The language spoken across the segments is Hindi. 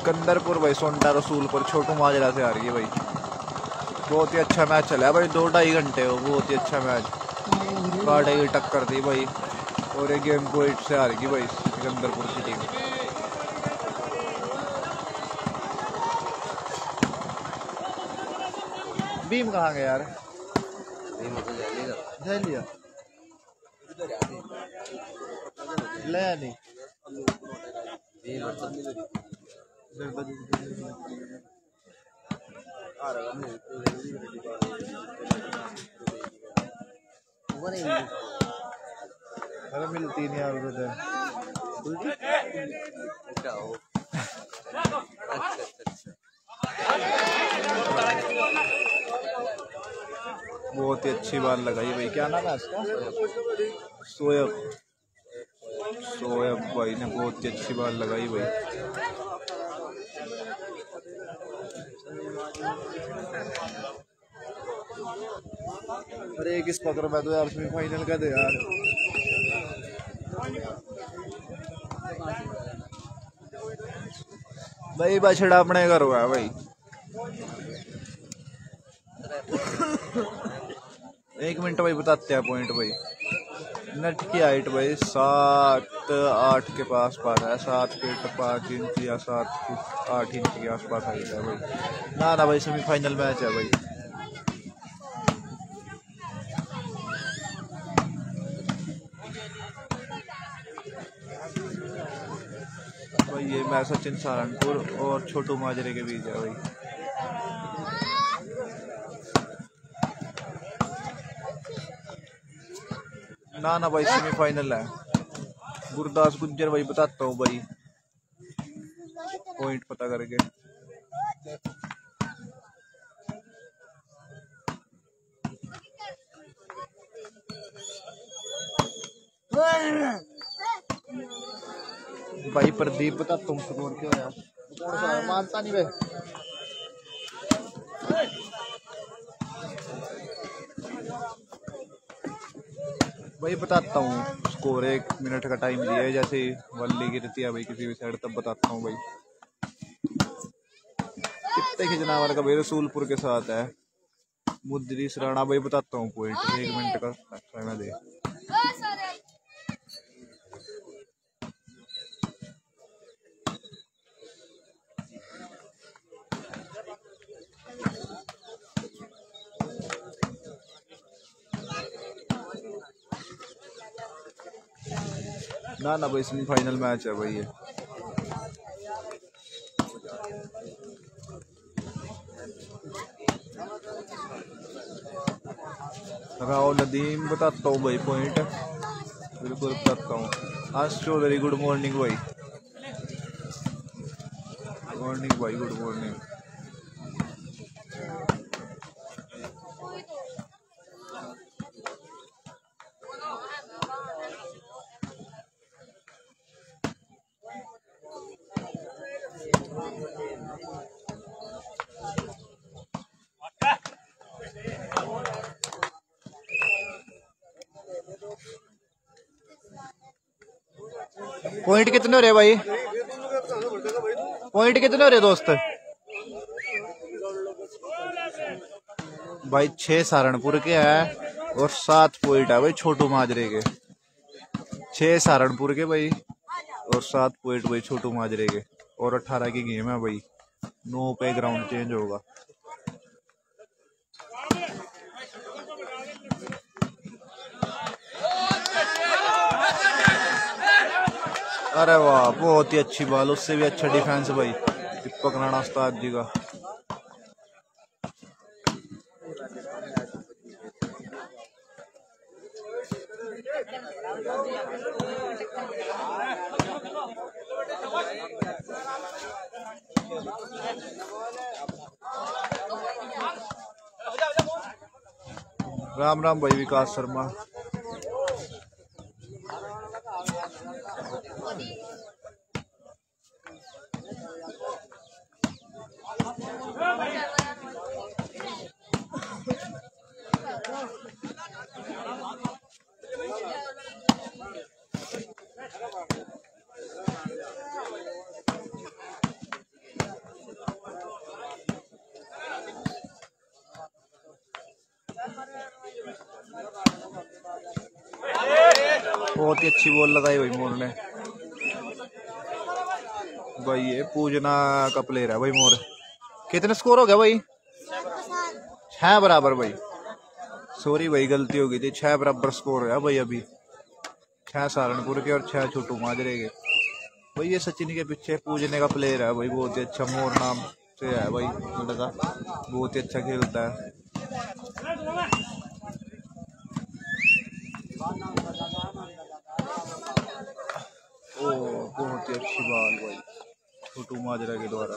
सिकंदरपुर भाई सोंडा रसूलपुर छोटू माजरा से आ रही है भाई। बहुत ही अच्छा मैच चला है भाई, 2-2.5 घंटे हो, बहुत ही अच्छा मैच, काटे की टक्कर थी भाई। और एक गेम पॉइंट से आ रही भाई सिकंदरपुर की टीम। बीम कहाँ गया यार? लिया ले नहीं अरे मिलती नहीं यार उधर। बहुत ही अच्छी बात लगाई भाई। क्या नाम है इसका? सोयब। सोयब भाई ने बहुत ही अच्छी बात लगाई भाई। अरे किस पकड़ में तो यार सेमीफाइनल का दे यार। भाई बछड़ा अपने घर हुआ है भाई। 1 मिनट भाई बताते हैं पॉइंट भाई। नेट की हाइट भाई 7-8 के पास है, 7 फीट 5 इंच या 7-8 इंच के आसपास हाइट है भाई। ना भाई सेमीफाइनल मैच है भाई। भाई ये मैच सचिन सहारनपुर और छोटू माजरे के बीच है भाई। ना भाई सेमीफाइनल है। गुरदास गुज्जर भाई बताता हूँ भाई पॉइंट पता करके। भाई प्रदीप बताता हूँ स्कोर क्या है। मानता नहीं भाई। भाई बताता हूँ स्कोर, 1 मिनट का टाइम दिया है। जैसे बल्ली गिरती है भाई किसी भी साइड तब बताता हूँ भाई। कितने खिजनावर का भाई रसूलपुर के साथ है। मुद्री सराणा भाई बताता हूँ पॉइंट, 1 मिनट का समय दे। ना भाई सेमीफाइनल मैच है भाई ये। राहुल नदीम बताता हूँ भाई पॉइंट, बिल्कुल बताता हूँ। आज चौधरी गुड मॉर्निंग भाई। मॉर्निंग भाई, गुड मॉर्निंग। पॉइंट कितने हो रहे भाई? पॉइंट कितने हो रहे दोस्त? भाई 6 सहारनपुर के है और 7 पॉइंट है भाई छोटू माजरे के। 6 सहारनपुर के भाई और 7 पॉइंट भाई छोटू माजरे के। और 18 की गेम है भाई। 9 पे ग्राउंड चेंज होगा। अरे वाह, बहुत ही अच्छी बॉल, उससे भी अच्छा डिफेंस भाई दीपक राणा उस्ताद जी का। राम राम भाई विकास शर्मा। बहुत ही अच्छी बॉल लगाई भाई मोर ने भाई। ये पूजना का प्लेयर है भाई मोर। कितने स्कोर हो गया भाई? 6 बराबर भाई। सॉरी भाई गलती हो गई थी, 6 बराबर स्कोर है भाई अभी। 6 सहारनपुर के और 6 छोटू माजरे के भाई। ये सचिन के पीछे पूजने का प्लेयर है भाई, बहुत ही अच्छा मोर नाम से है भाई लड़का, बहुत ही अच्छा खेलता है। ओ बहुत ही अच्छी बॉल भाई छोटू माजरा के द्वारा।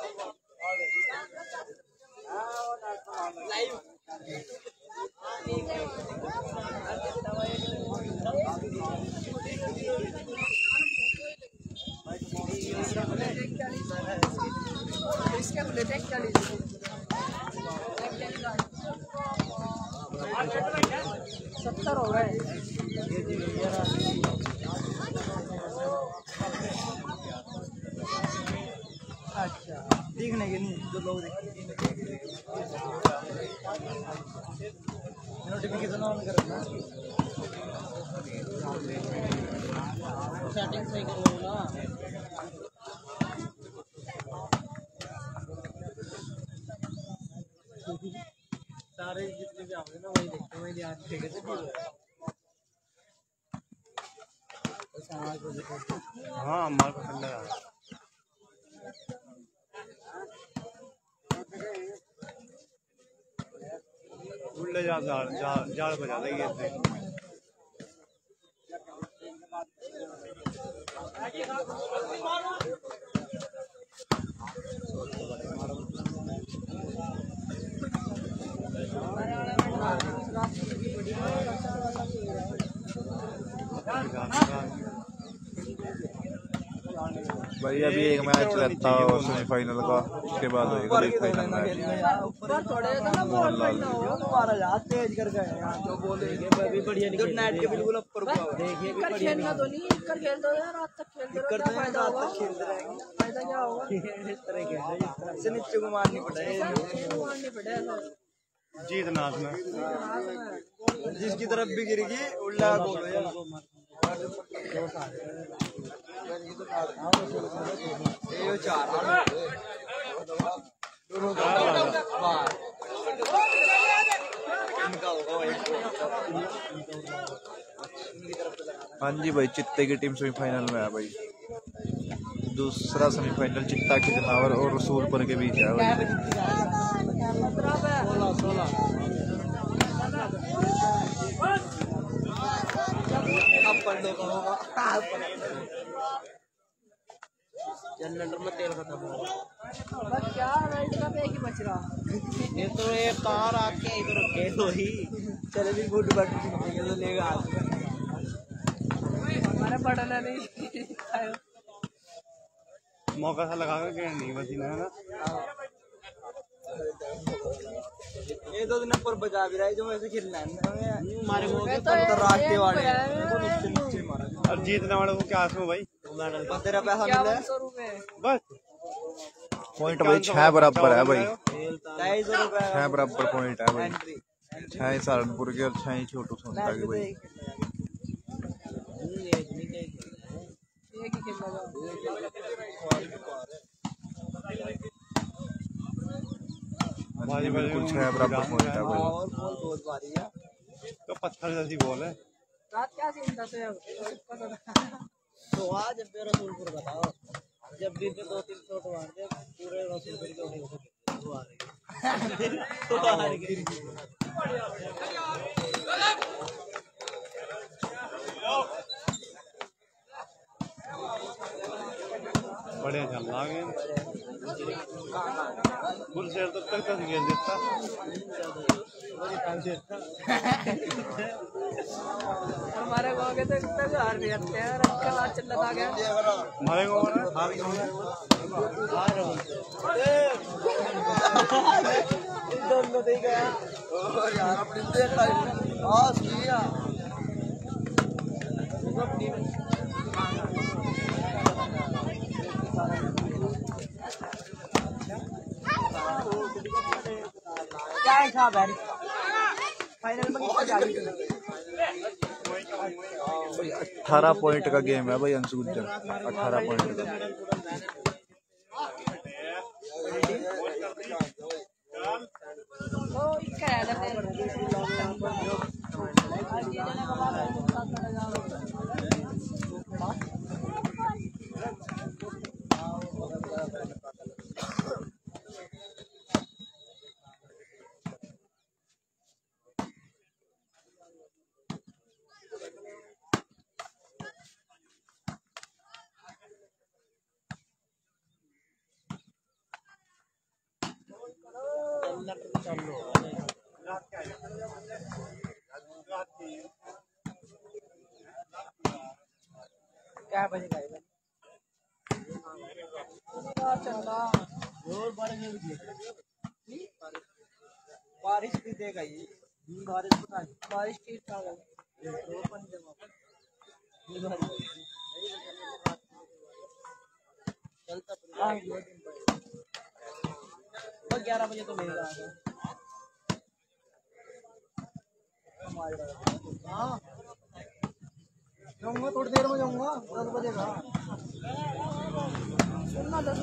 सत्तर हो गए। अच्छा दिखने के नहीं जो लोग नोटिफिकेशन ऑन करना, सेटिंग सही करो ना। सारे जितने भी आओगे ना वही देखते वही ध्यान देंगे तो हाँ हमारे को ठंडा उल्टे जाल बजा देंगे। भाई अभी एक मैच रहता है सेमीफाइनल का, उसके बाद होगा फाइनल मैच। तेज कर गए जो बोले बढ़िया नेट के बिल्कुल ऊपर देखिए खेलना तो नहीं कर खेल दो यार, रात तक खेलते रहो क्या फायदा होगा? फायदा क्या होगा? इस तरह खेल से नीचे को मारनी पड़ेगा जीतना जिसकी तरफ भी गिरेगी उल्टा गोल हो जाएगा। हाँ जी भाई, चित्ते की टीम सेमीफाइनल में है भाई। दूसरा सेमीफाइनल चित्ता की जनावर और रसूलपुर के बीच है भाई। जनरेटर में तेल खत्म हो क्या ही बच रहा। ये तो एक कार आके इधर खेल हो ही चले भी गुड बट तो लेगा हमारा पढ़ना नहीं मौका सा लगा के नहीं बची ना ये 2 दिन पर बजा भी रहा है जो ऐसे खेलना है हमारे को अंतरराष्ट्रीय वाले और जीतने वाले को क्या आसो भाई तेरा पैसा मिला है बस पॉइंट भाई 6 बराबर है भाई, 6 बराबर पॉइंट है भाई। 6 सहारनपुर के और 6 छोटू सोनता के भाई। बिल्कुल 6 बराबर पॉइंट है भाई। तो पत्थर जैसी बॉल है। रात क्या सीन था तो आज मेरा रसूलपुर बताओ जब भी 2-3 शॉट मारते पूरे रसूलपुर के वो आ रही बड़े चल रहा है फुल शेयर तो तक खेल देता हमारे गाँव के तो हार भी आते हैं कल आज चल रहा गया हमारे गाँव में गया यार क्या हिसाब है फाइनल में भाई 18 पॉइंट का गेम है भाई अंशु गुज्जर, 18 पॉइंट का। क्या बजेगा बारिश भी देगा ये, बारिश ठीक ठाक है। चलता 11 बजे तो मिलेगा। हाँ जाऊंगा, थोड़ी देर में जाऊंगा, 10 बजे का सुनना 10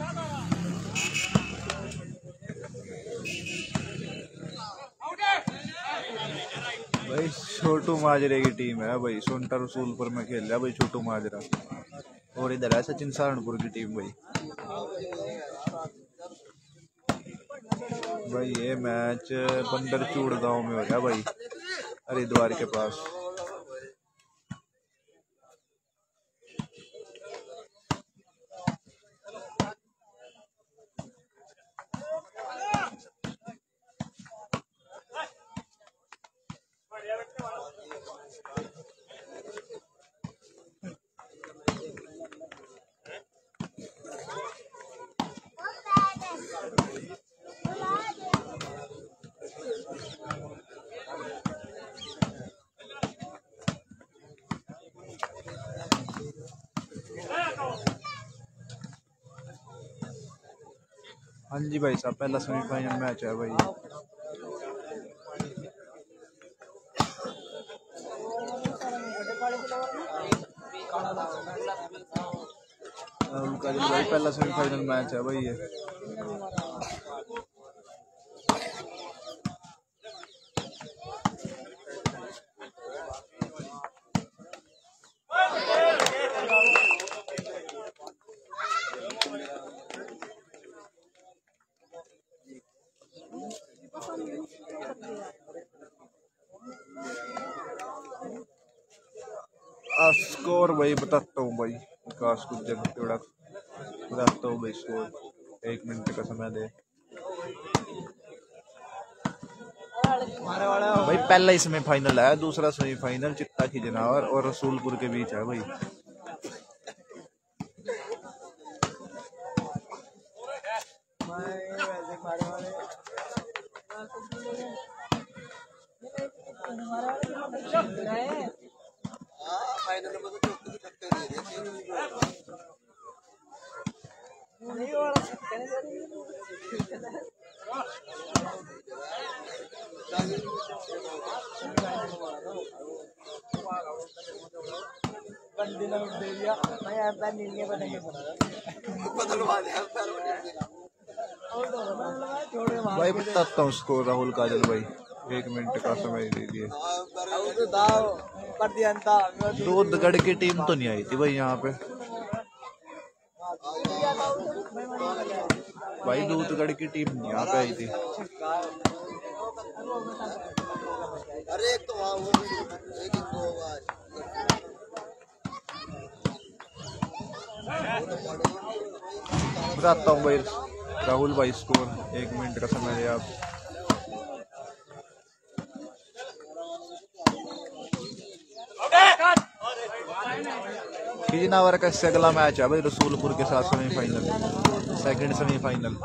भाई छोटू माजरे की टीम है भाई, सोनटा रसूलपुर में खेल रहा भाई छोटू माजरा, और इधर है सचिन सहारनपुर की टीम भाई। भाई ये मैच बंदरचूड़ गांव में हो रहा भाई, हरिद्वार के पास। हाँ जी भाई साहब, पहला सेमीफाइनल मैच है भाई। भाई पहला सेमीफाइनल मैच है भाई ये। स्कोर भाई बताता हूँ भाई, विकास गुज्जर बताता हूँ भाई स्कोर, 1 मिनट का समय दे भाई। पहला ही सेमीफाइनल है, दूसरा सेमीफाइनल चित्ता की जनावर और रसूलपुर के बीच है भाई। भाई बताता हूँ स्कोर राहुल काजल भाई, 1 मिनट का समय दे दिए। दूधगढ़ की टीम तो नहीं आई थी भाई यहाँ पे भाई, दूधगढ़ की टीम नहीं यहाँ पे आई थी। अरे एक तो बताता हूँ भाई राहुल भाई स्कोर, 1 मिनट का समय है आप। किजनावर का इससे अगला मैच है भाई रसूलपुर के साथ सेमीफाइनल, सेकंड सेमीफाइनल।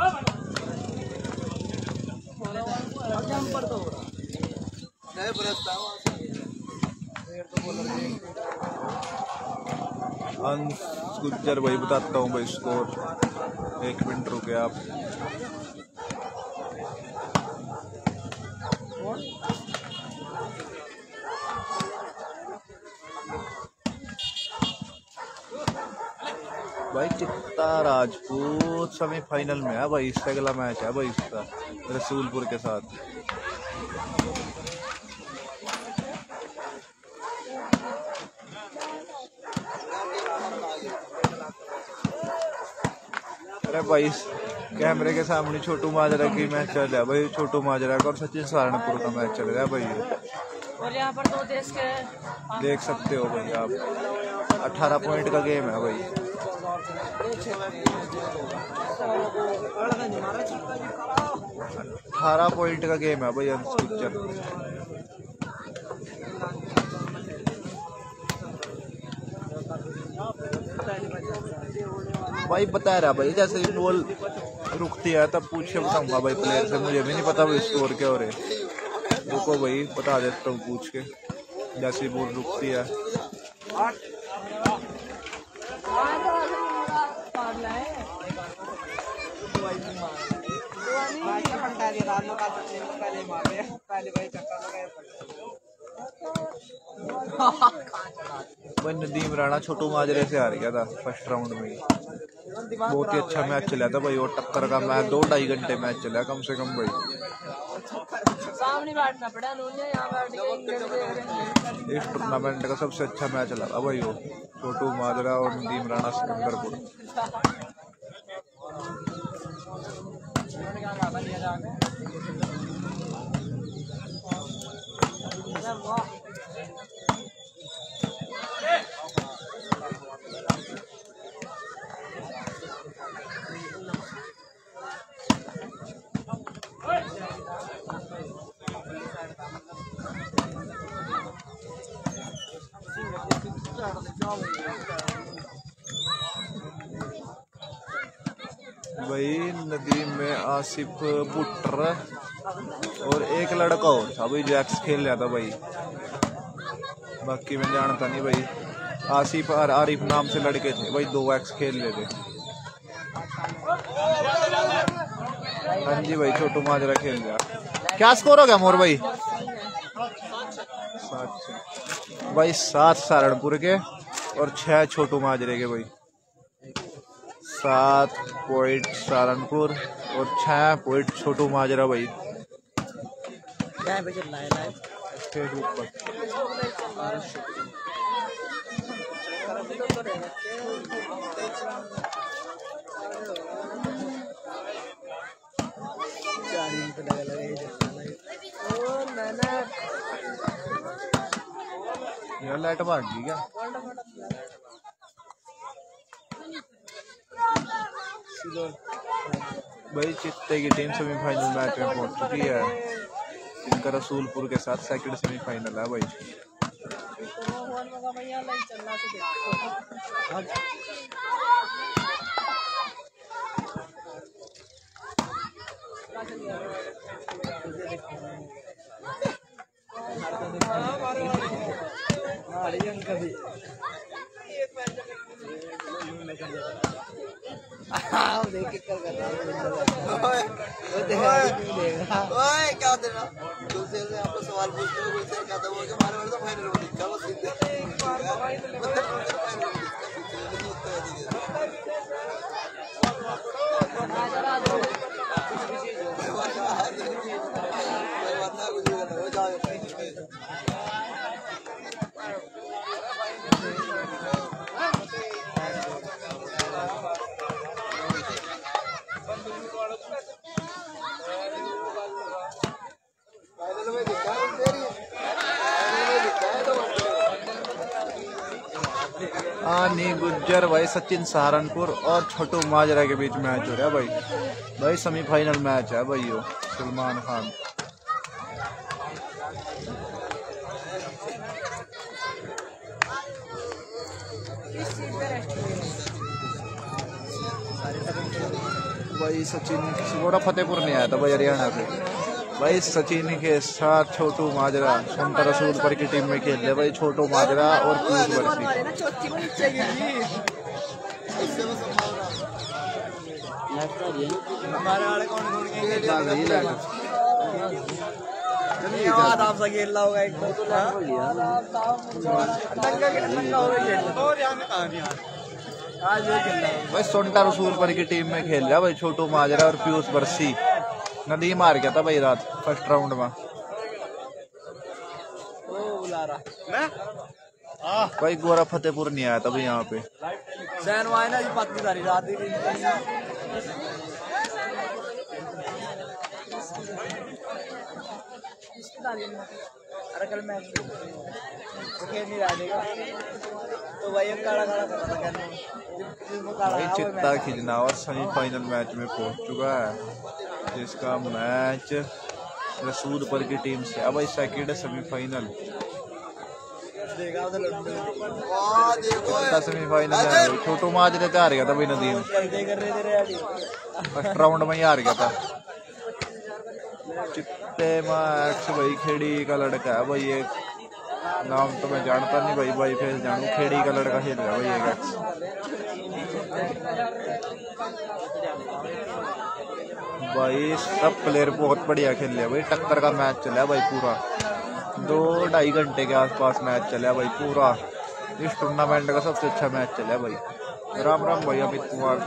गुज्जर भाई बताता हूँ भाई स्कोर, 1 मिनट रुके आप। भाई चित्ता राजपूत सेमीफाइनल में है भाई, इसका अगला मैच है भाई इसका रसूलपुर के साथ। अरे भाई कैमरे के सामने छोटू माजरा की मैच चल रहा है भाई, छोटू माजरा का और सचिन सहारनपुर का मैच चल रहा है भाई। और यहाँ पर दो देश के देख सकते हो भाई आप, 18 पॉइंट का गेम है भाई। 18 पॉइंट का गेम है भाई अनस्कुचर। भाई बता रहा भाई, जैसे ही बॉल रुकती है तब पूछ के बताऊंगा भाई प्लेयर से, मुझे भी नहीं पता भाई स्कोर क्या हो रहे। रुको भाई बता देता हूँ पूछ के, जैसे ही बॉल रुकती है। भाई नदीम राणा छोटू माजरे से हार गया था फर्स्ट राउंड में ही। बहुत ही अच्छा मैच चला था भाई, और टक्कर का मैच 2-2.5 घंटे मैच चला कम से कम भाई। सामने बैठना पड़ा इस टूर्नामेंट का सबसे अच्छा मैच चला था भाई वो, छोटू माजरा और नदीम राणा सिकंदरपुर। भाई नदीम में आसिफ पुट्टर और एक लड़का और था भाई जो एक्स खेल रहा था भाई, बाकी मैं जानता नहीं भाई। आसिफ और आरिफ नाम से लड़के थे भाई, 2 एक्स खेल रहे थे। हाँ जी भाई छोटू माजरा खेल रहा। क्या स्कोर हो गया मोर भाई? 7 भाई, 7 सहारनपुर के और 6 छोटू माजरे के भाई। 7 पॉइंट सहारनपुर और 6 पॉइंट छोटू माजरा भाई। पे चल रहा है लाइव फेसबुक पर। यार लाइट भाग गई क्या? भाई चित्ते की टीम सेमीफाइनल मैच में पहुंच चुकी है, इनका रसूलपुर के साथ सेकंड सेमीफाइनल है भाई। क्या देना दूसरे से आपको सवाल पूछते हो, दूसरे क्या था वो कि हमारे वाले तो फाइनल में दिखा वो सीधे आनी गुज्जर भाई सचिन सहारनपुर और छोटू माजरा के बीच मैच हो रहा है भाई। भाई सेमीफाइनल मैच है भाई यो सलमान खान। भाई सचिन किसी फतेहपुर नहीं आया था भाई हरियाणा से। भाई सचिन के साथ छोटू माजरा संता रसूलपुर की टीम में खेल रहे भाई, छोटू माजरा और पीयूष वर्षी। आज ये खेल रहा है भाई सोंटा रसूलपुर की टीम में खेल रहा भाई छोटू माजरा और पीयूष बरसी। नदीम हार गया था भाई रात फर्स्ट राउंड में। बुला रहा भाई गोरा फतेहपुर नहीं आया था भाई यहाँ पे। सैन वाई ना पत्नी सारी रात ही अरे कल मैच तो खेल नहीं रहा देगा तो भाई काला काला भाई चित्ता खिजना और सेमीफाइनल मैच में पहुंच चुका है जिसका मैच रसूलपुर की टीम से। अब भाई सेकंड सेमीफाइनल सेमीफाइनल है। छोटू माजरे से हार गया था भाई नदीम फर्स्ट राउंड में ही हार गया था। चित्ते मैक्स भाई खेड़ी का लड़का है भाई। एक नाम तो मैं जानता नहीं भाई भाई फिर जानू खेड़ी का लड़का खेल रहा है भाई। एक भाई सब प्लेयर बहुत बढ़िया खेल रहे भाई। टक्कर का मैच चला भाई पूरा 2-2.5 घंटे के आसपास मैच चला भाई पूरा। इस टूर्नामेंट का सबसे अच्छा मैच चला भाई। राम राम भाई अमित कुमार।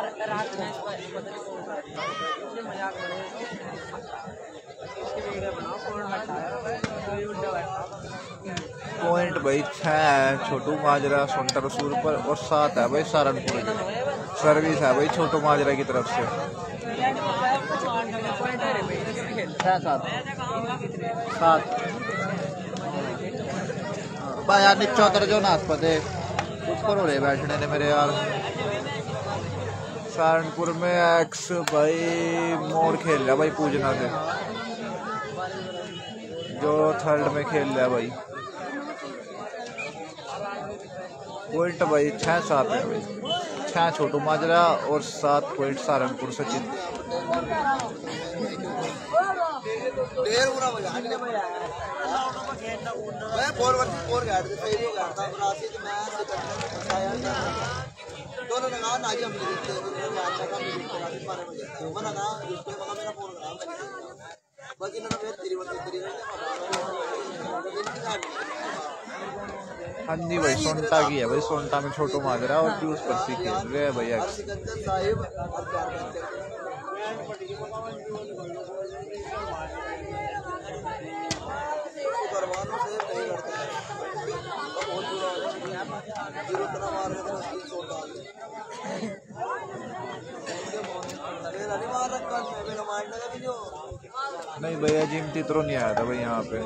पॉइंट भाई 6 छोटू माजरा सोंटा रसूलपुर और 7 है भाई सहारनपुर की। सर्विस है भाई छोटू माजरा की तरफ से 7 भाई यार नीचे उतर जो नाशपते ऊपर हो रहे बैठने ने मेरे यार। सहारनपुर में एक्स भाई मोर खेल रहा भाई पूजना से जो थर्ड में खेल रहा है भाई। पॉइंट भाई 6-7 है भाई। 6 छोटू माजरा और 7 पॉइंट सहारनपुर सचिन। हाँ जी भाई सोंटा की है भाई। सोंटा में छोटू माजरा और पीयूष बरसी खेल रहे हैं भाई। नहीं भैया जिम तित्रो नहीं आया था भाई यहाँ पे।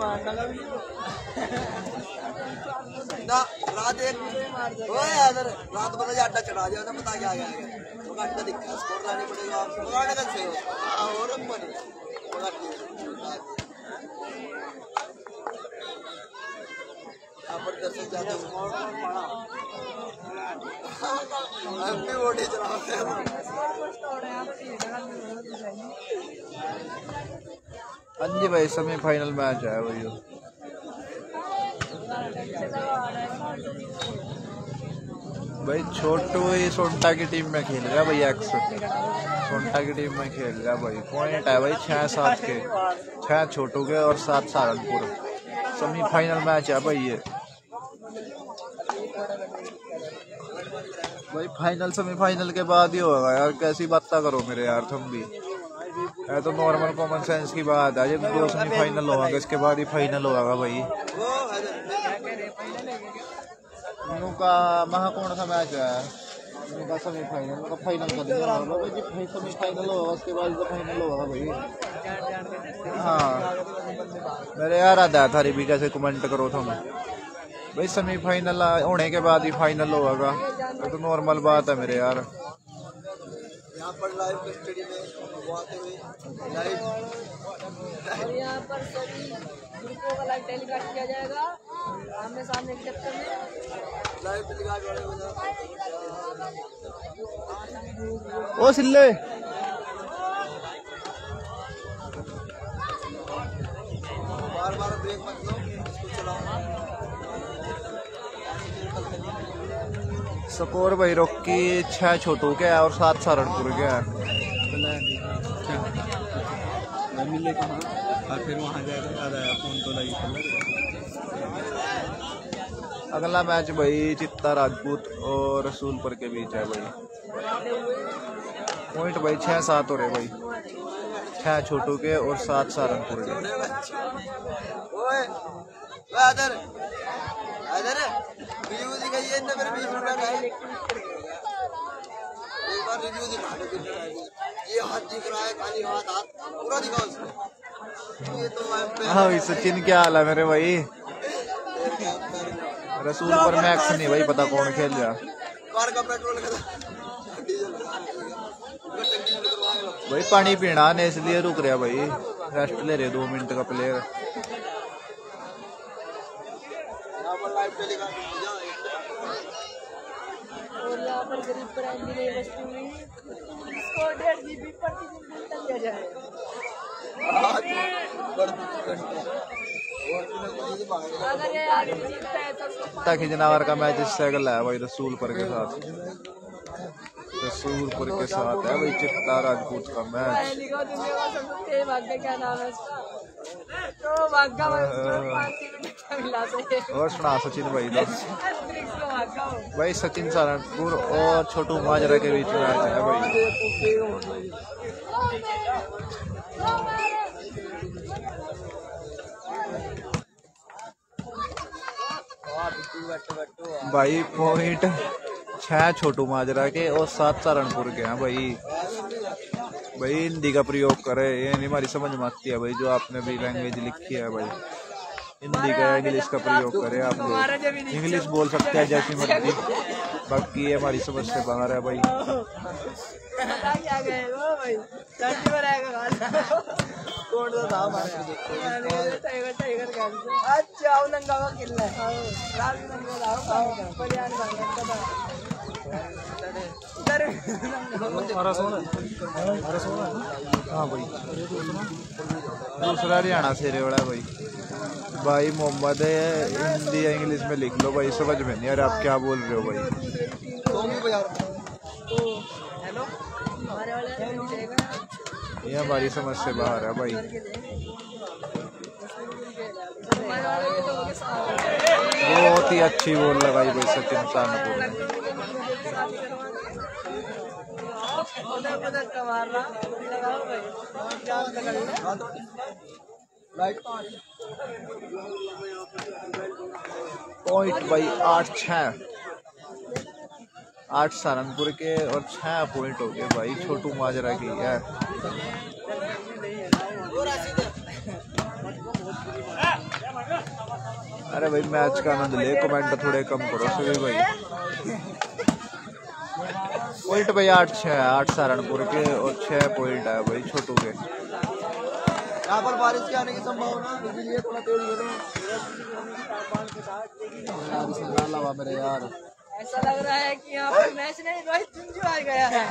रात बता अड्डा चढ़ा दिया था पता क्या गया अड्डा दिखा स्कोर लाने पड़ेगा से और हाँ जी भाई सेमीफाइनल मैच है भाई। भाई छोटू ही सोंटा की टीम में खेल रहा है भाई। एक्स सोंटा की टीम में खेल रहा है भाई। पॉइंट है भाई 6-7 के। 6 छोटू के और 7 सहारनपुर। सेमीफाइनल मैच है भाई ये भाई। फाइनल सेमीफाइनल के बाद ही होगा यार। कैसी बात करो मेरे यार तुम भी। है तो नॉर्मल कॉमन सेंस की बात है। जब 2 सेमीफाइनल होगा इसके बाद ही फाइनल होगा भाई। उनका महा कौन सा मैच है उनका सेमीफाइनल उनका फाइनल का दिन होगा भाई। सेमीफाइनल होगा उसके बाद तो फाइनल होगा भाई। हाँ मेरे यार आधा था भी कैसे कमेंट करो तुम भाई। सेमीफाइनल होने के बाद ही फाइनल होगा तो नॉर्मल बात है मेरे यार। यहाँ पर लाइव कस्टडी में आते हुए लाइव और यहाँ पर सभी ग्रुपों का लाइव टेलीकास्ट किया जाएगा आमने सामने के चक्कर में लाइव टेलीकास्ट ओ सिल्ले बार ब्रेक मत लो इसको चलाओ। स्कोर भाई रॉकी 6 छोटू के और 7 सहारनपुर के है। मिले कहाँ और फिर वहाँ जाएगा याद आया फोन तो लगी अगला मैच भाई चित्ता राजपूत और रसूलपुर के बीच है भाई। पॉइंट भाई 6-7 हो रहे भाई, 6 छोटू के और 7 सहारनपुर के। हाँ भाई सचिन क्या हाल है मेरे भाई। रसूलपुर में एक्शन नहीं भाई, पता कौन खेल रहा भाई। पानी पीना ने इसलिए रुक रहा भाई, रेस्ट ले रहे 2 मिनट का प्लेयर। और यहाँ पर गरीब प्राइमरी में वस्तु में इसको 1.5 GB प्रति दिन दिया जाए। अगर ये आगे जीतता है तो ताकि जनावर का मैच इससे अगला है भाई रसूलपुर के साथ। रसूलपुर के साथ है भाई चित्ता राजपूत का मैच। क्या नाम है इसका? तो और सुना सचिन भाई तो भाई सचिन सहारनपुर और छोटू माजरा के बीच मैच है भाई। भाई पॉइंट 6 छोटू माजरा के और 7 सहारनपुर के हैं भाई। भाई हिंदी का प्रयोग करे, ये नहीं हमारी समझ में आती है भाई। जो आपने भी लैंग्वेज लिखी है भाई, हिंदी का इंग्लिश का प्रयोग करे। आप लोग इंग्लिश बोल सकते हैं जैसी मर्जी, बाकी ये हमारी समझ से बाहर है भाई। हाँ भाई दूसरा हरियाणा से वाला भाई। भाई मोहम्मद हिंदी या इंग्लिश में लिख लो भाई, समझ में नहीं यार आप क्या बोल रहे हो भाई। ये हमारी समझ से बाहर है भाई। बहुत ही अच्छी बॉल लगाई भाई सचिन सहारनपुर ने। पॉइंट भाई 8-6, 8 सहारनपुर के और 6 पॉइंट हो गए भाई छोटू माजरा की है। अरे भाई मैच का आनंद ले, कमेंट थोड़े कम करो सभी भाई। पॉइंट भाई 8-6, 8 सहारनपुर के और 6 पॉइंट है भाई छोटू के। यहाँ पर बारिश के आने की संभावना, इसलिए थोड़ा तेज करो मेरे यार। ऐसा लग रहा है कि यहाँ पर मैच नहीं, रोहित झुंझुनू आ गया है।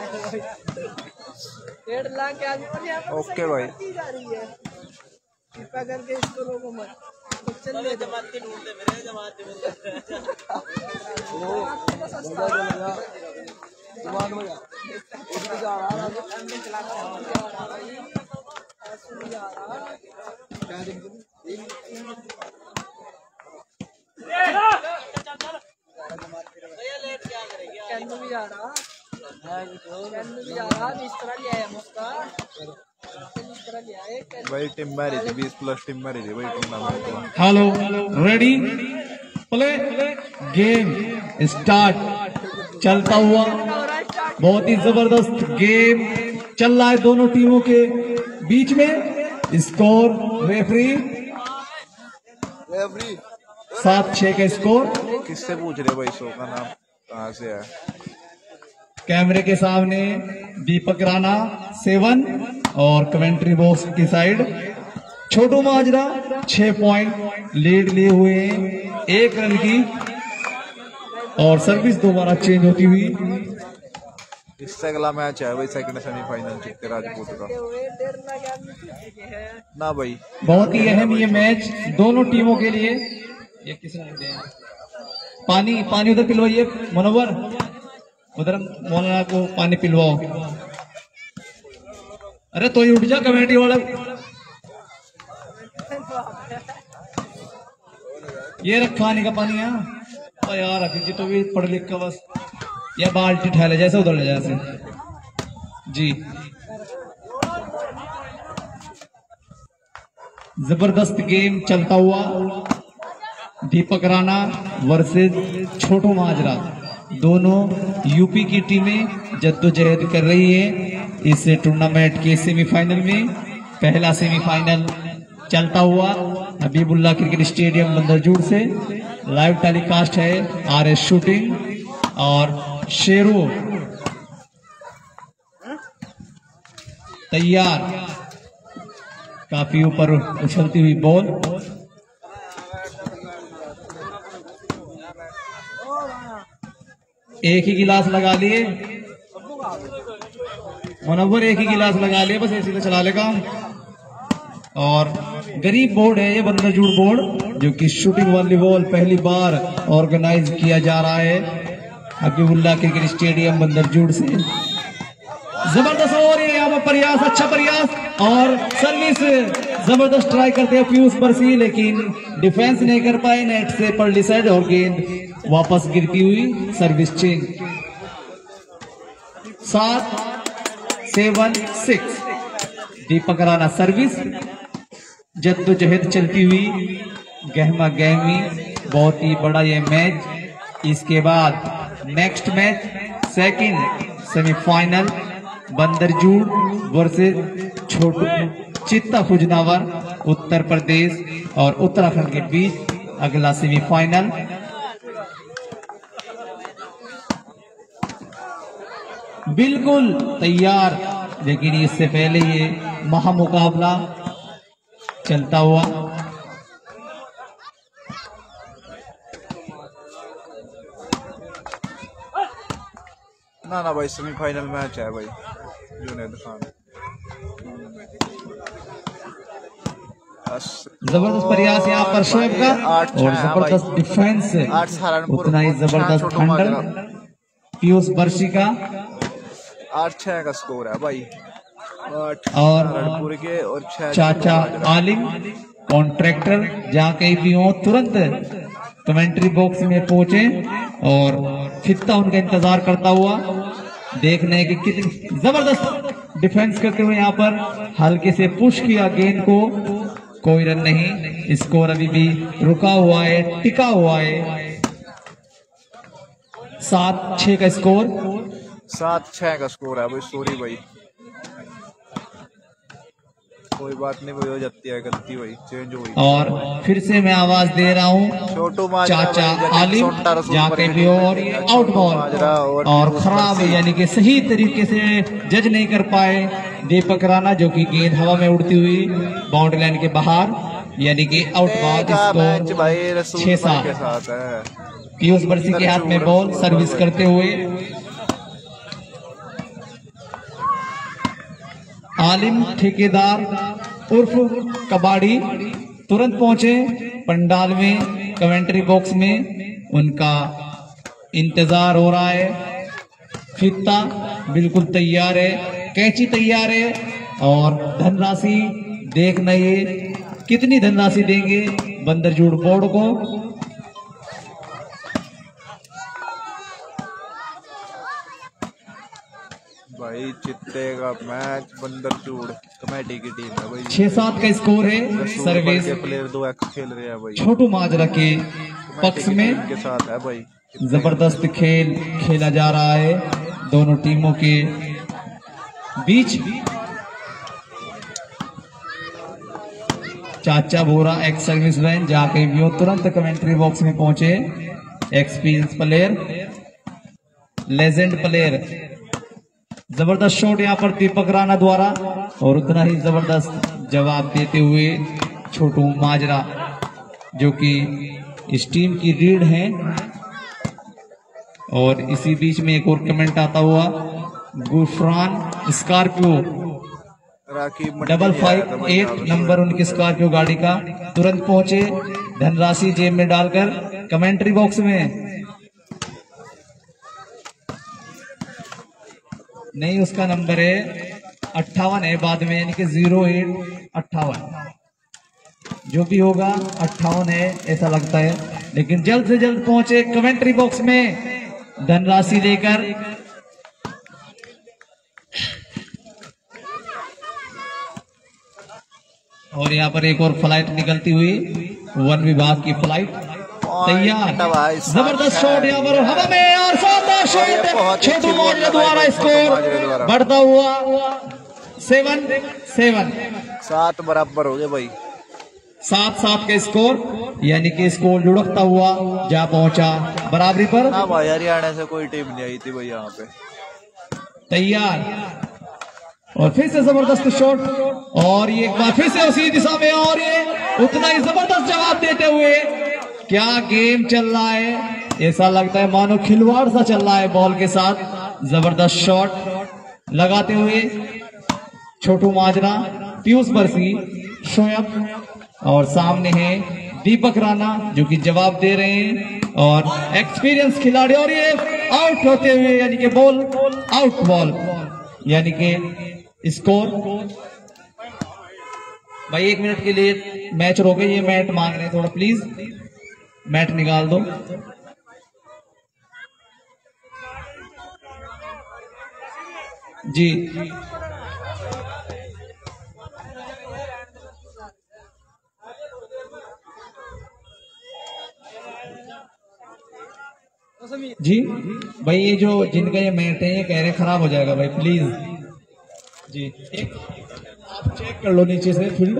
1.5 लाख के आगे पर यहाँ पर ओके भाई जा रही है। कृपया करके इसको रोको मत। चलिए जमाती ढूंढते मेरे जमाती में भाई टीम मैरिज 20+ टीम मैरिज है भाई tournament. Hello ready play game start. चलता हुआ बहुत ही जबरदस्त गेम चल रहा है दोनों टीमों के बीच में। स्कोर रेफरी 7-6 का स्कोर। किससे पूछ रहे भाई? शो का नाम कहाँ से है? कैमरे के सामने दीपक राणा 7 और कमेंट्री बॉक्स की side Chhotu Majra 6 point lead लिए हुए हैं 1 रन की, और सर्विस दोबारा चेंज होती हुई। इससे अगला मैच है भाई सेकंड सेमीफाइनल चित्ते राजपूत का ना भाई। बहुत ही अहम ये मैच दोनों टीमों के लिए। ये किसने पानी उधर पिलवाइए मनोवर, उधर मौलाना को पानी पिलवाओ। अरे तो ही उठ जा कमेटी वाला। ये रख पानी का पानी है। यार अभी जी तो भी पढ़ लिख का बस या बाल्टी ठहले जैसे उधर ले जैसे जी। जबरदस्त गेम चलता हुआ दीपक राणा वर्सेस छोटू माजरा, दोनों यूपी की टीमें जद्दोजहद कर रही है इस टूर्नामेंट के सेमीफाइनल में। पहला सेमीफाइनल चलता हुआ हबीबुल्ला क्रिकेट स्टेडियम बंदरजूड़ से लाइव टेलीकास्ट है RS शूटिंग और शेरू तैयार, काफी ऊपर उछलती हुई बॉल, एक ही गिलास लगा लिए मुनव्वर, एक ही गिलास लगा लिए बस, ऐसे चला लेगा। और गरीब बोर्ड है ये बंदरजूड़ बोर्ड, जो कि शूटिंग वॉलीबॉल पहली बार ऑर्गेनाइज किया जा रहा है हबीबुल्ला क्रिकेट स्टेडियम बंदरजूड़ से। जबरदस्त हो रही है यहाँ पर प्रयास, अच्छा प्रयास और सर्विस जबरदस्त ट्राई करते हैं पीयूष बरसी, लेकिन डिफेंस नहीं कर पाए, नेट से पड़ली साइड और गेंद वापस गिरती हुई service change. 7-7-6 Deepak Rana service, जद्दोजहद चलती हुई गहमा गहमी, बहुत ही बड़ा ये मैच। इसके बाद next match second semifinal Bandarjud versus Chhotu Chitta Khujnawar Uttar Pradesh और उत्तराखंड के बीच अगला सेमीफाइनल। बिल्कुल तैयार, लेकिन इससे पहले ये महामुकाबला चलता हुआ ना भाई सेमीफाइनल मैच है भाई जुनैद खान। जबरदस्त प्रयास यहाँ पर शोएब का और जबरदस्त डिफेंस, उतना ही जबरदस्त हंडर पीयूष बरसी का। 8-6 का स्कोर है भाई। और के और चाचा आलिम कॉन्ट्रैक्टर जहाँ कहीं भी हो तुरंत कमेंट्री बॉक्स में पहुंचे और फित्ता उनका इंतजार करता हुआ देखने की कितनी जबरदस्त डिफेंस करते हुए यहाँ पर हल्के से पुश किया गेंद को, कोई रन नहीं, स्कोर अभी भी रुका हुआ है, टिका हुआ है। 7-6 का स्कोर, 7-6 का स्कोर है भाई। सॉरी भाई, कोई बात नहीं भाई, हो जाती है गलती भाई, चेंज हुई। और फिर से मैं आवाज दे रहा हूँ चाचा आलिम जाके भी, और ये आउट बॉल और खराब यानी कि सही तरीके से जज नहीं कर पाए दीपक राणा, जो कि गेंद हवा में उड़ती हुई बाउंड्री लाइन के बाहर, यानी कि आउट बॉल। 6-7 पीयूष बरसी के हाथ में बॉल, सर्विस करते हुए आलिम ठेकेदार उर्फ कबाड़ी तुरंत पहुंचे पंडाल में, कमेंट्री बॉक्स में उनका इंतजार हो रहा है। फित्ता बिल्कुल तैयार है, कैंची तैयार है और धनराशि देखना, ये कितनी धनराशि देंगे बंदरजूड़ बोर्ड को। भाई चित्ते का मैच बंदरजूड़ कमेटी की टीम है भाई। 6-7 का स्कोर है। सर्विस प्लेयर 2x खेल रहे हैं भाई छोटू माजरा के पक्ष में, के साथ है भाई। जबरदस्त खेल खेला जा रहा है दोनों टीमों के बीच। चाचा बोरा एक्स सर्विस मैन जाके भी तुरंत कमेंट्री बॉक्स में पहुंचे, एक्सपीरियंस प्लेयर, लेजेंड प्लेयर। जबरदस्त शॉट यहाँ पर दीपक राणा द्वारा और उतना ही जबरदस्त जवाब देते हुए छोटू माजरा, जो कि इस टीम की रीढ़ है। और इसी बीच में एक और कमेंट आता हुआ, गुफरान स्कॉर्पियो 558 नंबर उनकी स्कॉर्पियो गाड़ी का, तुरंत पहुंचे धनराशि जेब में डालकर कमेंट्री बॉक्स में। नहीं, उसका नंबर है 58 है बाद में, यानी कि 0858, जो भी होगा 58 है ऐसा लगता है। लेकिन जल्द से जल्द पहुंचे कमेंट्री बॉक्स में धनराशि लेकर। और यहाँ पर एक और फ्लाइट निकलती हुई वन विभाग की फ्लाइट तैयार। जबरदस्त शॉट यहाँ पर हवा में और शानदार शॉट छोटू माजरा द्वारा स्कोर बढ़ता हुआ 7-7 7 बराबर हो गए भाई। 7-7 का स्कोर यानी कि स्कोर लुढ़कता हुआ जा पहुंचा बराबरी पर। हाँ भाई हरियाणा से कोई टीम नहीं आई थी भाई यहाँ पे। तैयार और फिर से जबरदस्त शॉट और ये एक बार फिर से उसी दिशा में और ये उतना ही जबरदस्त जवाब देते हुए। क्या गेम चल रहा है, ऐसा लगता है मानो खिलवाड़ सा चल रहा है बॉल के साथ। जबरदस्त शॉट लगाते हुए छोटू माजरा, पीयूष बरसी, शोएब और सामने है दीपक राणा जो कि जवाब दे रहे हैं और एक्सपीरियंस खिलाड़ी। और ये आउट होते हुए यानी कि बॉल आउट बॉल यानी कि स्कोर। भाई 1 मिनट के लिए मैच रोके, ये मैट मांग रहे हैं थोड़ा, प्लीज मैट निकाल दो। जी जी भाई ये जो जिनका ये मैट है ये कह रहे खराब हो जाएगा भाई, प्लीज जी एक आप चेक कर लो नीचे से फील्ड।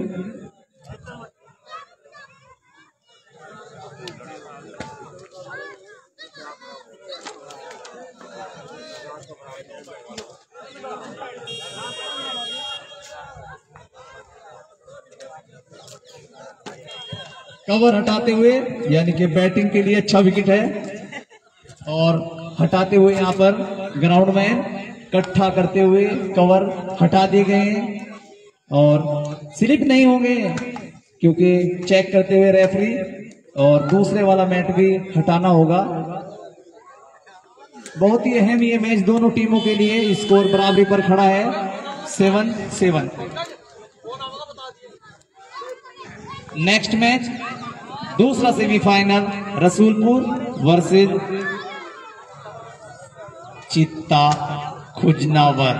कवर हटाते हुए यानी कि बैटिंग के लिए अच्छा विकेट है और हटाते हुए यहाँ पर ग्राउंड में इकट्ठा करते हुए कवर हटा दिए गए हैं और स्लिप नहीं होंगे क्योंकि चेक करते हुए रेफरी। और दूसरे वाला मैट भी हटाना होगा। बहुत ही अहम ये मैच दोनों टीमों के लिए। स्कोर बराबरी पर खड़ा है 7-7। नेक्स्ट मैच दूसरा सेमीफाइनल रसूलपुर वर्सेस चित्ता खुजनावर।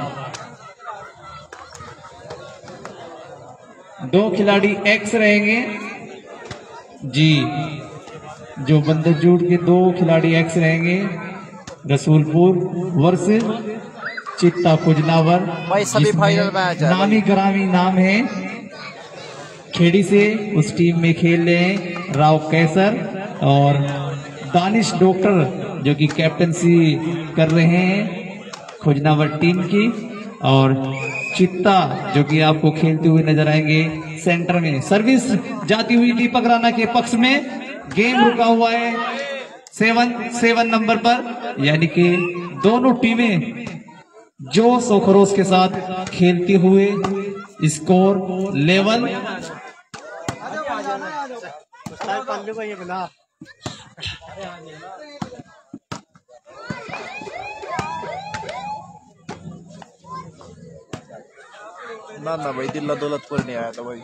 2 खिलाड़ी एक्स रहेंगे जी, जो बंदरजूट के 2 खिलाड़ी एक्स रहेंगे रसूलपुर वर्सेस चित्ता खुजनावर। भाई सभी फाइनल मैच है। नामी ग्रामी नाम है खेड़ी से उस टीम में खेल रहे हैं राव कैसर और दानिश डॉक्टर जो कि कैप्टनसी कर रहे हैं खुजनावर टीम की। और चित्ता जो कि आपको खेलते हुए नजर आएंगे सेंटर में। सर्विस जाती हुई दीपक राणा के पक्ष में। गेम रुका हुआ है 7 नंबर पर यानी कि दोनों टीमें जोश और खरोश के साथ खेलते हुए स्कोर लेवल। ना ना भाई दिल्ला दौलतपुर नहीं आया था भाई।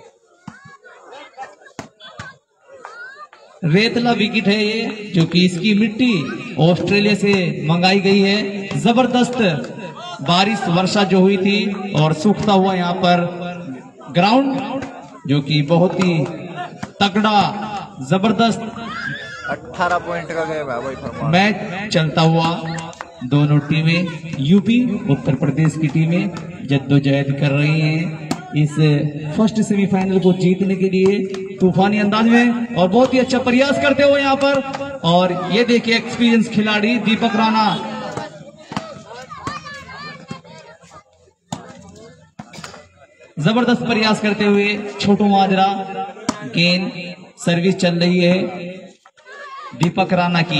रेतला विकेट है ये जो कि इसकी मिट्टी ऑस्ट्रेलिया से मंगाई गई है। जबरदस्त बारिश वर्षा जो हुई थी और सूखता हुआ यहाँ पर ग्राउंड जो कि बहुत ही तगड़ा जबरदस्त 18 पॉइंट का गेम है भाई। मैच चलता हुआ दोनों टीमें यूपी उत्तर प्रदेश की टीमें जद्दोजहद कर रही हैं इस फर्स्ट सेमीफाइनल को जीतने के लिए तूफानी अंदाज में और बहुत ही अच्छा प्रयास करते हुए यहाँ पर। और ये देखिए एक्सपीरियंस खिलाड़ी दीपक राणा जबरदस्त प्रयास करते हुए। छोटू माजरा गेंद सर्विस चल रही है दीपक राणा की।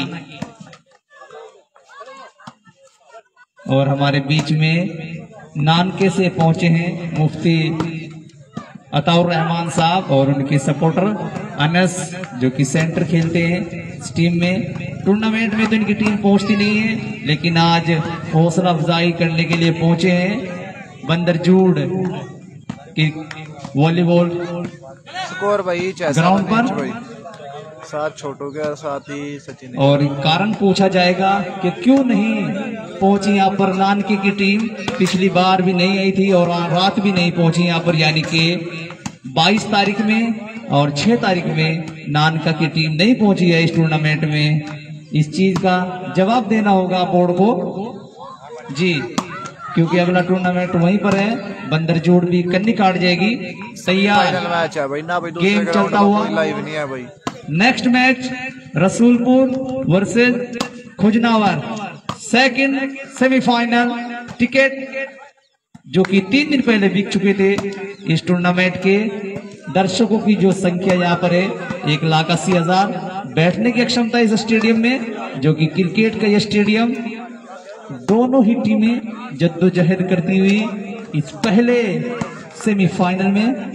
और हमारे बीच में नानके से पहुंचे हैं मुफ्ती अताउर रहमान साहब और उनके सपोर्टर अनस जो कि सेंटर खेलते हैं इस टीम में। टूर्नामेंट में तो इनकी टीम पहुंचती नहीं है लेकिन आज हौसला अफजाई करने के लिए पहुंचे हैं बंदरजूड़ की वॉलीबॉल स्कोर भाई ग्राउंड पर साथ छोटू के और साथ ही सचिन। और कारण पूछा जाएगा कि क्यों नहीं पहुंची यहाँ पर नानके की टीम। पिछली बार भी नहीं आई थी और रात भी नहीं पहुंची यहाँ पर, यानी कि 22 तारीख में और 6 तारीख में नानका की टीम नहीं पहुंची है इस टूर्नामेंट में। इस चीज का जवाब देना होगा बोर्ड को जी, क्योंकि अगला टूर्नामेंट वहीं पर है। बंदर जोड़ भी कन्नी काट जाएगी। तैयार, फाइनल मैच है भाई ना भाई, गेम चलता हुआ लाइव नहीं है भाई। Next match Rasulpur versus Khujnawar, second semifinal ticket जो कि 3 दिन पहले बिक चुके थे इस टूर्नामेंट के। दर्शकों की जो संख्या यहाँ पर है 1,80,000। बैठने की क्षमता इस स्टेडियम में, जो कि क्रिकेट का यह स्टेडियम। दोनों ही टीमें जद्दोजहद करती हुई इस पहले सेमीफाइनल में।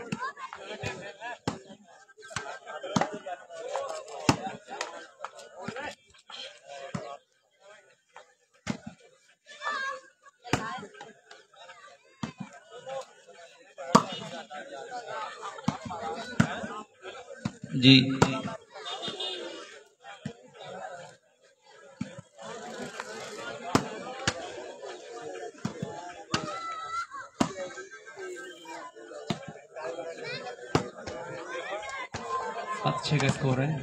जी अच्छे का स्कोर है।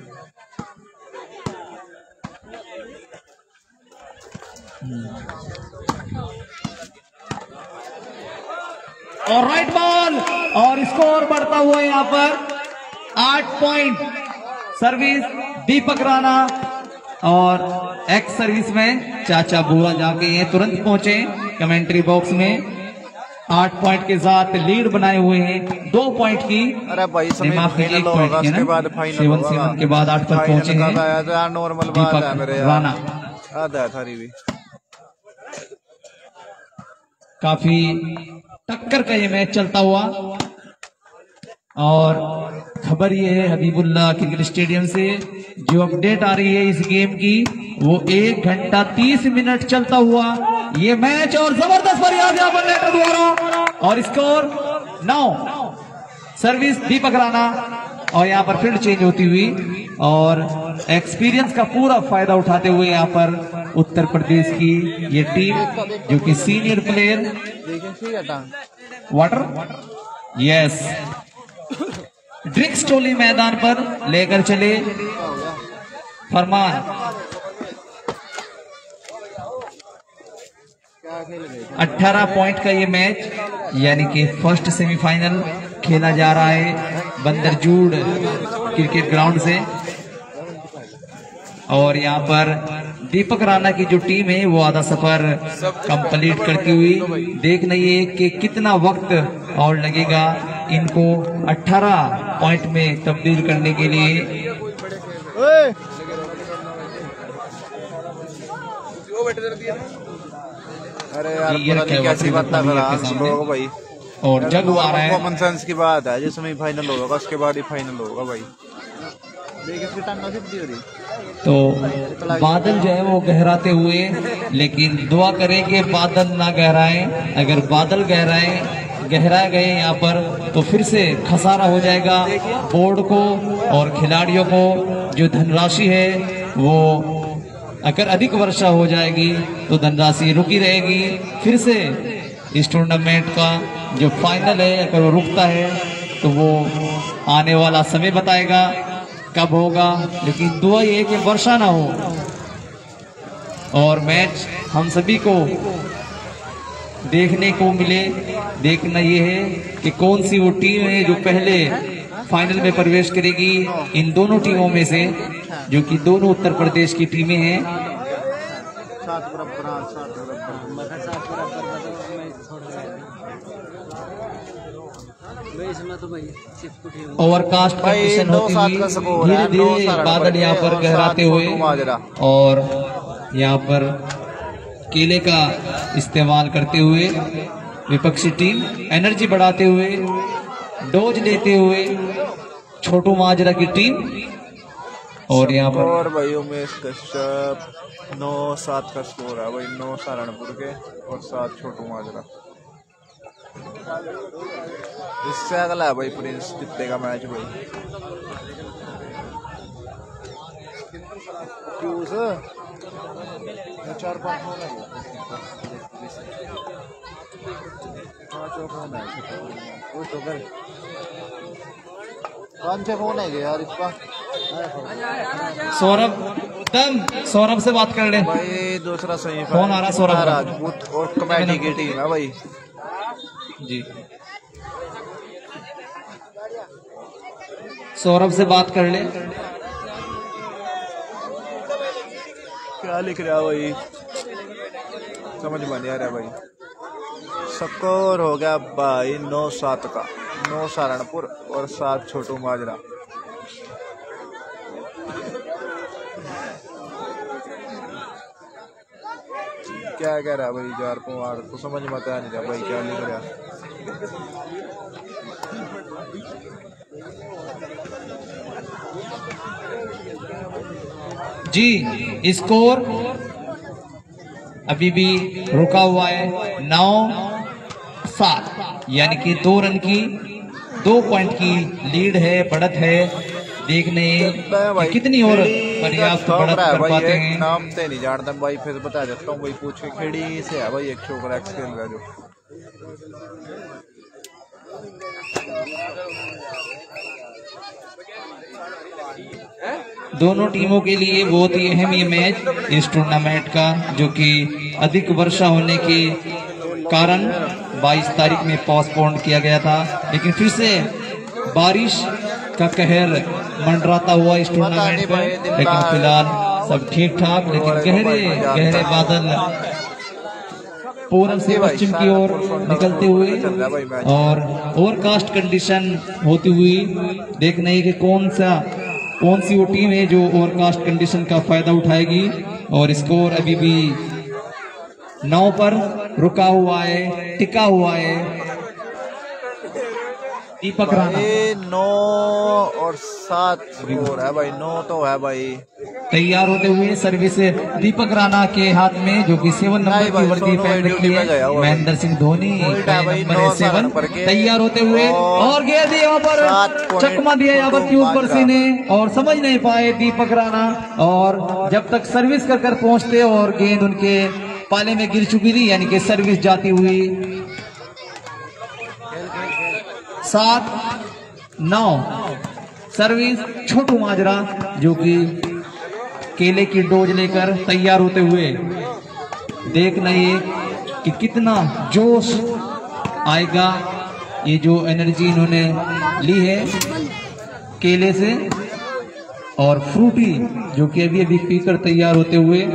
और राइट बॉल और स्कोर बढ़ता हुआ यहाँ पर 8 पॉइंट। सर्विस दीपक राणा और एक्स सर्विस में चाचा बुआ जाके ये तुरंत पहुंचे कमेंट्री बॉक्स में। 8 पॉइंट के साथ लीड बनाए हुए हैं 2 पॉइंट की। अरे भाई सेमीफाइनल होगा, उसके बाद फाइनल होगा। 7 के बाद 8 पर पहुंचे हैं नॉर्मल बात है मेरे यार। राणा आधा थारी भी काफी टक्कर का ये मैच चलता हुआ। और खबर ये है हबीबुल्ला क्रिकेट स्टेडियम से जो अपडेट आ रही है इस गेम की, वो 1 घंटा 30 मिनट चलता हुआ ये मैच। और जबरदस्त प्रयास यहाँ पर नेटर द्वारा और स्कोर 9। सर्विस दीपक राणा और यहाँ पर फील्ड चेंज होती हुई और एक्सपीरियंस का पूरा फायदा उठाते हुए यहाँ पर उत्तर प्रदेश की ये टीम जो कि senior player water yes drinks टोली मैदान पर लेकर चले फरमान। 18 पॉइंट का ये मैच यानी कि फर्स्ट सेमीफाइनल खेला जा रहा है बंदरजूड़ क्रिकेट ग्राउंड से। और यहाँ पर दीपक राणा की जो टीम है वो आधा सफर कंप्लीट करती हुई देख रही है कि कितना वक्त और लगेगा इनको 18 पॉइंट में तब्दील करने के लिए। अरे यार पता नहीं कैसी बात ना करा लोग भाई। और जग आ रहा है कॉमन सेंस की बात है, जो सेमीफाइनल होगा उसके बाद ही फाइनल होगा भाई। तो बादल जो है वो गहराते हुए, लेकिन दुआ करें कि बादल ना गहराएं। अगर बादल गहरा गए यहाँ पर तो फिर से खसारा हो जाएगा बोर्ड को और खिलाड़ियों को। जो धनराशि है वो अगर अधिक वर्षा हो जाएगी तो धनराशि रुकी रहेगी। फिर से इस टूर्नामेंट का जो फाइनल है अगर वो रुकता है तो वो आने वाला समय बताएगा कब होगा। लेकिन दुआ ये है कि वर्षा ना हो। और मैच हम सभी को देखने को मिले। देखना ये है कि कौन सी वो टीम है जो पहले फाइनल में प्रवेश करेगी इन दोनों टीमों में से, जो कि दोनों उत्तर प्रदेश की टीमें हैं। ओवरकास्ट कंडीशन होती हुई धीरे धीरे बादल यहाँ पर गहराते हुए और यहाँ पर केले का इस्तेमाल करते हुए विपक्षी टीम एनर्जी बढ़ाते हुए डोज लेते हुए छोटू माजरा की टीम। और यहाँ पर और भाई उमेश कश्यप 9-7 का स्कोर है भाई। 9 सहारनपुर के और 7 छोटू माजरा। इससे अगला है भाई प्रिंस जीतेगा मैच भाई। क्यूज 4-5 फोन है, 5 फोन है, कुछ तो कर 5-6 फोन है यार इसका। सौरभ से बात कर ले भाई। दूसरा सही फोन आ रहा सौरभ का। राजपूत और कमेटी की टीम है भाई जी। सौरभ से बात कर ले। क्या लिख रहा है भाई, समझ में नहीं आ रहा भाई। स्कोर हो गया भाई 9-7 का। 9 सहारनपुर और 7 छोटू माजरा। क्या कह रहा है भाई जार कुमार, तो समझ में आता नहीं रहा भाई क्या लिख रहा है। जी स्कोर अभी भी रुका हुआ है 9-7, यानी कि 2 रन की 2 पॉइंट की लीड है, बढ़त है। देखने कि कितनी और पर्याप्त बढ़त कर पाते हैं। नाम से नहीं जानता भाई, फिर बता देता हूँ भाई, पूछ के। खेड़ी से है भाई एक छोकरा एक्स खेल रहा जो। दोनों टीमों के लिए बहुत ही अहम ये मैच इस टूर्नामेंट का, जो कि अधिक वर्षा होने के कारण 22 तारीख में पोस्टपोन किया गया था, लेकिन फिर से बारिश का कहर मंडराता हुआ इस टूर्नामेंट में। लेकिन फिलहाल सब ठीक ठाक, लेकिन गहरे बादल पूरब से पश्चिम की ओर निकलते हुए और ओवरकास्ट कंडीशन होती हुई देखना है कि कौन सी वो टीम है जो ओवरकास्ट कंडीशन का फायदा उठाएगी। और स्कोर अभी भी 9 पर रुका हुआ है, टिका हुआ है। दीपक राणा 9 और 7 स्कोर है भाई। 9 तो है भाई। तैयार होते हुए सर्विस दीपक राणा के हाथ में, जो कि 7 नंबर की वर्दी पहन रखी है। महेंद्र सिंह धोनी नंबर 7 तैयार होते हुए और गेंद यहाँ पर चकमा दिया यहाँ पर फ्यूज पर्सी ने, और समझ नहीं पाए दीपक राणा। और जब तक सर्विस कर पहुंचते और गेंद उनके पाले में गिर चुकी थी, यानी कि सर्विस जाती हुई 7-9 सर्विस छोटू माजरा, जो कि केले की डोज लेकर तैयार होते हुए देखना ये कि कितना जोश आएगा। ये जो एनर्जी इन्होंने ली है केले से और फ्रूटी, जो कि अभी पीकर तैयार होते हुए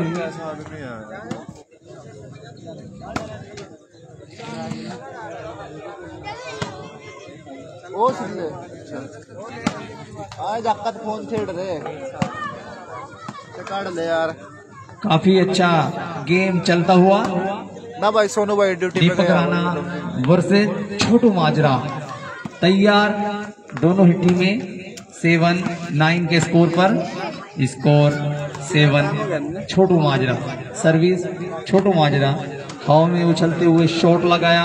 आज फोन छेड़ रहे काट ले यार। काफी अच्छा गेम चलता हुआ ना भाई। सोनू भाई ड्यूटी पे दीपक राणा वर्सेस छोटू माजरा तैयार। दोनों ही टीमें 7-9 के स्कोर पर। स्कोर 7 छोटू माजरा। सर्विस छोटू माजरा हवा में उछलते हुए शॉट लगाया।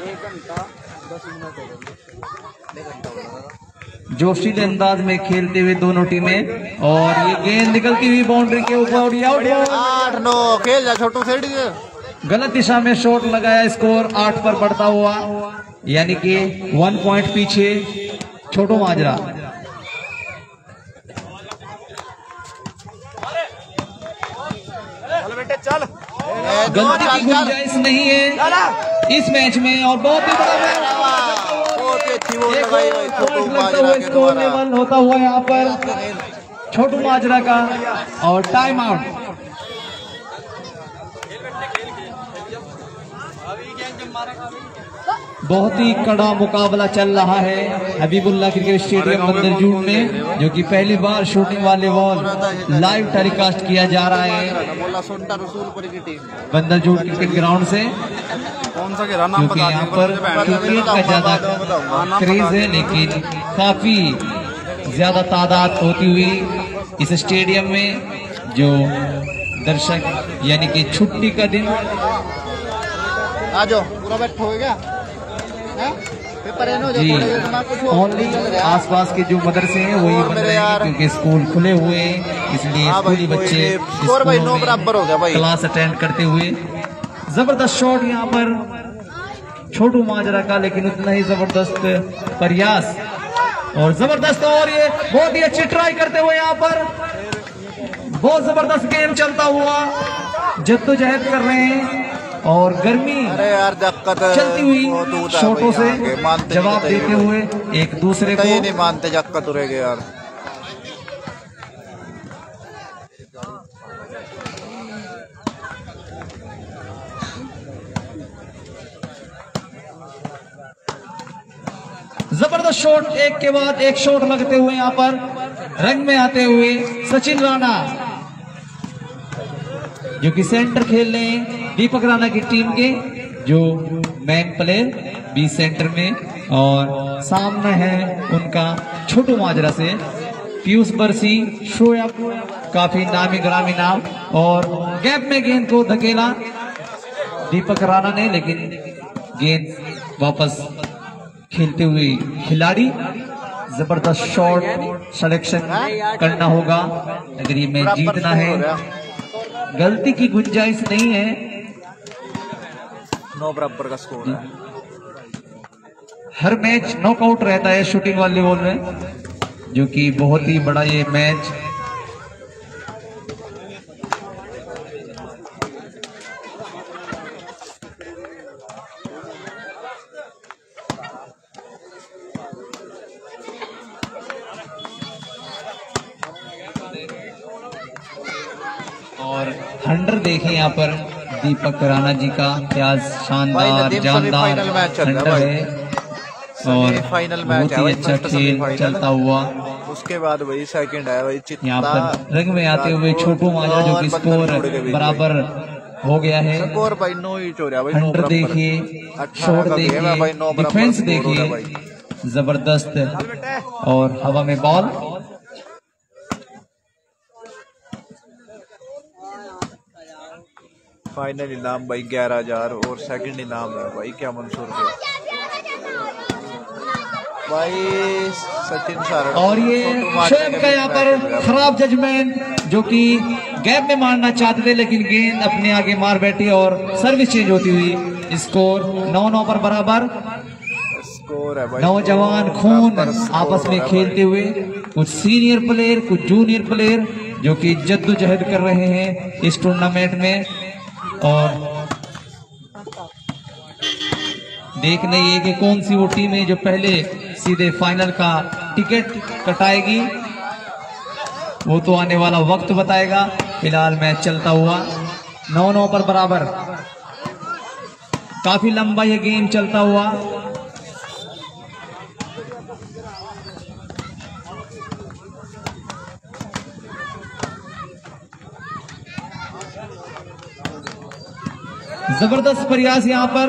जोशीले अंदाज में खेलते हुए दोनों टीमें, और ये गेंद निकलती हुई बाउंड्री के ऊपर। 8-9 खेल जा छोटू सेठ। गलत दिशा में शॉट लगाया। स्कोर 8 पर बढ़ता हुआ, यानी कि 1 पॉइंट पीछे छोटू माजरा। गलती की गुंजाइश नहीं है इस मैच में, और बहुत ही बड़ा स्कोर लेवल होता हुआ यहाँ पर छोटू माजरा का। और टाइम आउट। बहुत ही कड़ा मुकाबला चल रहा है हबीबुल्ला क्रिकेट स्टेडियम बंदरजूड़ में, जो कि पहली बार शूटिंग वॉलीबॉल लाइव टेलीकास्ट किया जा रहा है बंदरजूड़ क्रिकेट ग्राउंड से। क्योंकि यहाँ पर क्रिकेट का ज्यादा क्रेज है, लेकिन काफी ज्यादा तादाद होती हुई इस स्टेडियम में जो दर्शक, यानी कि छुट्टी का दिन। आ जाओ पूरा बैठ हो गया। जी ओनली आसपास के जो मदरसे हैं वही बंद रहे हैं क्योंकि स्कूल खुले हुए हैं, इसलिए स्कूली बच्चे स्कोर भाई 9 बराबर हो गया भाई। क्लास अटेंड करते हुए जबरदस्त शॉट यहाँ पर छोटू माजरा का, लेकिन उतना ही जबरदस्त प्रयास और जबरदस्त, और ये बहुत ही अच्छी ट्राई करते हुए यहाँ पर बहुत जबरदस्त गेम चलता हुआ जद्दोजहद कर रहे हैं और गर्मी अरे यार दिक्कत चलती हुई शॉटों से जवाब देते हुए एक दूसरे को नहीं मानते, दिक्कत रहेगा यार। जबरदस्त शॉट, एक के बाद एक शॉट लगते हुए यहाँ पर रंग में आते हुए सचिन राणा जो कि सेंटर खेल रहे हैं दीपक राणा की टीम के, जो मैन प्लेयर बी सेंटर में, और सामने है उनका छोटू माजरा से पीयूष बरसी, शोएब, काफी नामी ग्रामी नाम, और गैप में गेंद को धकेला दीपक राणा ने, लेकिन गेंद वापस खेलते हुए खिलाड़ी। जबरदस्त शॉट सिलेक्शन करना होगा अगर ये मैच जीतना है, गलती की गुंजाइश नहीं है। 9 बराबर का स्कोर है। हर मैच नॉकआउट रहता है शूटिंग वॉलीबॉल में, जो कि बहुत ही बड़ा ये मैच और 100 देखें यहाँ पर दीपक राणा जी का क्या शानदार जानदार 100 है और फाइनल मैच बहुत ही अच्छा खेल चलता हुआ। उसके बाद वही सेकंड है वही यहाँ पर रंग में आते हुए छोटू माजरा जो कि स्कोर बराबर हो गया है। स्कोर भाई 9 ही हो रहा है। 100 देखिए, शॉट देखिए, डिफेंस देखिए, जबरदस्त, और हवा में बॉल। फाइनल इनाम भाई 11,000 और सेकंड इनाम है भाई क्या मंसूर के भाई सचिन सर। और ये शोएब का यहाँ पर खराब जजमेंट, जो कि गैप में मारना चाहते थे लेकिन गेंद अपने आगे मार बैठी और सर्विस चेंज होती हुई। स्कोर 9-9 पर बराबर। स्कोर है भाई नौजवान खून आपस में खेलते हुए, कुछ सीनियर प्लेयर कुछ जूनियर प्लेयर जो कि जद्दोजहद कर रहे हैं इस टूर्नामेंट में। और देखना ये कि कौन सी वो टीम है जो पहले सीधे फाइनल का टिकट कटाएगी, वो तो आने वाला वक्त बताएगा। फिलहाल मैच चलता हुआ 9-9 पर बराबर। काफी लंबा ये गेम चलता हुआ। जबरदस्त प्रयास यहां पर।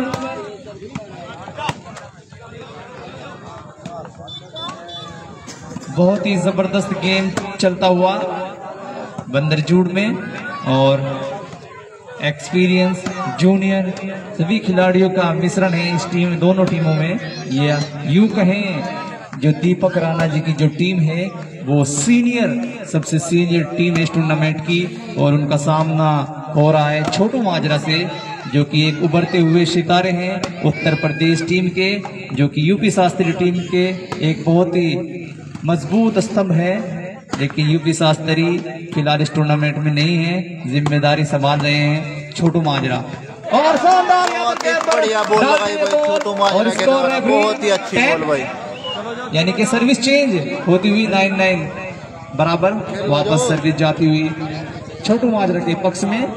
बहुत ही जबरदस्त गेम चलता हुआ बंदरजूड़ में, और एक्सपीरियंस जूनियर सभी खिलाड़ियों का मिश्रण है इस टीम, दोनों टीमों में। ये यूं कहें जो दीपक राणा जी की जो टीम है वो सीनियर, सबसे सीनियर टीम है इस टूर्नामेंट की, और उनका सामना हो रहा है छोटू माजरा से जो कि एक उभरते हुए सितारे हैं उत्तर प्रदेश टीम के, जो कि यूपी शास्त्री टीम के एक बहुत ही मजबूत स्तंभ है। लेकिन यूपी शास्त्री फिलहाल इस टूर्नामेंट में नहीं है, जिम्मेदारी संभाल रहे हैं छोटू माजरा। और शानदार बढ़िया बॉल लगाई भाई छोटू माजरा के द्वारा, बहुत ही अच्छी बॉल भाई, यानी कि सर्विस चेंज होती हुई 9-9 बराबर, वापस सर्विस जाती हुई छोटू माजरा के पक्ष में।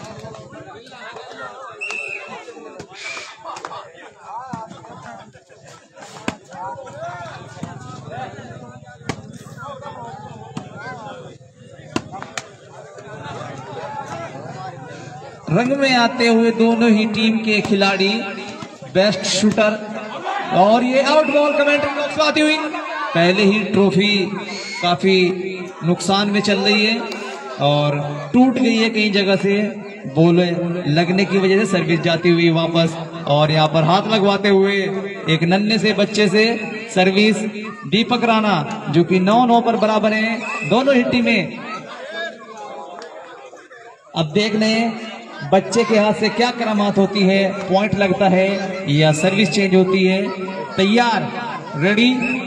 रंग में आते हुए दोनों ही टीम के खिलाड़ी, बेस्ट शूटर, और ये आउट बॉल कमेंट्री बॉक्स में आती हुई। पहले ही ट्रॉफी काफी नुकसान में चल रही है और टूट गई है कई जगह से, बॉल लगने की वजह से सर्विस जाती हुई वापस, और यहाँ पर हाथ लगवाते हुए एक नन्हे से बच्चे से सर्विस दीपक राणा जो कि 9-9 पर बराबर है दोनों ही टीमें। अब देख रहे हैं बच्चे के हाथ से क्या करामात होती है, पॉइंट लगता है या सर्विस चेंज होती है। तैयार, रेडी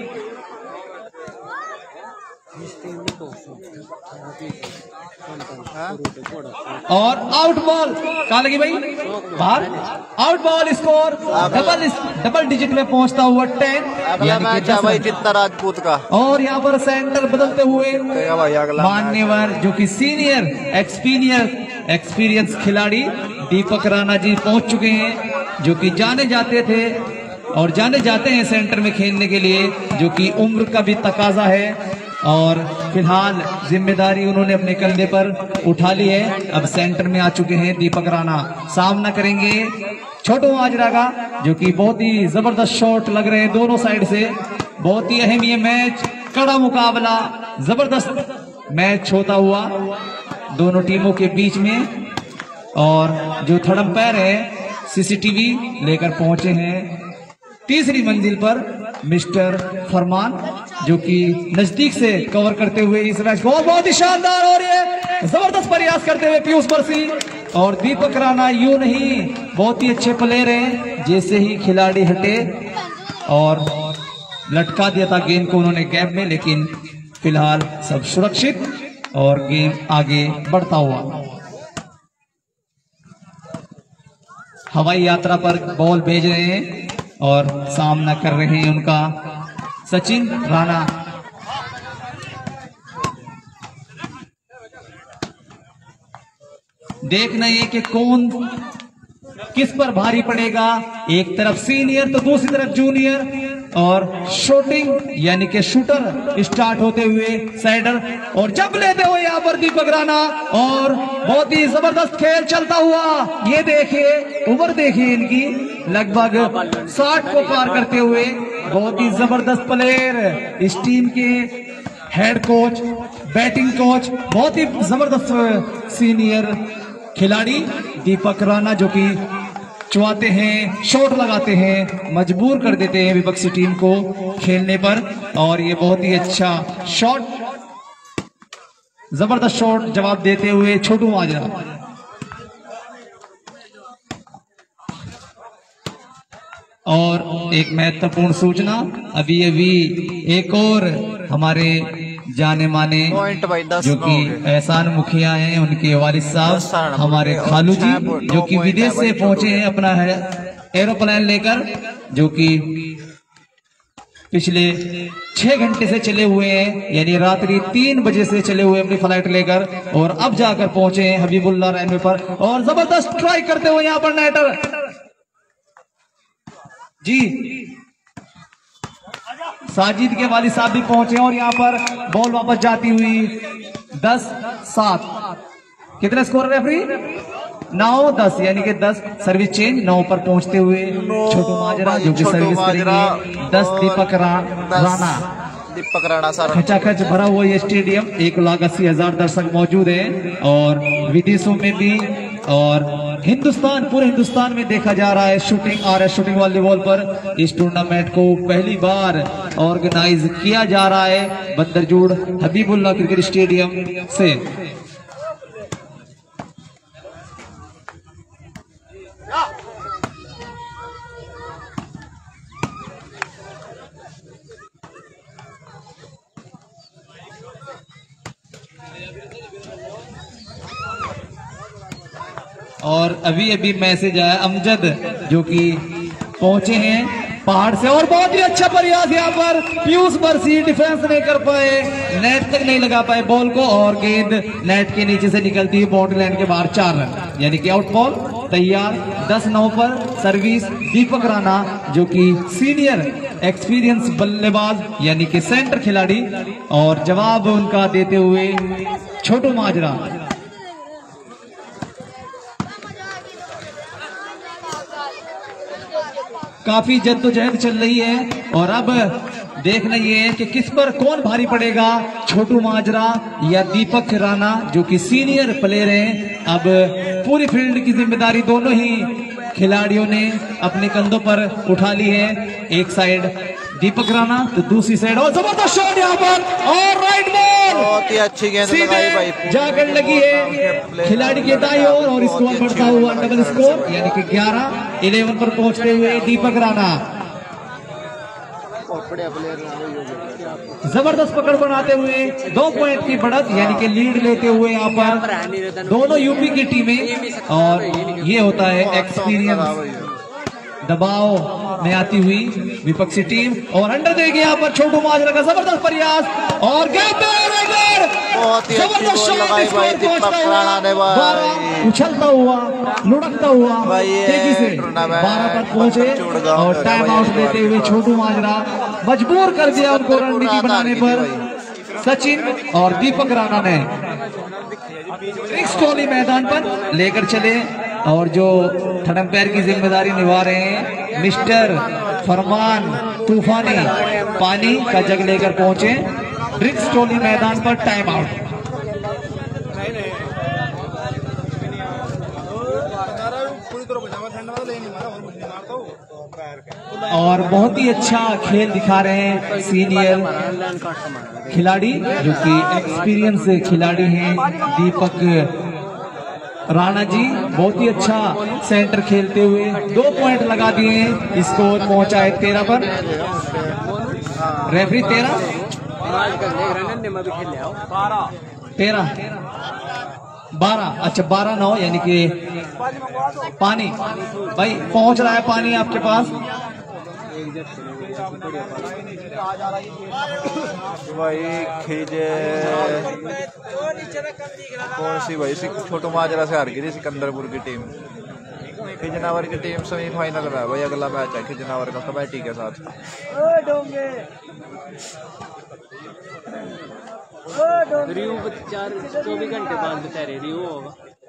और आउट बॉल। कहा लगी भाई? बाहर। Out ball. Score double digit में पहुंचता हुआ 10 यानी कि 10 भाई चित्ता राजपूत का। और यहाँ पर सेंटर बदलते हुए मान्यवर जो कि सीनियर एक्सपीरियंस खिलाड़ी दीपक राणा जी पहुंच चुके हैं, जो कि जाने जाते थे और जाने जाते हैं सेंटर में खेलने के लिए, जो कि उम्र का भी तकाजा है। और फिलहाल जिम्मेदारी उन्होंने अपने कंधे पर उठा ली है। अब सेंटर में आ चुके हैं दीपक राणा, सामना करेंगे छोटू माजरा का, जो कि बहुत ही जबरदस्त शॉट लग रहे हैं दोनों साइड से। बहुत ही अहम ये मैच, कड़ा मुकाबला, जबरदस्त मैच होता हुआ दोनों टीमों के बीच में। और जो थर्ड अंपायर है सीसीटीवी लेकर पहुंचे हैं तीसरी मंजिल पर मिस्टर फरमान, जो कि नजदीक से कवर करते हुए इस मैच को बहुत ही शानदार और ये जबरदस्त प्रयास करते हुए पीयूष बरसी। और दीपक राणा यूं नहीं, बहुत ही अच्छे प्लेयर हैं। जैसे ही खिलाड़ी हटे और लटका दिया था गेंद को उन्होंने गैप में, लेकिन फिलहाल सब सुरक्षित और गेम आगे बढ़ता हुआ। हवाई यात्रा पर बॉल भेज रहे हैं और सामना कर रहे हैं उनका सचिन राणा। देखना ये कि कौन किस पर भारी पड़ेगा, एक तरफ सीनियर तो दूसरी तरफ जूनियर। और शूटिंग यानी कि शूटर स्टार्ट होते हुए साइडर, और जब लेते हुए यहाँ पर दीपक राणा, और बहुत ही जबरदस्त खेल चलता हुआ। ये देखिए उम्र देखिए इनकी, लगभग 60 को पार करते हुए बहुत ही जबरदस्त प्लेयर। इस टीम के हेड कोच, बैटिंग कोच, बहुत ही जबरदस्त सीनियर खिलाड़ी दीपक राणा, जो कि चुआते हैं, शॉट लगाते हैं, मजबूर कर देते हैं विपक्षी टीम को खेलने पर। और ये बहुत ही अच्छा शॉट, जबरदस्त शॉट जवाब देते हुए छोटू माजरा। और एक महत्वपूर्ण सूचना, अभी एक और हमारे जाने माने जो कि एहसान मुखिया हैं, उनके वालिद साहब हमारे खालू जी, जो कि विदेश से पहुंचे हैं अपना एरोप्लेन लेकर, जो कि पिछले 6 घंटे से चले हुए हैं, यानी रात्रि 3 बजे से चले हुए अपनी फ्लाइट लेकर, और अब जाकर पहुंचे हैं हबीबुल्लाह रनवे पर। और जबरदस्त ट्राई करते हुए यहाँ पर नेटर जी साजिद के वालिद साहब भी पहुंचे, और यहाँ पर बॉल वापस जाती हुई 10-7। कितना स्कोर रेफरी? 9-10 यानी कि 10 सर्विस चेंज। 9 पर पहुंचते हुए छोटू माजरा, जो कि सर्विस करेंगे 10 दीपक राणा। खचाखच भरा हुआ ये स्टेडियम, 1,80,000 दर्शक मौजूद है, और विदेशों में भी और पूरे हिंदुस्तान में देखा जा रहा है शूटिंग वॉलीबॉल पर। इस टूर्नामेंट को पहली बार ऑर्गेनाइज किया जा रहा है बंदरजोड़ हबीबुल्लाह क्रिकेट स्टेडियम से। और अभी मैसेज आया अमजद, जो कि पहुंचे हैं पहाड़ से, और बहुत ही अच्छा प्रयास यहाँ पर पीयूष बरसी डिफेंस नहीं कर पाए, नेट तक नहीं लगा पाए बॉल को, और गेंद नेट के नीचे से निकलती है बाउंड्री लाइन के बाहर 4 रन यानी कि आउट बॉल। तैयार 10-9 पर सर्विस दीपक राणा, जो कि सीनियर एक्सपीरियंस बल्लेबाज यानी कि सेंटर खिलाड़ी, और जवाब उनका देते हुए छोटू माजरा। काफी जद्दोजहद चल रही है, और अब देखना ये है कि किस पर कौन भारी पड़ेगा, छोटू माजरा या दीपक राणा, जो कि सीनियर प्लेयर हैं। अब पूरी फील्ड की जिम्मेदारी दोनों ही खिलाड़ियों ने अपने कंधों पर उठा ली है। एक साइड दीपक राणा तो दूसरी साइड, और जबरदस्त शॉट यहाँ पर और राइट बॉल बहुत ही अच्छी गेंद लगाई भाई, जाकर लगी है खिलाड़ी के दाईं ओर और स्कोर बढ़ता हुआ डबल स्कोर यानी कि 11 पर पहुंचते हुए दीपक राणा जबरदस्त पकड़ बनाते हुए 2 पॉइंट की बढ़त यानी कि लीड लेते हुए यहाँ पर दोनों यूपी की टीमें, और ये होता है एक्सपीरियंस। दबाव में आती हुई विपक्षी टीम और अंडर देगी यहाँ पर छोटू माजरा का जबरदस्त प्रयास और बहुत ही अच्छी बॉल लगाई भाई दीपक राणा ने भाई, उछलता हुआ लुढ़कता हुआ तेजी से 12 पर पहुंचे और टाइम आउट देते हुए छोटू माजरा मजबूर कर दिया उनको रणनीति बनाने पर। सचिन और दीपक राणा ने टोली मैदान पर लेकर चले और जो थर्ड अंपायर की जिम्मेदारी निभा रहे हैं मिस्टर फरमान तूफानी पानी का जग लेकर पहुंचे ड्रिक्स टोली मैदान पर। Time out. और बहुत ही अच्छा खेल दिखा रहे हैं सीनियर खिलाड़ी जो कि एक्सपीरियंस खिलाड़ी हैं दीपक राणा जी, बहुत ही अच्छा सेंटर खेलते हुए 2 पॉइंट लगा दिए हैं। स्कोर पहुंचा है 13 पर। रेफरी 13 12 अच्छा 12-9 यानी कि पानी भाई पहुंच रहा है पानी आपके पास। भाई खींचे कौन सी भाई, छोटू माजरा से हार गई सिकंदरपुर की टीम। खिजनावर की टीम सेमीफाइनल में है भाई, अगला मैच है खिजनावर का कमेटी के साथ। 24 घंटे बाद बता रहे रिव्यू होगा।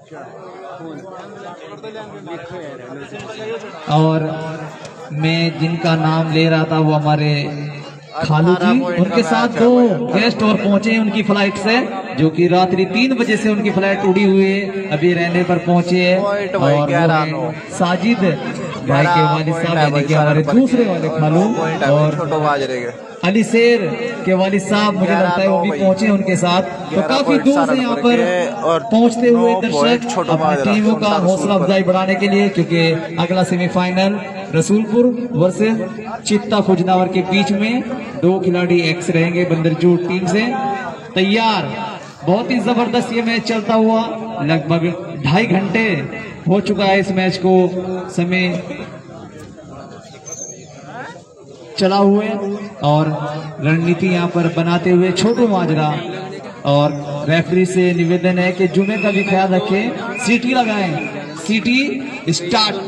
और मैं जिनका नाम ले रहा था वो हमारे खालू जी, उनके साथ 2 गेस्ट और पहुंचे उनकी फ्लाइट से, जो कि रात्रि 3 बजे से उनकी फ्लाइट उड़ी हुई है, अभी रहने पर पहुंचे हैं। और साजिद भाई के वालिद साहब यानी कि हमारे दूसरे वाले खालू, और अली शेर के वालिद साहब मुझे लगता है वो भी पहुंचे उनके साथ। तो काफी दूर से यहाँ पर पहुंचते हुए दर्शक अपनी टीमों का हौसला अफजाई बढ़ाने के लिए, क्योंकि अगला सेमीफाइनल रसूलपुर वर्सेस चित्ता खुजनावर के बीच में 2 खिलाड़ी एक्स रहेंगे बंदरजोड़ टीम से। तैयार, बहुत ही जबरदस्त ये मैच चलता हुआ, लगभग 2.5 घंटे हो चुका है इस मैच को समय चला हुए, और रणनीति यहाँ पर बनाते हुए छोटू माजरा। और रेफरी से निवेदन है कि जुमे का भी ख्याल रखें, सीटी लगाएं। सीटी स्टार्ट।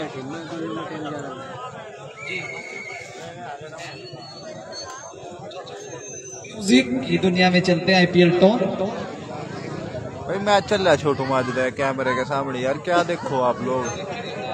म्यूजिक की दुनिया में चलते हैं आईपीएल टोन। भाई मैच चल रहा है छोटू माजरा कैमरे के सामने, यार क्या देखो आप लोग।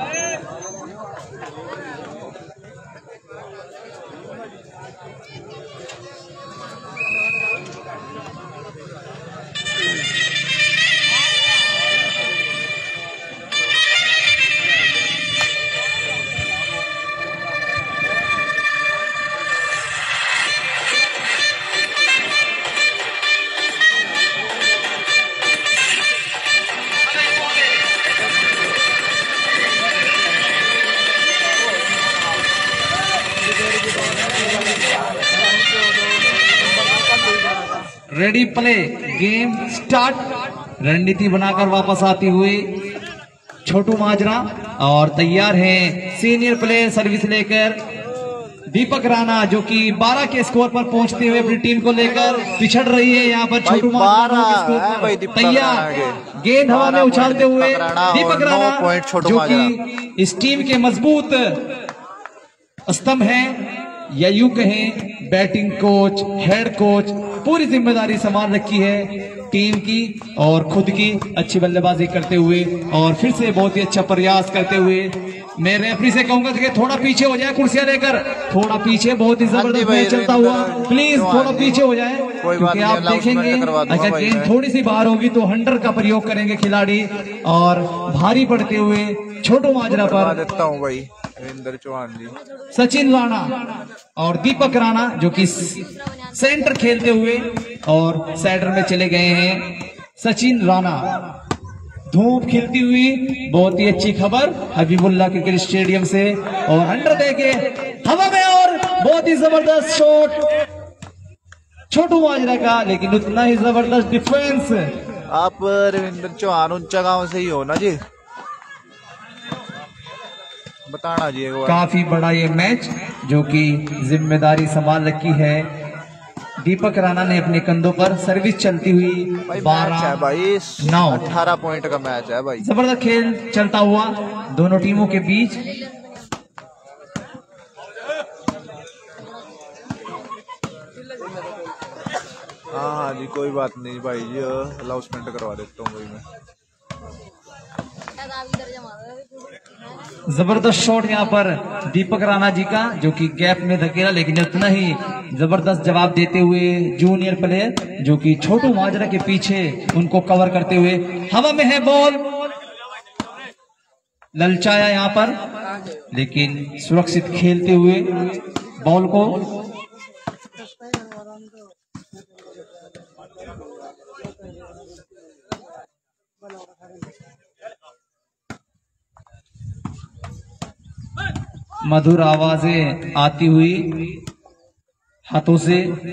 Ready play game start. रणनीति बनाकर वापस आती हुई छोटू माजरा, और तैयार हैं सीनियर प्लेयर सर्विस लेकर दीपक राणा, जो कि 12 के स्कोर पर पहुंचते हुए अपनी टीम को लेकर पिछड़ रही है। यहाँ पर छोटू माजरा तैयार, गेंद हवा में उछालते हुए दीपक राणा, जो कि इस टीम के मजबूत स्तंभ हैं, या यूं कहें बैटिंग कोच, हेड कोच, पूरी जिम्मेदारी संभाल रखी है टीम की, और खुद की अच्छी बल्लेबाजी करते हुए और फिर से बहुत ही अच्छा प्रयास करते हुए मैं रेफरी से कहूंगा कि थोड़ा पीछे हो जाए, कुर्सियां लेकर थोड़ा पीछे, बहुत ही जबरदस्त मैच चलता हुआ, प्लीज थोड़ा पीछे हो जाए, क्योंकि आप देखेंगे अगर गेंद थोड़ी सी बाहर होगी तो हंटर का प्रयोग करेंगे खिलाड़ी और भारी पड़ते हुए छोटू माजरा पर देता हूँ भाई रविंद्र चौहान जी, सचिन राणा और दीपक राणा जो कि सेंटर खेलते हुए और साइडर में चले गए हैं। सचिन राणा धूप खिलती हुई, बहुत ही अच्छी खबर हबीबुल्ला क्रिकेट स्टेडियम से, और हंटर देके हवा में और बहुत ही जबरदस्त शॉट छोटू माजरा का, लेकिन उतना ही जबरदस्त डिफेंस। आप रविंद्र चौहान ऊंचा गांव से ही हो ना जी, बताना जी एक बार। काफी बड़ा ये मैच जो कि जिम्मेदारी संभाल रखी है दीपक राणा ने अपने कंधों पर, सर्विस चलती हुई 12 है भाई, 9 18 पॉइंट का मैच है भाई, जबरदस्त खेल चलता हुआ दोनों टीमों के बीच। हाँ जी कोई बात नहीं भाई जी, अनाउंसमेंट करवा देता हूँ भाई मैं। जबरदस्त शॉट यहाँ पर दीपक राणा जी का, जो कि गैप में धकेला, लेकिन उतना ही जबरदस्त जवाब देते हुए जूनियर प्लेयर जो कि छोटू माजरा के पीछे उनको कवर करते हुए हवा में है बॉल, ललचाया यहाँ पर, लेकिन सुरक्षित खेलते हुए बॉल को मधुर आवाजें आती हुई हाथों से,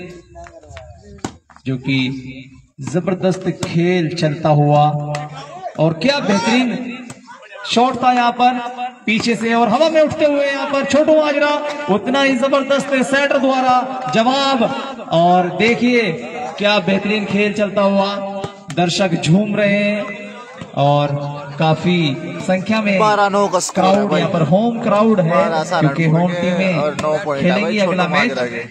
जो कि जबरदस्त खेल चलता हुआ, और क्या बेहतरीन शॉट था यहाँ पर पीछे से, और हवा में उठते हुए यहाँ पर छोटू माजरा, उतना ही जबरदस्त सेटर द्वारा जवाब, और देखिए क्या बेहतरीन खेल चलता हुआ, दर्शक झूम रहे हैं और काफी संख्या में क्राउड यहाँ पर, होम क्राउड है क्योंकि होम टीमें खेलेंगी अगला match.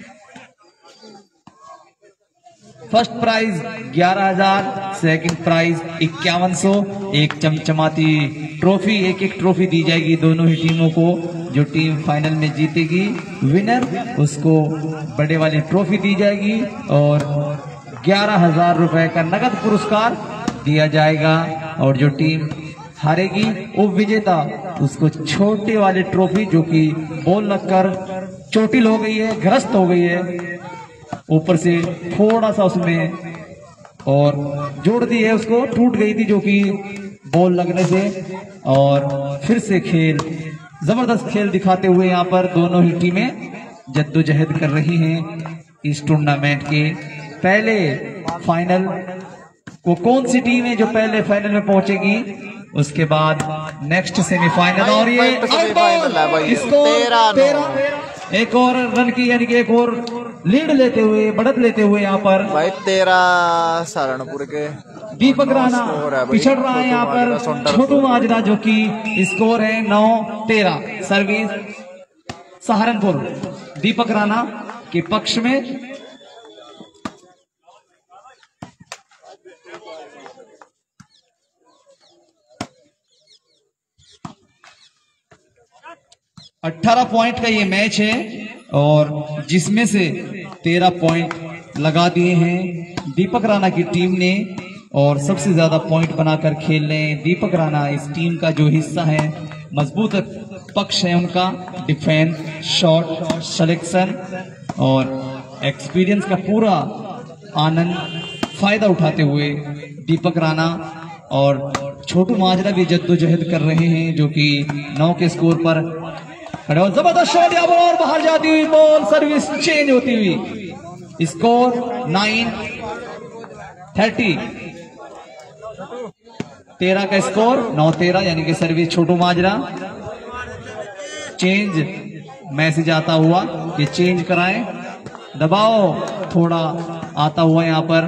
First prize 11,000, second prize 5100, एक चमचमाती ट्रॉफी, एक ट्रॉफी दी जाएगी दोनों ही टीमों को। जो टीम फाइनल में जीतेगी विनर, उसको बड़े वाली ट्रॉफी दी जाएगी और 11,000 रुपए का नगद पुरस्कार दिया जाएगा, और जो टीम हारेगी उप विजेता उसको छोटे वाली ट्रॉफी, जो कि बॉल लगकर चोटिल हो गई है, ग्रस्त हो गई है, ऊपर से थोड़ा सा उसमें और जोड़ दी है, उसको टूट गई थी जो कि बॉल लगने से, और फिर से खेल जबरदस्त खेल दिखाते हुए यहाँ पर दोनों ही टीमें जद्दोजहद कर रही हैं इस टूर्नामेंट के पहले फाइनल। वो कौन सी टीम है जो पहले फाइनल में पहुंचेगी, उसके बाद नेक्स्ट सेमीफाइनल, और ये इसको 13 एक और रन की, यानी कि एक और लीड लेते हुए, बढ़त लेते हुए यहाँ पर भाई 13 सहारनपुर के दीपक राणा पिछड़ रहा है यहाँ पर छोटू माजरा, जो कि स्कोर है 9-13, सर्विस सहारनपुर दीपक राणा के पक्ष में। अठारह पॉइंट का ये मैच है और जिसमें से 13 पॉइंट लगा दिए हैं दीपक राणा की टीम ने, और सबसे ज्यादा पॉइंट बनाकर खेल रहे हैं दीपक राणा। इस टीम का जो हिस्सा है, मजबूत पक्ष है उनका, डिफेंस, शॉट, सिलेक्शन और एक्सपीरियंस का पूरा आनंद फायदा उठाते हुए दीपक राणा और छोटू माजरा भी जद्दोजहद कर रहे हैं, जो कि 9 के स्कोर पर खड़े। और जबरदस्त शॉट यहाँ पर और बाहर जाती हुई बॉल, सर्विस चेंज होती हुई, स्कोर 9-30, 13 का स्कोर 9-13, यानी कि service Chhotu Majra. Change message आता हुआ कि चेंज कराएं, दबाव थोड़ा आता हुआ यहाँ पर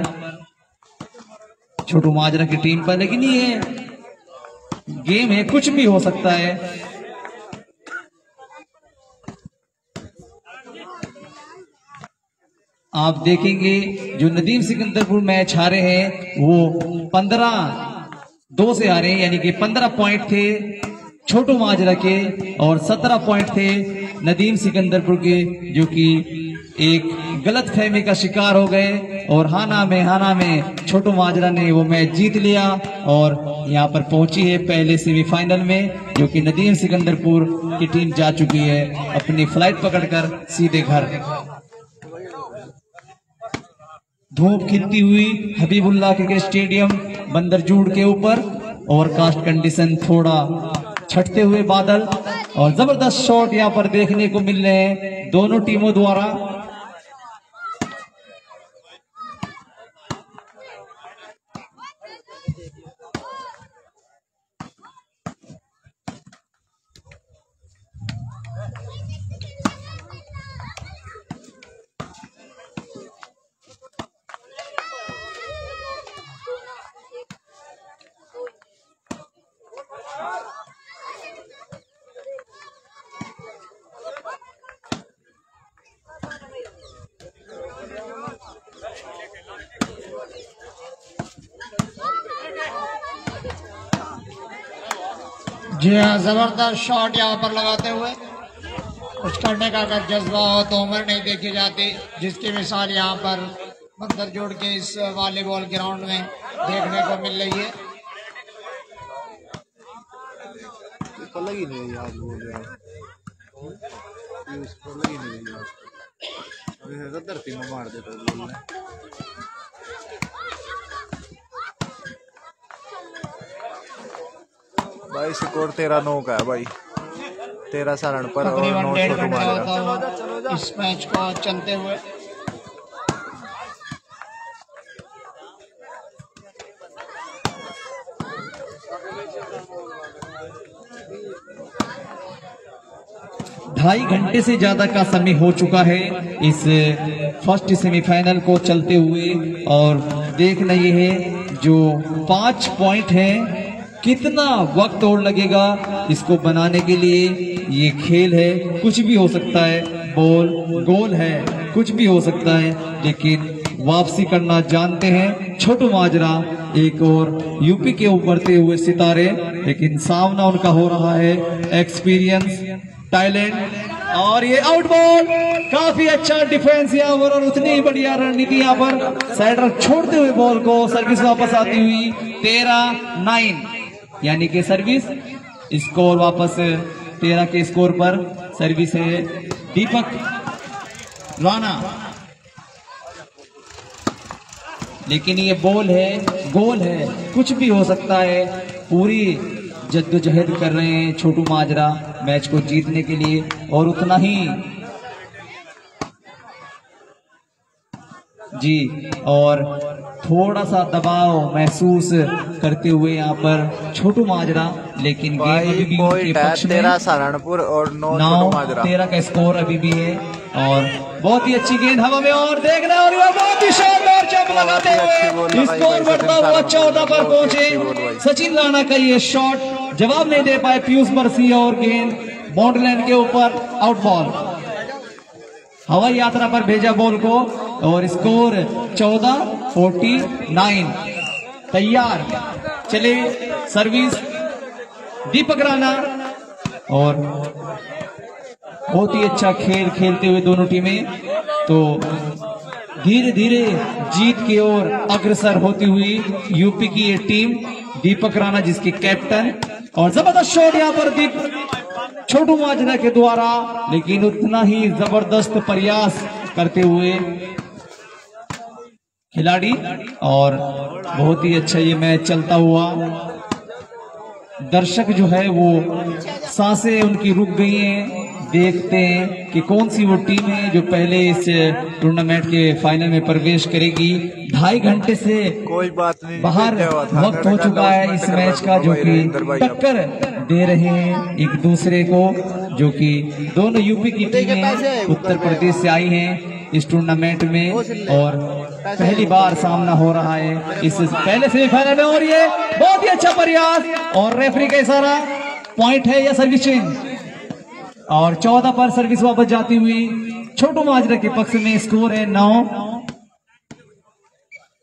छोटू माजरा की टीम पर, लेकिन ये गेम है, कुछ भी हो सकता है। आप देखेंगे जो नदीम सिकंदरपुर मैच हारे हैं वो 15-2 से हारे, यानी कि 15 पॉइंट थे छोटू माजरा के और 17 पॉइंट थे नदीम सिकंदरपुर के, जो कि एक गलत फहमी का शिकार हो गए और हाना में छोटू माजरा ने वो मैच जीत लिया और यहाँ पर पहुंची है पहले सेमीफाइनल में, जो कि नदीम सिकंदरपुर की टीम जा चुकी है अपनी फ्लाइट पकड़कर सीधे घर। धूप खिलती हुई हबीबुल्लाह क्रिकेट स्टेडियम बंदरजूड़ के ऊपर, ओवरकास्ट कंडीशन, थोड़ा छटते हुए बादल और जबरदस्त शॉट यहाँ पर देखने को मिल रहे हैं दोनों टीमों द्वारा। जी हाँ, जबरदस्त शॉट यहाँ पर लगाते हुए कुछ करने का अगर जज्बा हो तो उम्र नहीं देखी जाती, जिसकी मिसाल यहाँ पर बंदरजोड़ के इस वॉलीबॉल ग्राउंड में देखने को मिल रही है। लगी नहीं याद बोल रहा लगी नहीं याद धरती में मार देता बोलने। भाई स्कोर 13-9 का है भाई, 13 सारण पर और 9 छोटू माजरा इस मैच को चलते हुए। ढाई घंटे से ज्यादा का समय हो चुका है इस फर्स्ट सेमीफाइनल को चलते हुए और देखना ये है जो 5 पॉइंट हैं, कितना वक्त और लगेगा इसको बनाने के लिए। ये खेल है, कुछ भी हो सकता है, बॉल गोल है, कुछ भी हो सकता है, लेकिन वापसी करना जानते हैं छोटू माजरा। एक और यूपी के उभरते हुए सितारे, लेकिन सामना उनका हो रहा है एक्सपीरियंस, टैलेंट। और ये आउट बॉल, काफी अच्छा डिफेंस यहाँ पर और उतनी ही बढ़िया रणनीति यहाँ पर। साइडर छोड़ते हुए बॉल को सर्विस वापस आती हुई 13-9, यानी कि सर्विस स्कोर वापस 13 के स्कोर पर सर्विस है दीपक राणा। लेकिन ये बॉल है, गोल है, कुछ भी हो सकता है। पूरी जद्दोजहद कर रहे हैं छोटू माजरा मैच को जीतने के लिए और उतना ही जी, और थोड़ा सा दबाव महसूस करते हुए यहाँ पर छोटू माजरा, लेकिन गेम अभी भी उनके पक्ष में। 13 सहारनपुर और 9 माजरा, 13 का स्कोर अभी भी है और बहुत ही अच्छी गेंद हवा में और देखना, और बहुत ही शानदार जंप लगाते हुए स्कोर बढ़ता हुआ 14 पर पहुंचे। सचिन राणा का ये शॉट जवाब नहीं दे पाए पीयूष बरसी और गेंद बाउंड्री के ऊपर आउट बॉल। हवाई यात्रा पर भेजा बॉल को और स्कोर 14-49। तैयार, चले सर्विस दीपक राणा और बहुत ही अच्छा खेल खेलते हुए दोनों टीमें तो धीरे धीरे जीत की ओर अग्रसर होती हुई यूपी की ये टीम, दीपक राणा जिसके कैप्टन, और जबरदस्त शॉट यहाँ पर छोटू माजरा के द्वारा, लेकिन उतना ही जबरदस्त प्रयास करते हुए खिलाड़ी और बहुत ही अच्छा ये मैच चलता हुआ। दर्शक जो है वो सांसें उनकी रुक गई हैं, देखते हैं कि कौन सी वो टीम है जो पहले इस टूर्नामेंट के फाइनल में प्रवेश करेगी। 2.5 घंटे से कोई बात नहीं, बाहर वक्त हो चुका है इस मैच का, जो कि टक्कर दे रहे हैं एक दूसरे को, जो कि दोनों यूपी की टीमें उत्तर प्रदेश से आई हैं इस टूर्नामेंट में और पहली बार सामना हो रहा है इस पहले सेमीफाइनल में। और ये बहुत ही अच्छा प्रयास और रेफरी का इशारा, पॉइंट है या सर्विस चेंज, और 14 पर सर्विस वापस जाती हुई छोटू माजरा के पक्ष में। स्कोर है 9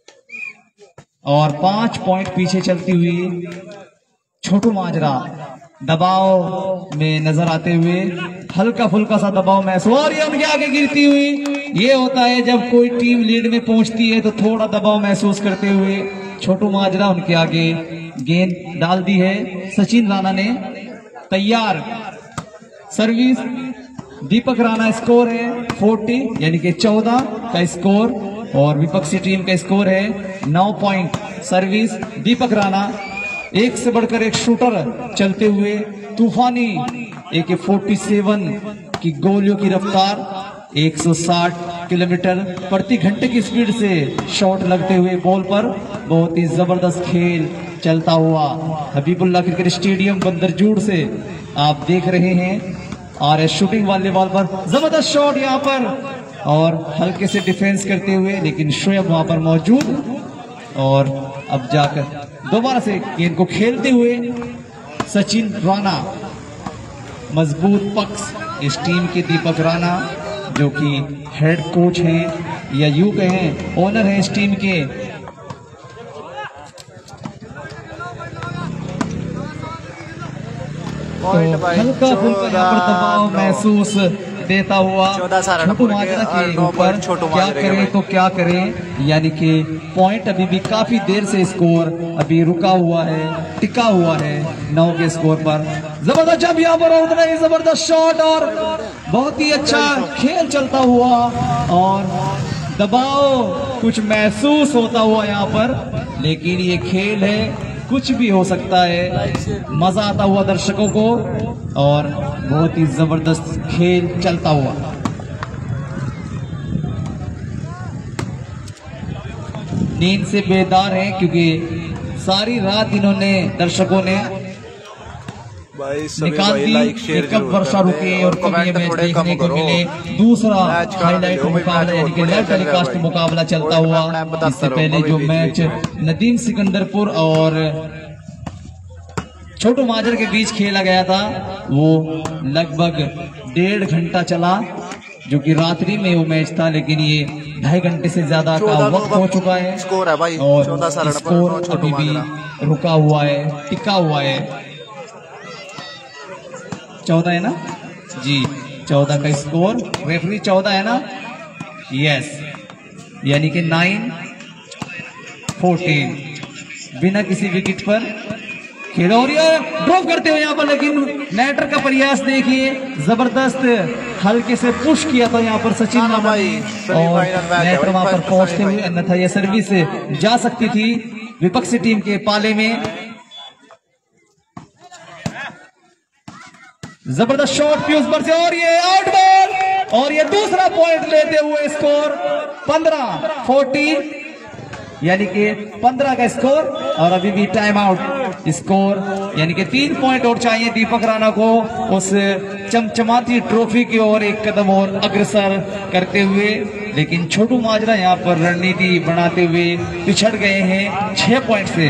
और 5 पॉइंट पीछे चलती हुई छोटू माजरा। दबाव में नजर आते हुए, हल्का फुल्का सा दबाव महसूस, और ये उनके आगे गिरती हुई। ये होता है जब कोई टीम लीड में पहुंचती है तो थोड़ा दबाव महसूस करते हुए छोटू माजरा उनके आगे गेंद डाल दी है। सचिन राणा ने तैयार, सर्विस दीपक राणा, स्कोर है 40 यानी कि 14 का स्कोर, और विपक्षी टीम का स्कोर है 9 पॉइंट। सर्विस दीपक राणा, एक से बढ़कर एक शूटर चलते हुए, तूफानी AK-47 की गोलियों की रफ्तार, 160 किलोमीटर प्रति घंटे की स्पीड से शॉट लगते हुए बॉल पर बहुत ही जबरदस्त खेल चलता हुआ हबीबुल्ला क्रिकेट स्टेडियम बंदरजोड़ से आप देख रहे हैं। और शूटिंग वाले बॉल पर जबरदस्त शॉट यहाँ पर, और हल्के से डिफेंस करते हुए, लेकिन शोएब वहां पर मौजूद, और अब जाकर दोबारा से गेंद को खेलते हुए सचिन राणा, मजबूत पक्ष इस टीम के दीपक राणा जो कि हेड कोच हैं या यूं कहें ओनर हैं इस टीम के। तो हल्का फुल्का यहाँ पर दबाव महसूस देता हुआ छोटू माजरा के ऊपर, क्या करें तो क्या करें, यानी कि पॉइंट अभी भी काफी देर से स्कोर अभी रुका हुआ है, टिका हुआ है 9 के स्कोर पर। जबरदस्त जब यहाँ पर उतना ही जबरदस्त शॉट, और बहुत ही अच्छा खेल चलता हुआ, और दबाव कुछ महसूस होता हुआ यहाँ पर, लेकिन ये खेल है, कुछ भी हो सकता है। मजा आता हुआ दर्शकों को, और बहुत ही जबरदस्त खेल चलता हुआ। नींद से बेदार हैं क्योंकि सारी रात इन्होंने, दर्शकों ने निकाल दी कब वर्षा रुके और कब ये मैच देखने को मिले। दूसरा हाईलाइट मुकाबला यानी कि लाइव टेलीकास्ट मुकाबला चलता हुआ। इससे पहले जो मैच नदीम सिकंदरपुर और छोटू माजरा के बीच खेला गया था वो लगभग 1.5 घंटा चला, जो कि रात्रि में वो मैच था, लेकिन ये 2.5 घंटे से ज्यादा का वक्त हो चुका है, और स्कोर अभी भी रुका हुआ है, टिका हुआ है। 14 है ना जी, 14 का स्कोर, रेफरी 14 है ना, यस, यानी कि 9-14 बिना किसी विकेट पर खेल। और ये ड्रॉप करते हुए यहाँ पर, लेकिन नेटर का प्रयास देखिए, जबरदस्त हल्के से पुश किया था यहाँ पर सचिन राणा ने, और नेटर वहां पर पहुंचते हुए, अन्यथा यह सर्विस जा सकती थी विपक्षी टीम के पाले में। जबरदस्त शॉट पीयूष पर से, और ये आउट बॉल, और ये दूसरा पॉइंट लेते हुए स्कोर 15-40 यानी कि 15 का स्कोर, और अभी भी टाइम आउट स्कोर, यानी कि 3 पॉइंट और चाहिए दीपक राणा को उस चमचमाती ट्रॉफी की ओर एक कदम और अग्रसर करते हुए। लेकिन छोटू माजरा यहाँ पर रणनीति बनाते हुए पिछड़ गए हैं 6 पॉइंट से।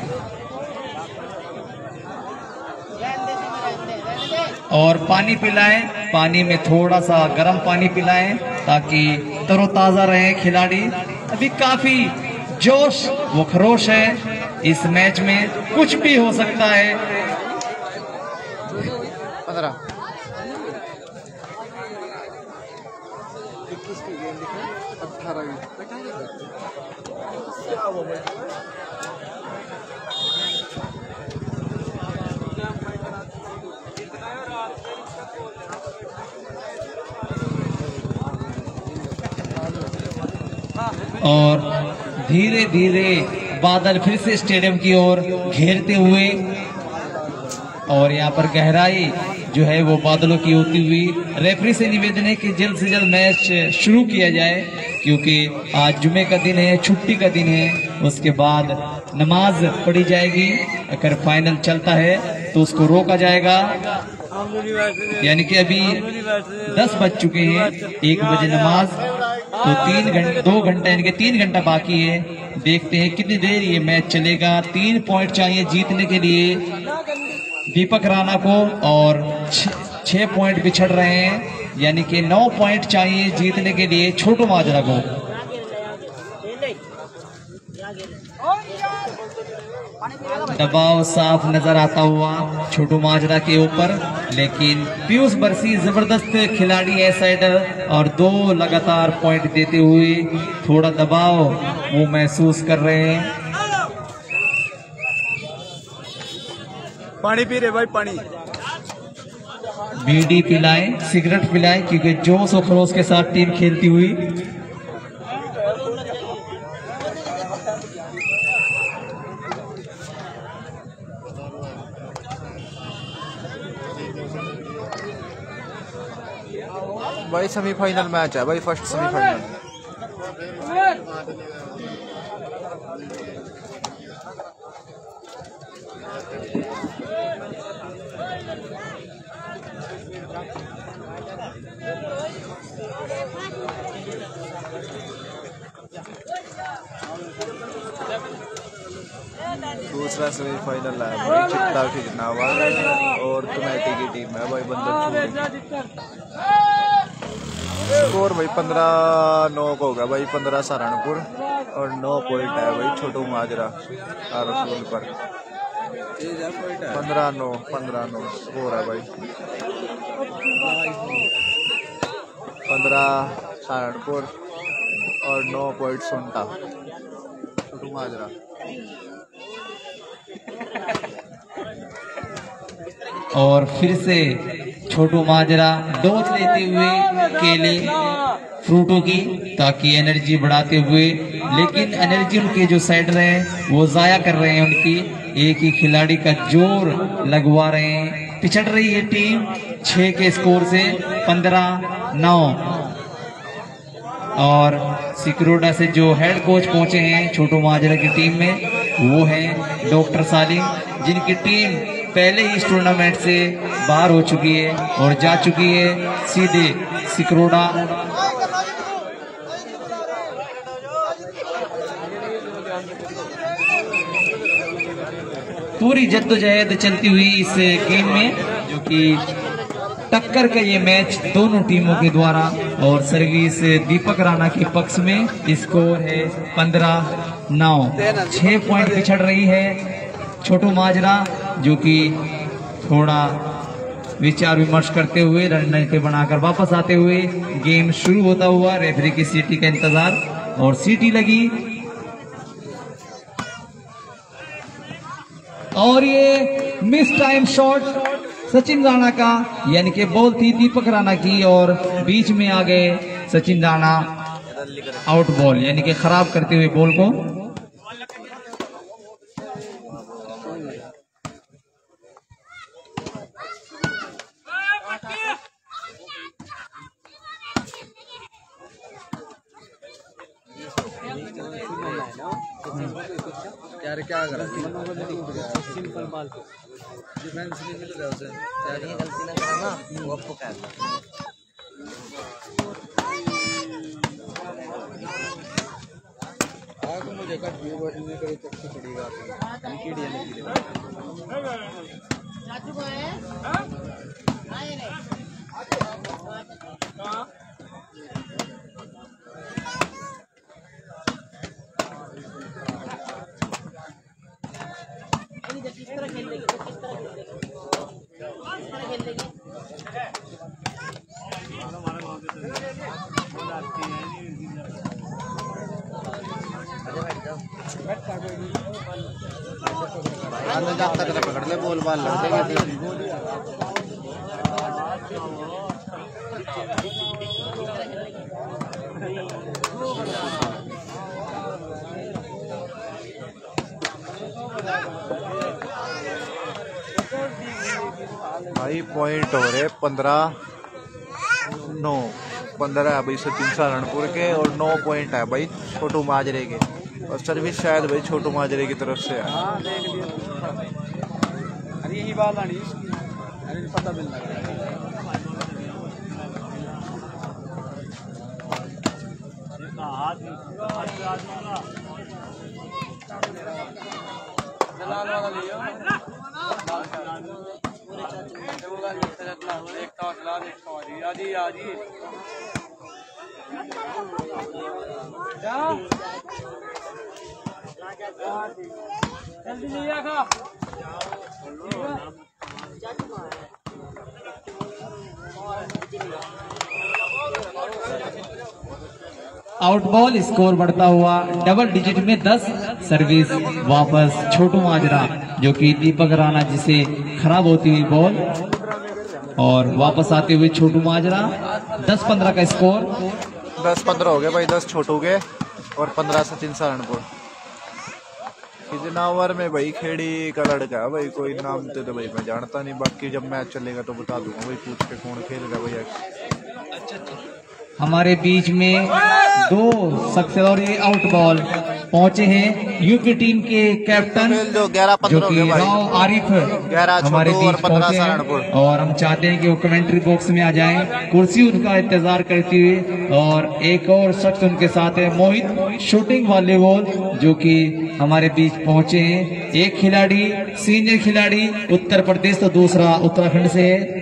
और पानी पिलाएं, पानी में थोड़ा सा गर्म पानी पिलाएं ताकि तरोताजा रहे खिलाड़ी। अभी काफी जोश व खरोश है इस मैच में, कुछ भी हो सकता है। 15 और धीरे धीरे बादल फिर से स्टेडियम की ओर घेरते हुए, और यहाँ पर गहराई जो है वो बादलों की होती हुई। रेफरी से निवेदन है कि जल्द से जल्द मैच शुरू किया जाए, क्योंकि आज जुमे का दिन है, छुट्टी का दिन है। उसके बाद नमाज पढ़ी जाएगी, अगर फाइनल चलता है तो उसको रोका जाएगा। यानी कि अभी 10 बज चुके हैं, 1 बजे नमाज, तो 2 घंटा यानी कि 3 घंटा बाकी है। देखते हैं कितनी देर ये मैच चलेगा। 3 पॉइंट चाहिए जीतने के लिए दीपक राणा को, और 6 पॉइंट बिछड़ रहे हैं, यानी कि 9 पॉइंट चाहिए जीतने के लिए छोटू माजरा को। दबाव साफ नजर आता हुआ छोटू माजरा के ऊपर, लेकिन पीयूष बरसी जबरदस्त खिलाड़ी है साइडर और 2 लगातार पॉइंट देते हुए थोड़ा दबाव वो महसूस कर रहे हैं। पानी पी रहे भाई, पानी बीड़ी पिलाएं, सिगरेट पिलाएं, क्योंकि जोश और खरोश के साथ टीम खेलती हुई। भाई सेमीफाइनल मैच है भाई, फर्स्ट सेमीफाइनल। दूसरा सेमीफाइनल है भाई, चिट्टा खिजना और कमेटी की टीम है भाई बंदर। स्कोर भाई 15-9 को होगा भाई, 15 सहारनपुर और 9 पॉइंट है भाई छोटू माजरा रसूल पर। 15-9 स्कोर है भाई। 15 सहारनपुर और 9 पॉइंट सुनता छोटू माजरा। और फिर से छोटू माजरा डोज लेते हुए केले फ्रूटों की, ताकि एनर्जी बढ़ाते हुए, लेकिन एनर्जी उनके जो साइड रहे हैं वो जाया कर रहे हैं उनकी। एक ही खिलाड़ी का जोर लगवा रहे हैं। पिछड़ रही है टीम 6 के स्कोर से 15-9। और सिक्रोडा से जो हेड कोच पहुंचे हैं छोटू माजरा की टीम में, वो हैं डॉक्टर सालिम, जिनकी टीम पहले ही इस टूर्नामेंट से बाहर हो चुकी है और जा चुकी है सीधे सिक्रोडा। पूरी जद्दोजहद चलती हुई इस गेम में, जो कि टक्कर का ये मैच दोनों टीमों के द्वारा, और सर्विस दीपक राणा के पक्ष में स्कोर है 15-9। 6 पॉइंट पिछड़ रही है छोटू माजरा, जो कि थोड़ा विचार विमर्श करते हुए रणनीति बनाकर वापस आते हुए गेम शुरू होता हुआ। रेफरी की सीटी का इंतजार, और सीटी लगी और ये miss time shot Sachin Rana का, यानी कि बॉल थी दीपक राणा की और बीच में आ गए सचिन राणा आउट बॉल, यानी कि खराब करते हुए बॉल को। यार क्या कर सिंपल बाल डिफेंस नहीं मिल रहा उसे, गलती ना करना वो आपको कहता आग मुझे कट भी बॉडी में करे तक से पड़ेगा निकीड़िया निकीड़िया चाचू को है आए रे हां किस तरह खेल लेगी, तो किस तरह खेल लेगी जब तक पकड़ ले बोल बाल भाई पॉइंट हो रहे 15-9। 15 है भाई सचिन सहारनपुर के और 9 पॉइंट है भाई छोटू माजरे के, और सर्विस शायद भाई छोटू माजरे की तरफ से है। अरे यही बात आनी अरे पता मिल रहा है दलाल वाला लियो एक आउट बॉल, स्कोर बढ़ता हुआ डबल डिजिट में 10। सर्विस वापस छोटू माजरा, जो कि दीपक राणा जिसे खराब होती हुई बॉल, और वापस आते हुए छोटू माजरा। 10-15 का स्कोर। 10-15 हो गए भाई, 10 छोटू के और 15 सचिन सहारनपुर। कितना ओवर में भाई खेड़ी का लड़का है भाई, कोई नाम तो भाई मैं जानता नहीं, बाकी जब मैच चलेगा तो बता दूंगा भाई, पूछ के कौन खेल रहा भैया। हमारे बीच में 2 सक्सेस और ये आउट बॉल पहुंचे हैं यूपी टीम के कैप्टन जो 11-15 हो गए भाई, राव आरिफ 11 हमारे छोटू और बीच 15 पहुंचे सहारनपुर। हैं, और हम चाहते हैं कि वो कमेंट्री बॉक्स में आ जाएं, कुर्सी उनका इंतजार करते हुए। और एक और शख्स उनके साथ है मोहित शूटिंग वॉलीबॉल, जो कि हमारे बीच पहुंचे हैं। एक खिलाड़ी सीनियर खिलाड़ी उत्तर प्रदेश तो दूसरा उत्तराखंड से है।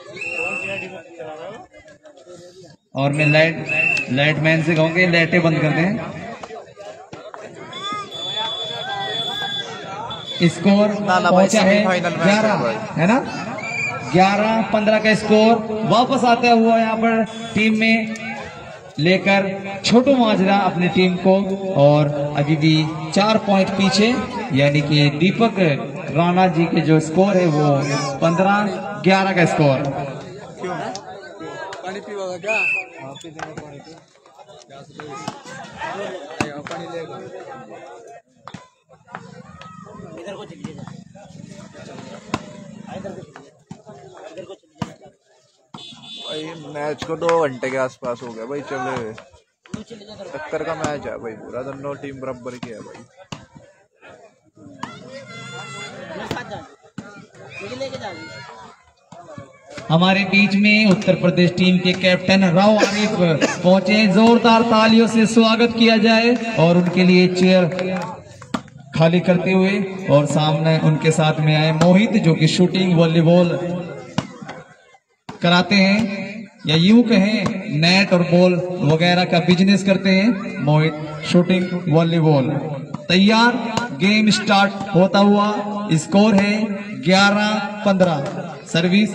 और मैं लाइट मैन से कहूँगी लाइटें बंद कर दें। स्कोर पहुंचा है 11, है ना, 11-15 का स्कोर। वापस आता हुआ यहाँ पर टीम में लेकर छोटू माजरा अपनी टीम को, और अभी भी 4 पॉइंट पीछे, यानी कि दीपक राणा जी के जो स्कोर है वो 15-11 का स्कोर। पानी पीवा क्या? पानी लेगा इधर को चलिए, इधर को चलिए भाई। मैच को 2 घंटे के आसपास हो गया भाई, चले टक्कर का मैच है भाई, पूरा दोनों टीम बराबर की है भाई। हमारे बीच में उत्तर प्रदेश टीम के कैप्टन राव आरिफ पहुंचे, जोरदार तालियों से स्वागत किया जाए और उनके लिए चेयर खाली करते हुए। और सामने उनके साथ में आए मोहित, जो कि शूटिंग वॉलीबॉल कराते हैं, या यूं कहें नेट और बॉल वगैरह का बिजनेस करते हैं। मोहित शूटिंग वॉलीबॉल तैयार, गेम स्टार्ट होता हुआ। स्कोर है 11-15। सर्विस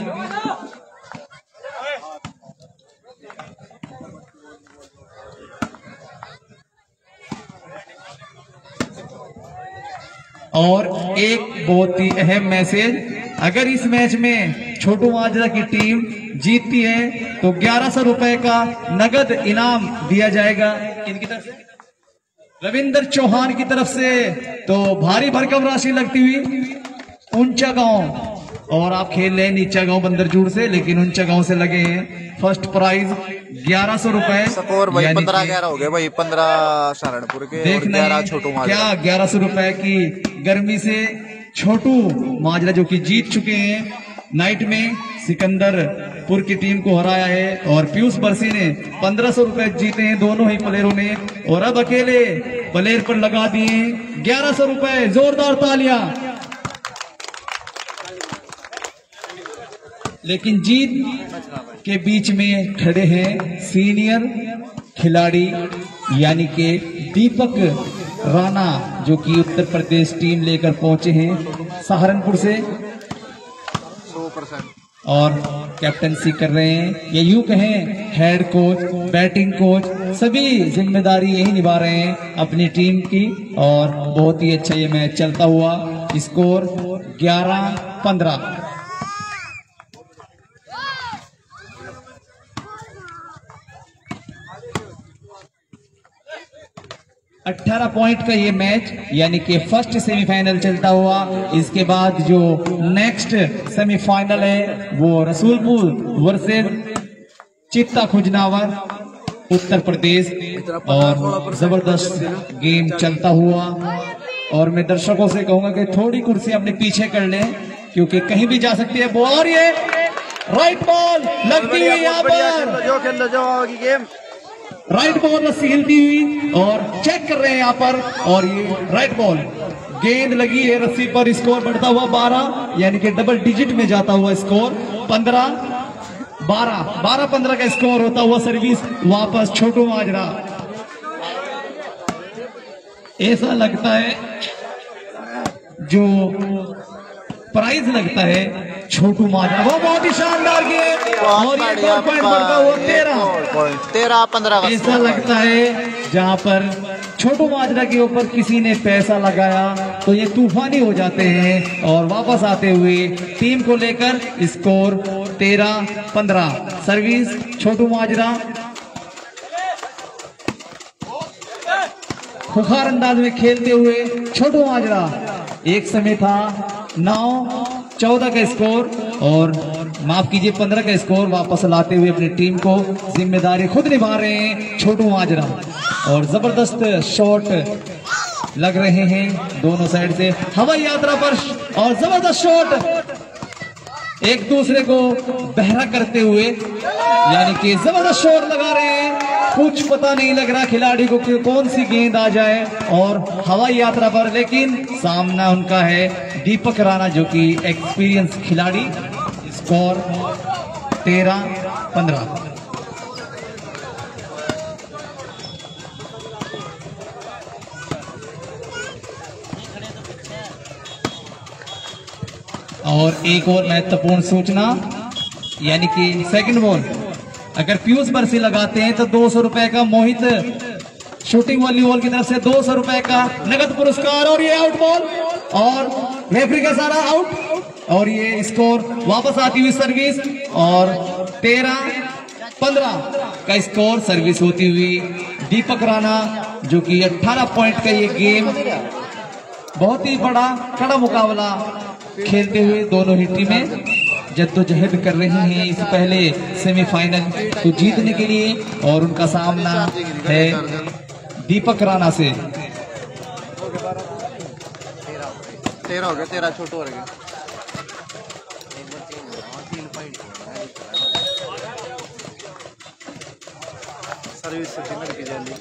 और एक बहुत ही अहम मैसेज, अगर इस मैच में छोटू माजरा की टीम जीतती है तो 1100 रुपए का नगद इनाम दिया जाएगा। इनकी तरफ से रविंद्र चौहान की तरफ से तो भारी भरकम राशि लगती हुई ऊंचा गांव, और आप खेल रहे हैं नीचा गांव बंदरजूड़ से, लेकिन ऊंचा गांव से लगे हैं। फर्स्ट प्राइज 1100 रुपए। स्कोर भाई 15-11 हो गए भाई, 15 सहारनपुर के और 11 छोटू माजरा। क्या 1100 रुपए की गर्मी से छोटू माजरा, जो कि जीत चुके हैं नाइट में, सिकंदरपुर की टीम को हराया है, और पीयूष बरसी ने 1500 रुपए जीते हैं दोनों ही प्लेयरों ने, और अब अकेले प्लेयर पर लगा दिए 1100 रुपए। जोरदार तालियां। लेकिन जीत के बीच में खड़े हैं सीनियर खिलाड़ी, यानी कि दीपक राणा, जो कि उत्तर प्रदेश टीम लेकर पहुंचे हैं सहारनपुर से 100%, और कैप्टनसी कर रहे हैं, या यूं कहें हेड कोच, बैटिंग कोच, सभी जिम्मेदारी यही निभा रहे हैं अपनी टीम की। और बहुत ही अच्छा ये मैच चलता हुआ। स्कोर 11-15। 18 पॉइंट का ये मैच, यानी कि फर्स्ट सेमीफाइनल चलता हुआ। इसके बाद जो नेक्स्ट सेमीफाइनल है वो रसूलपुर वर्सेस चित्ता खुजनावर उत्तर प्रदेश, और जबरदस्त गेम चलता हुआ। और मैं दर्शकों से कहूंगा कि थोड़ी कुर्सी अपने पीछे कर लें, क्योंकि कहीं भी जा सकती है बॉल। और ये राइट बॉल लगती हुई यहाँ पर, जो खेल जाओ गेम, राइट बॉल रस्सी हिलती हुई, और चेक कर रहे हैं यहाँ पर, और ये राइट बॉल गेंद लगी है रस्सी पर। स्कोर बढ़ता हुआ 12, यानी कि डबल डिजिट में जाता हुआ स्कोर 15। 12-15 का स्कोर होता हुआ सर्विस वापस छोटू माजरा। ऐसा लगता है जो प्राइज लगता है छोटू माजरा, वो बहुत ही शानदार गेम और ये 2 पॉइंट बढ़ता हुआ 13-15 ऐसा लगता है जहां पर छोटू माजरा के ऊपर किसी ने पैसा लगाया तो ये तूफानी हो जाते हैं और वापस आते हुए टीम को लेकर स्कोर 13-15। सर्विस छोटू माजरा खुखार अंदाज में खेलते हुए छोटू माजरा। एक समय था 9-14 का स्कोर और माफ कीजिए 15 का स्कोर वापस लाते हुए अपनी टीम को जिम्मेदारी खुद निभा रहे हैं छोटू माजरा और जबरदस्त शॉट लग रहे हैं दोनों साइड से हवाई यात्रा पर और जबरदस्त शॉट एक दूसरे को बहरा करते हुए, यानी कि जबरदस्त शॉट लगा रहे हैं। कुछ पता नहीं लग रहा खिलाड़ी को कि कौन सी गेंद आ जाए और हवाई यात्रा पर, लेकिन सामना उनका है दीपक राणा जो कि एक्सपीरियंस खिलाड़ी। स्कोर 13-15। और एक और महत्वपूर्ण सूचना, यानी कि सेकंड बॉल अगर पीयूष बरसी लगाते हैं तो 200 रुपए का मोहित शूटिंग वॉलीबॉल की तरफ से 200 रुपए का नगद पुरस्कार। और ये आउट बॉल और रेफरी का सारा आउट और ये स्कोर वापस आती हुई सर्विस और 13-15 का स्कोर सर्विस होती हुई दीपक राणा जो कि 18 पॉइंट का ये गेम बहुत ही बड़ा कड़ा मुकाबला खेलते हुए दोनों ही टीमें जद्दोजहद कर रही हैं इस पहले सेमीफाइनल को जीतने के लिए और उनका सामना है दीपक राणा से। 13 हो गया, 13 छोटू हो गया। सर्विस की जानी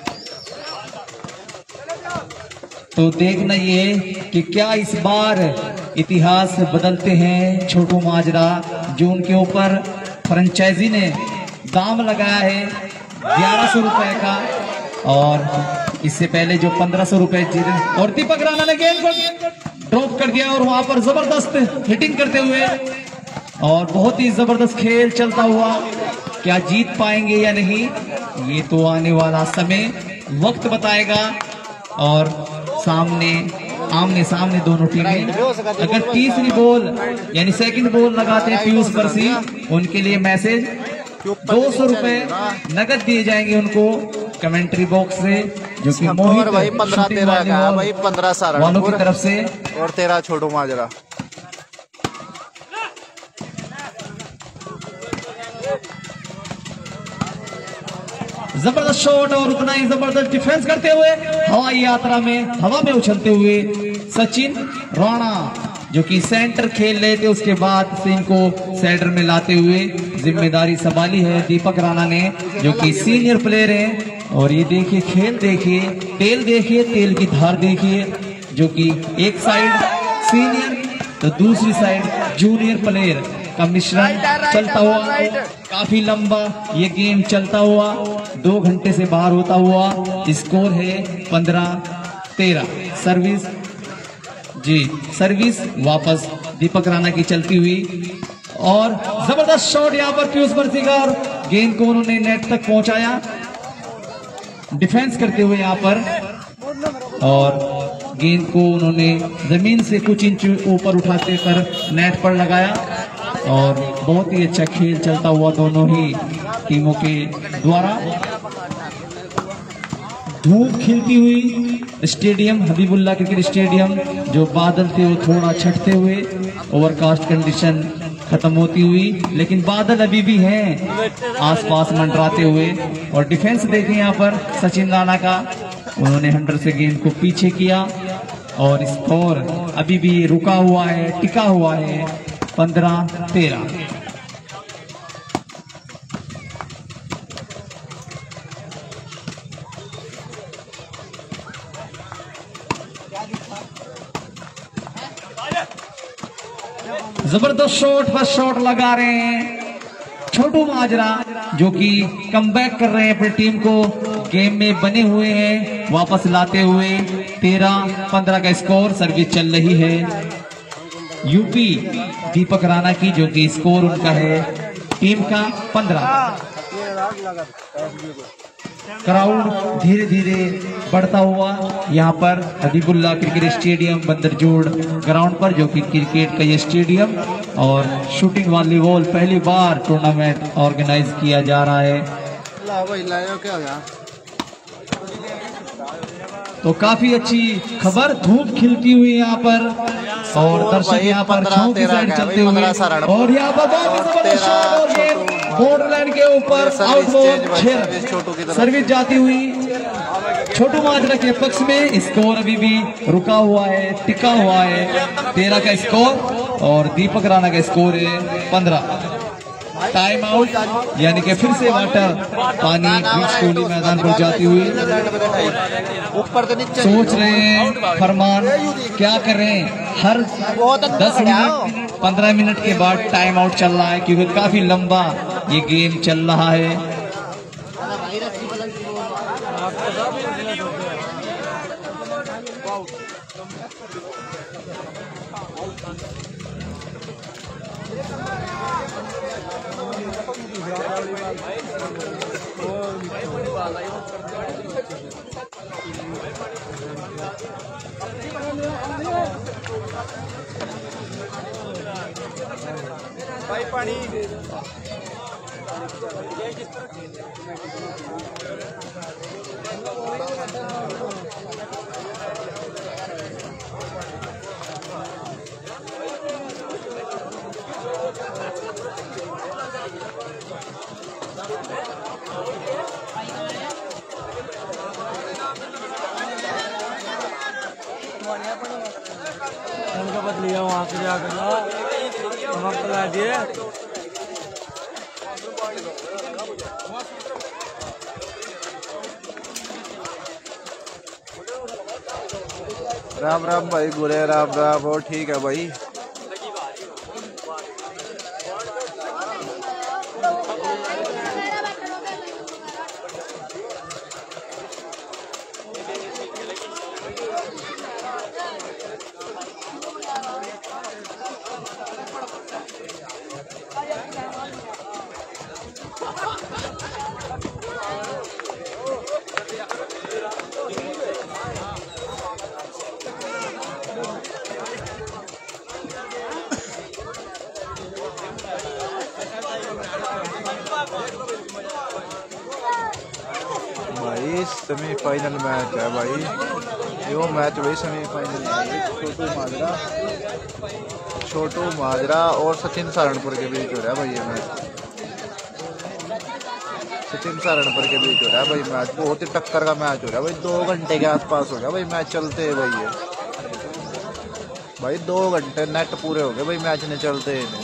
तो देखना ये कि क्या इस बार इतिहास बदलते हैं छोटू माजरा, जो उनके ऊपर फ्रेंचाइजी ने दाम लगाया है 1100 रुपए का और इससे पहले जो 1500 रुपए जीते। और दीपक राणा ने गेंद को ड्रॉप कर दिया और वहां पर जबरदस्त हिटिंग करते हुए और बहुत ही जबरदस्त खेल चलता हुआ। क्या जीत पाएंगे या नहीं ये तो आने वाला समय वक्त बताएगा। और आमने सामने दोनों टीमें अगर तीसरी बॉल यानी सेकंड बॉल लगाते हैं पीयूष बरसी, उनके लिए मैसेज 200 रुपए नगद दिए जाएंगे उनको कमेंट्री बॉक्स से, जो कि मोहित भाई 15-13 का भाई 15 साल वालों की तरफ से और 13 छोटू माजरा। जबरदस्त शॉट और उतना ही जबरदस्त डिफेंस करते हुए हवाई यात्रा में हवा में उछलते हुए सचिन राणा जो कि सेंटर खेल रहे थे, उसके बाद से इनको सेंटर में लाते हुए जिम्मेदारी संभाली है दीपक राणा ने जो कि सीनियर प्लेयर हैं। और ये देखिए खेल देखिए तेल की धार देखिए, जो कि एक साइड सीनियर तो दूसरी साइड जूनियर प्लेयर का मिश्रण चलता हुआ काफी लंबा ये गेम चलता हुआ 2 घंटे से बाहर होता हुआ स्कोर है 15-13। सर्विस वापस दीपक राणा की चलती हुई और जबरदस्त शॉट यहाँ पर पीयूष बरसी का और गेंद को उन्होंने नेट तक पहुंचाया डिफेंस करते हुए यहाँ पर और गेंद को उन्होंने जमीन से कुछ इंच ऊपर उठाते कर नेट पर लगाया। और बहुत ही अच्छा खेल चलता हुआ दोनों ही टीमों के द्वारा। धूप खिलती हुई स्टेडियम हबीबुल्ला क्रिकेट स्टेडियम, जो बादल थे वो थोड़ा छटते हुए ओवरकास्ट कंडीशन खत्म होती हुई, लेकिन बादल अभी भी हैं आसपास मंडराते हुए। और डिफेंस देखें यहाँ पर सचिन राणा का, उन्होंने 100 से गेंद को पीछे किया और स्कोर अभी भी रुका हुआ है, टिका हुआ है 15-13। जबरदस्त शॉट पर शॉट लगा रहे हैं छोटू माजरा जो कि कमबैक कर रहे हैं, अपनी टीम को गेम में बने हुए हैं वापस लाते हुए। 13-15 का स्कोर। सर्विस चल रही है यूपी दीपक राणा की, जो कि स्कोर उनका है टीम का 15। क्राउड धीरे धीरे बढ़ता हुआ यहाँ पर Habibulla cricket stadium Bandarjod ground पर, जो कि क्रिकेट का ये स्टेडियम और शूटिंग वॉलीबॉल पहली बार टूर्नामेंट ऑर्गेनाइज किया जा रहा है। तो काफी अच्छी खबर, धूप खिलती हुई यहाँ पर और दर्शक यहाँ पर छांव की साइड चलते हुए, और यहाँ पर बहुत जबरदस्त शॉट और गेंद बॉर्डर लाइन के ऊपर आउट बॉल सर्विस जाती हुई छोटू माजरा के पक्ष में। स्कोर अभी भी रुका हुआ है, टिका हुआ है। 13 का स्कोर और दीपक राणा का स्कोर है 15। टाइम आउट, यानी कि फिर से वाटर पानी बीच कोहली मैदान पर जाती हुई। सोच रहे हैं फरमान क्या करें, हर 10 मिनट 15 मिनट के बाद टाइम आउट चल रहा है, क्योंकि काफी लंबा ये गेम चल रहा है। भाई पानी लिया वहां से जाकर वहां पर ला दिए। राम राम भाई बुरे, राम राम। और ठीक है भाई, सेमीफाइनल मैच है भाई, यो मैच भाई सेमीफाइनल है। छोटू माजरा और सचिन सहारनपुर के बीच हो रहा है भाई ये मैच। सचिन सहारनपुर के बीच हो रहा है भाई मैच, बहुत ही टक्कर का मैच हो रहा है भाई। 2 घंटे के आसपास हो गया भाई मैच चलते है भाई। ये भाई 2 घंटे नेट पूरे हो गए भाई मैच ने चलते हैं।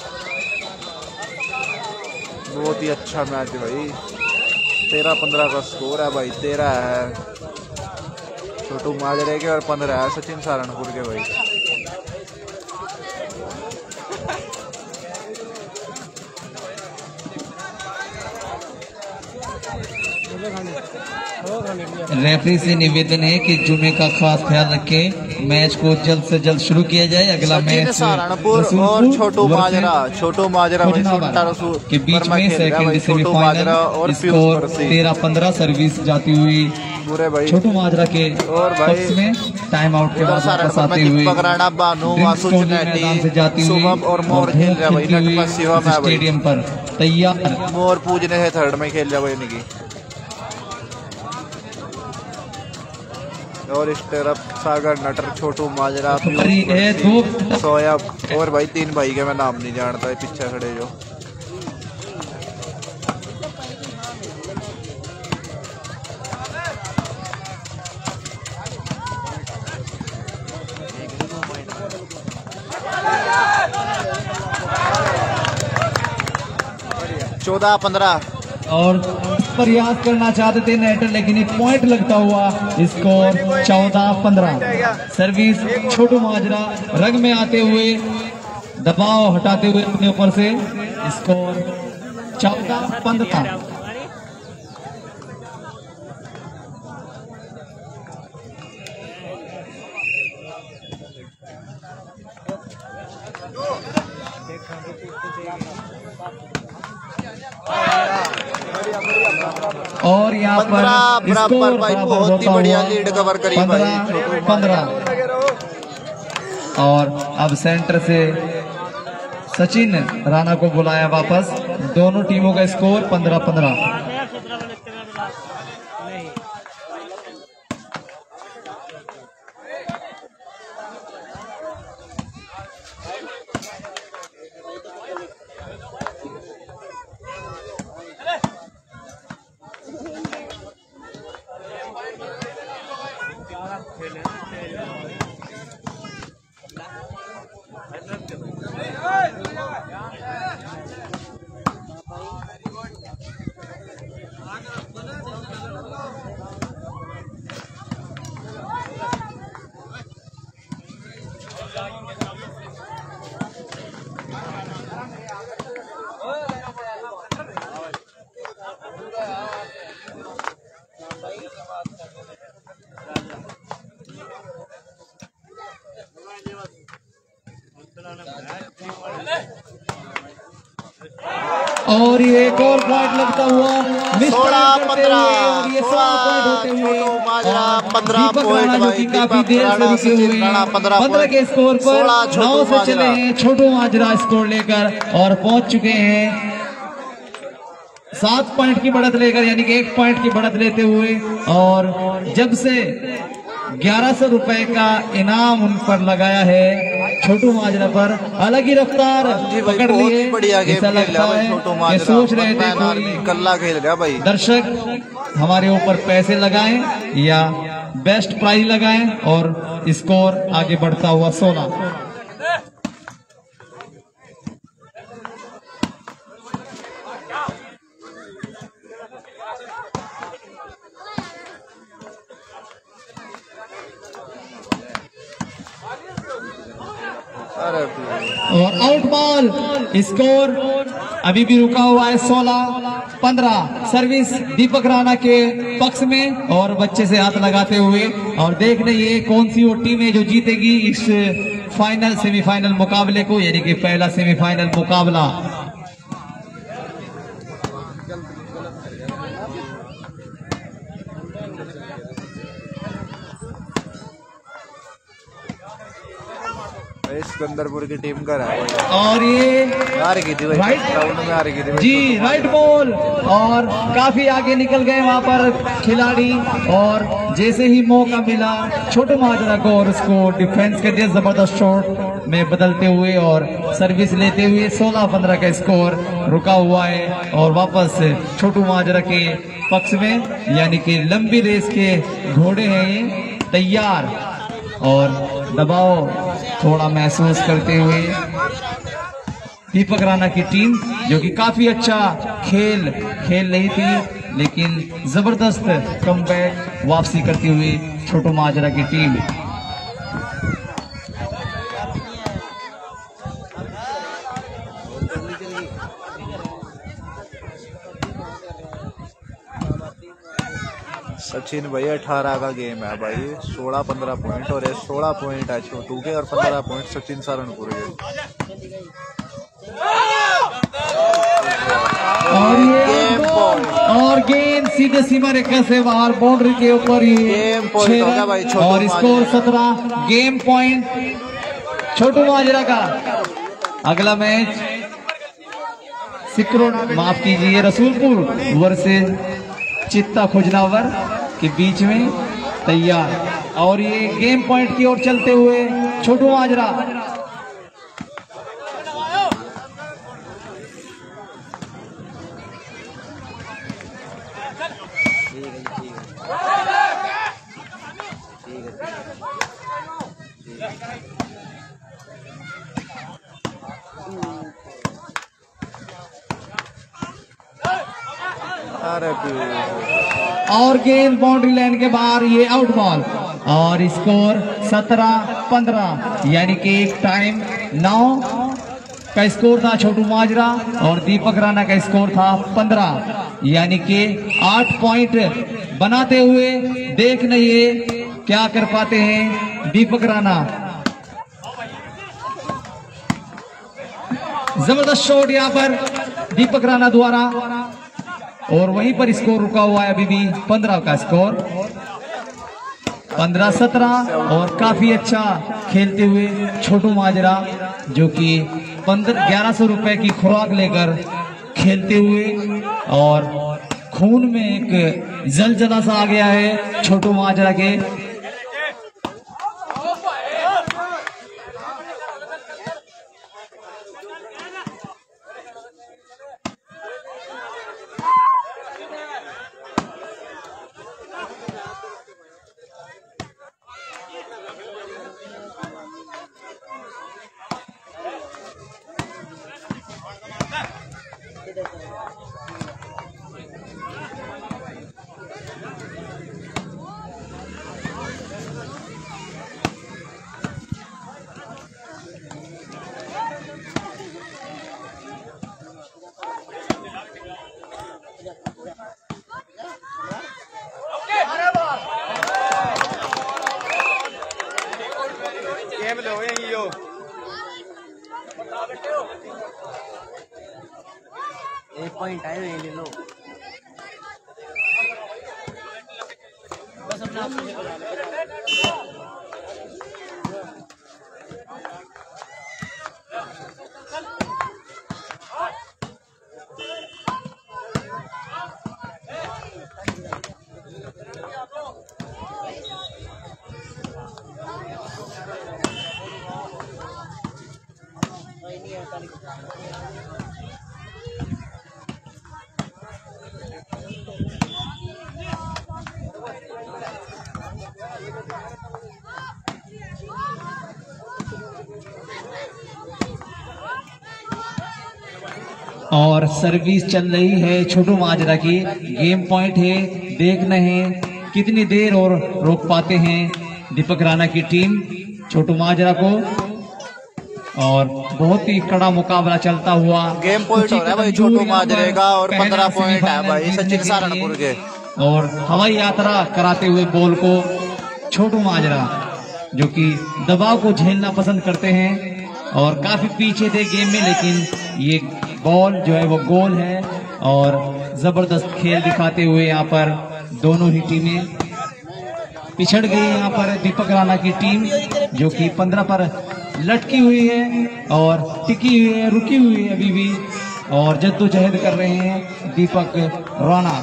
बहुत ही अच्छा मैच है भाई। 13-15 का स्कोर है भाई। 13 है छोटू माजरे के और 15 है सचिन सहारनपुर के भाई। रेफरी से निवेदन है कि जुमे का खास ख्याल रखें, मैच को जल्द से जल्द शुरू किया जाए। अगला मैच सहारनपुर और छोटू माजरा के बीच में सेकंड सेमीफाइनल। स्कोर 13-15 सर्विस जाती हुई पूरे भाई छोटू माजरा के पक्ष में। टाइम आउट के बाद वापस आते हुए मैदान से जाती हुई और स्टेडियम पर तैयार। मोर पूजने है थर्ड में खेल रहा भाई निकी। और इस तरफ सागर नटर छोटू माजरा सोयब और भाई 3 भाई के मैं नाम नहीं जानता है पीछे खड़े जो। चौदह 15 और प्रयास करना चाहते थे नेटर, लेकिन एक पॉइंट लगता हुआ। स्कोर 14-15। सर्विस छोटू माजरा रंग में आते हुए, दबाव हटाते हुए अपने ऊपर से। स्कोर 14-15। और यहाँ पर बराबर भाई, बहुत ही बढ़िया लीड कवर करी भाई। 15-15। और अब सेंटर से सचिन राणा को बुलाया वापस। दोनों टीमों का स्कोर 15-15। और ये एक और पॉइंट लगता हुआ 16-15 काफी देर से रुके हुए 15 के स्कोर पर 9 से चले हैं छोटू माजरा स्कोर लेकर और पहुंच चुके हैं 7 पॉइंट की बढ़त लेकर, यानी कि 1 पॉइंट की बढ़त लेते हुए। और जब से 1100 रुपए का इनाम उन पर लगाया है छोटू माजरा पर, अलग ही रफ्तार पकड़ लिए। ऐसा लगता है कि सोच रहे थे कोई कल्ला खेल रहा भाई, दर्शक हमारे ऊपर पैसे लगाएं या बेस्ट प्राइज लगाएं। और स्कोर आगे बढ़ता हुआ 16। और आउट बॉल, स्कोर अभी भी रुका हुआ है 16-15। सर्विस दीपक राणा के पक्ष में और बच्चे से हाथ लगाते हुए। और देख रही कौन सी वो टीम है जो जीतेगी इस फाइनल सेमीफाइनल मुकाबले को, यानी कि पहला सेमीफाइनल मुकाबला। सिकंदरपुर की टीम का है और ये हार गई थी राइट राउंड में, हार गई थी जी, राइट बॉल। और काफी आगे निकल गए वहां पर खिलाड़ी। और जैसे ही मौका मिला छोटू माजरा को और उसको डिफेंस के लिए जबरदस्त शॉट में बदलते हुए और सर्विस लेते हुए 16-15 का स्कोर रुका हुआ है। और वापस छोटू माजरा के पक्ष में, यानी कि लंबी रेस के घोड़े हैं ये तैयार। और दबाव थोड़ा महसूस करते हुए दीपक राणा की टीम, जो कि काफी अच्छा खेल रही थी, लेकिन जबरदस्त कमबैक वापसी करती हुई छोटू माजरा की टीम। सचिन भाई 18 का गेम है भाई, 16-15 पॉइंट और 16 पॉइंट है छोटू के और 15 पॉइंट सचिन सारनपुर के। और गेंद सीधे सीमा रेखा से बाहर बाउंड्री के ऊपर ही गेम पॉइंट होगा भाई छोटू और score 17 game point Chhotu Majra का। अगला मैच सिकरोड, माफ कीजिए, रसूलपुर वर्सेस चित्ता खुजनावर के बीच में तैयार। और ये गेम पॉइंट की ओर चलते हुए छोटू माजरा। और गेंद बाउंड्री लाइन के बाहर, ये आउट बॉल। और स्कोर 17-15, यानी कि एक टाइम 9 का स्कोर था छोटू माजरा और दीपक राणा का स्कोर था 15, यानी कि 8 पॉइंट बनाते हुए देख नहीं क्या कर पाते हैं दीपक राणा। जबरदस्त शॉट यहाँ पर दीपक राणा द्वारा और वहीं पर स्कोर रुका हुआ है अभी भी 15 का स्कोर, 15-17 और काफी अच्छा खेलते हुए छोटू माजरा जो कि 1100 रुपए की खुराक लेकर खेलते हुए और खून में एक जलजला सा आ गया है छोटू माजरा के। एक पॉइंट आए ले लो बस अपना और सर्विस चल रही है छोटू माजरा की, गेम पॉइंट है, देखना है कितनी देर और रोक पाते हैं दीपक राणा की टीम छोटू माजरा को। और बहुत ही कड़ा मुकाबला चलता हुआ गेम पॉइंट हो रहा है भाई छोटू माजरे का और 15 पॉइंट है भाई सचिन सहारनपुर के। और हवाई यात्रा कराते हुए बॉल को छोटू माजरा जो कि दबाव को झेलना पसंद करते हैं और काफी पीछे थे गेम में, लेकिन ये बॉल जो है वो गोल है और जबरदस्त खेल दिखाते हुए यहाँ पर दोनों ही टीमें पिछड़ गई। यहाँ पर दीपक राणा की टीम जो कि 15 पर लटकी हुई है और टिकी हुई है, रुकी हुई है अभी भी और जद्दोजहद कर रहे हैं दीपक राणा।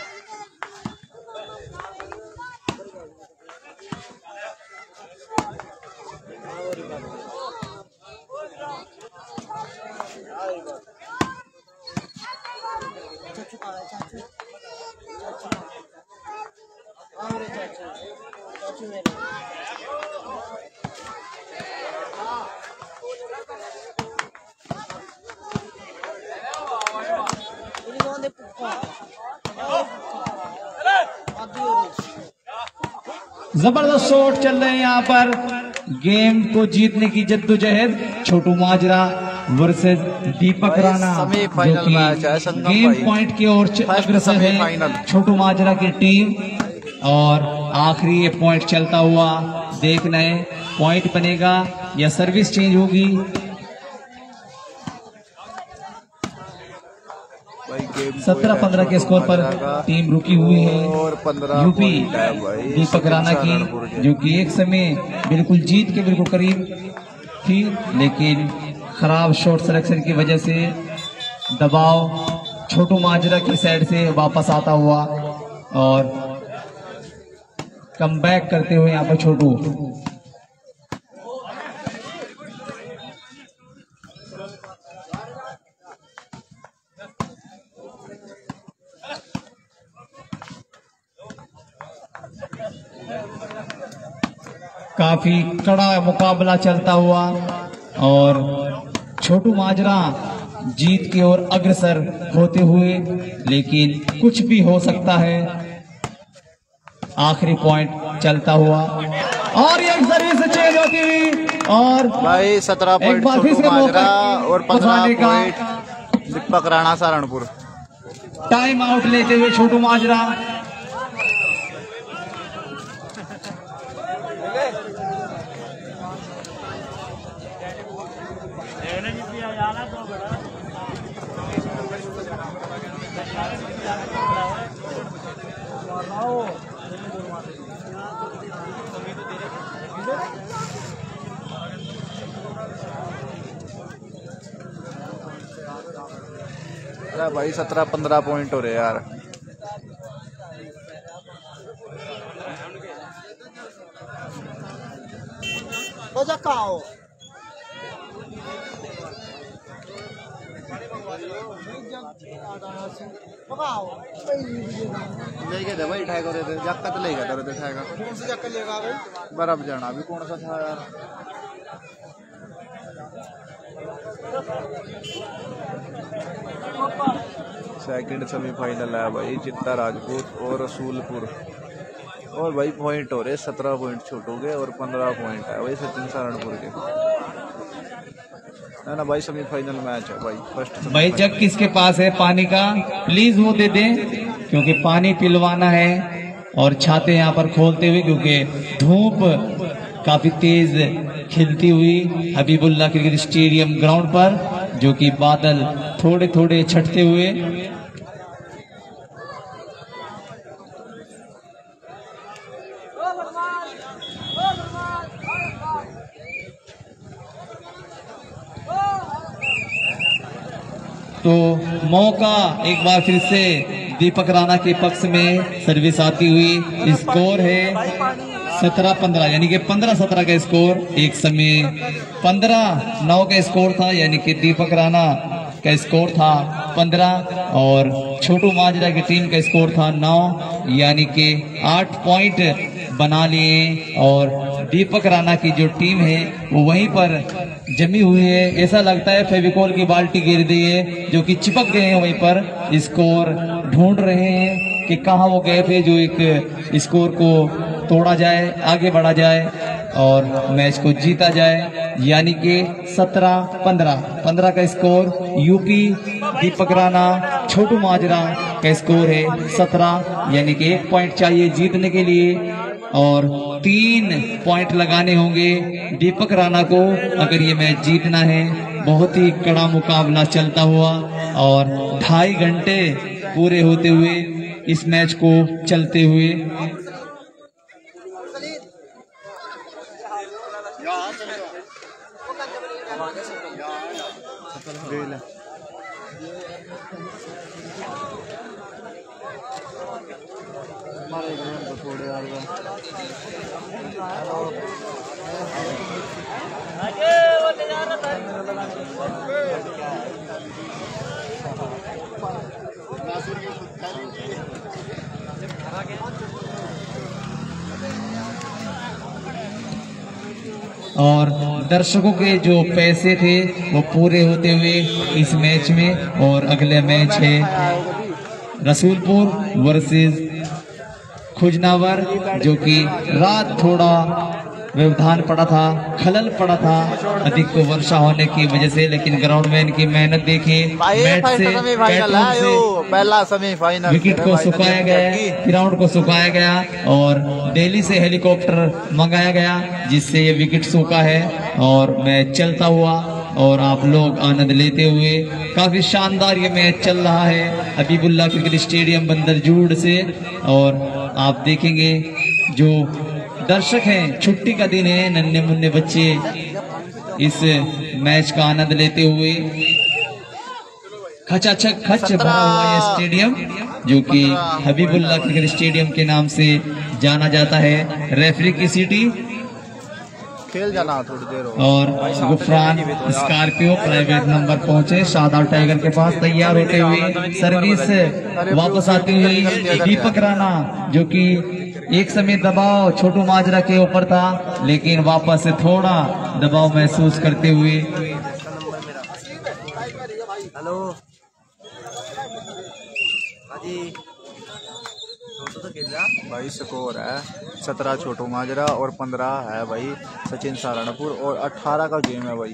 जबरदस्त शॉट चल रहे हैं यहाँ पर, गेम को जीतने की जद्दोजहद छोटू माजरा वर्सेस दीपक राणा जो कि गेम पॉइंट की ओर अग्रसर है छोटू माजरा की टीम। और आखिरी ये पॉइंट चलता हुआ देखना है पॉइंट बनेगा या सर्विस चेंज होगी। 17-15 के स्कोर पर टीम रुकी हुई है यूपी दीपक राणा की जो कि एक समय बिल्कुल जीत के बिल्कुल करीब थी, लेकिन खराब शॉट सिलेक्शन की वजह से दबाव छोटू माजरा की साइड से वापस आता हुआ और कमबैक करते हुए यहाँ पर छोटू काफी कड़ा मुकाबला चलता हुआ और छोटू माजरा जीत की ओर अग्रसर होते हुए, लेकिन कुछ भी हो सकता है। आखिरी पॉइंट चलता हुआ और ये सर्विस चेंज होती हुई और भाई 17 एक पॉइंट बार फिर छोटू से माजरा मौका और 15 बचाने का। Point Deepak Rana Saharanpur. Time out लेते हुए छोटू माजरा। अरे भाई 17-15 पॉइंट हो रहे यार। हो जा कहाँ ले गए थे भाई ठाएगा रे जक्का तो ले गया थे ठाएगा। कौन सी चक्कर लेगा भाई? बर्फ जाना भी कौन सा था यार। सेकंड सेमीफाइनल है भाई चित्ता राजपूत और रसूलपुर। और भाई पॉइंट हो रहे 17 पॉइंट छोटू के और 15 पॉइंट है भाई सचिन सहारनपुर के। ना भाई सेमीफाइनल मैच है भाई फर्स्ट। भाई जग किसके पास है पानी का, प्लीज वो दे दें क्योंकि पानी पिलवाना है। और छाते यहाँ पर खोलते हुए क्योंकि धूप काफी तेज खिलती हुई हबीबुल्ला क्रिकेट स्टेडियम ग्राउंड पर, जो कि बादल थोड़े थोड़े छटते हुए। तो मौका एक बार फिर से दीपक राणा के पक्ष में सर्विस आती हुई। स्कोर है 17-15 यानी कि 15-17 का स्कोर। एक समय 15-9 का स्कोर था यानी कि दीपक राणा का स्कोर था 15 और छोटू माजरा की टीम का स्कोर था 9 यानी कि 8 पॉइंट बना लिए। और दीपक राणा की जो टीम है वो वहीं पर जमी हुई है। ऐसा लगता है फेविकॉल की बाल्टी गिर दी है जो कि चिपक गए हैं वहीं पर। स्कोर ढूंढ रहे हैं कि कहां वो गए थे जो एक स्कोर को तोड़ा जाए, आगे बढ़ा जाए और मैच को जीता जाए। यानी कि 17-15 का स्कोर यूपी दीपक राणा छोटू माजरा का स्कोर है 17 यानी कि 1 पॉइंट चाहिए जीतने के लिए और 3 पॉइंट लगाने होंगे दीपक राणा को अगर ये मैच जीतना है। बहुत ही कड़ा मुकाबला चलता हुआ और 2.5 घंटे पूरे होते हुए इस मैच को चलते हुए। और दर्शकों के जो पैसे थे वो पूरे होते हुए इस मैच में। और अगले मैच है रसूलपुर वर्सेस खुजनावर, जो कि रात थोड़ा व्यवधान पड़ा था, खलल पड़ा था अधिक वर्षा होने की वजह से। लेकिन ग्राउंडमैन की मेहनत देखिए, मैच से पहला सेमीफाइनल विकेट को सुखाया गया, ग्राउंड को सुखाया गया और दिल्ली से हेलीकॉप्टर मंगाया गया जिससे ये विकेट सूखा है और मैच चलता हुआ और आप लोग आनंद लेते हुए। काफी शानदार ये मैच चल रहा है हबीबुल्ला क्रिकेट स्टेडियम बंदरजूड़ से। और आप देखेंगे जो दर्शक हैं, छुट्टी का दिन है, नन्हे मुन्ने बच्चे इस मैच का आनंद लेते हुए। खचाखच खच भरा हुआ ये स्टेडियम जो कि हबीबुल्ला क्रिकेट स्टेडियम के नाम से जाना जाता है। रेफरी की सीटी खेल जाना थोड़ी देर और गुफरान स्कॉर्पियो प्राइवेट नंबर पहुंचे शादाब टाइगर के पास तैयार होते हुए। सर्विस वापस आती हुई दीपक राणा जो कि एक समय दबाव छोटू माजरा के ऊपर था लेकिन वापस से थोड़ा दबाव महसूस करते हुए। हेलो हाजी भाई स्कोर है 17 छोटू माजरा और 15 है भाई सचिन सहारनपुर और 18 का गेम है भाई।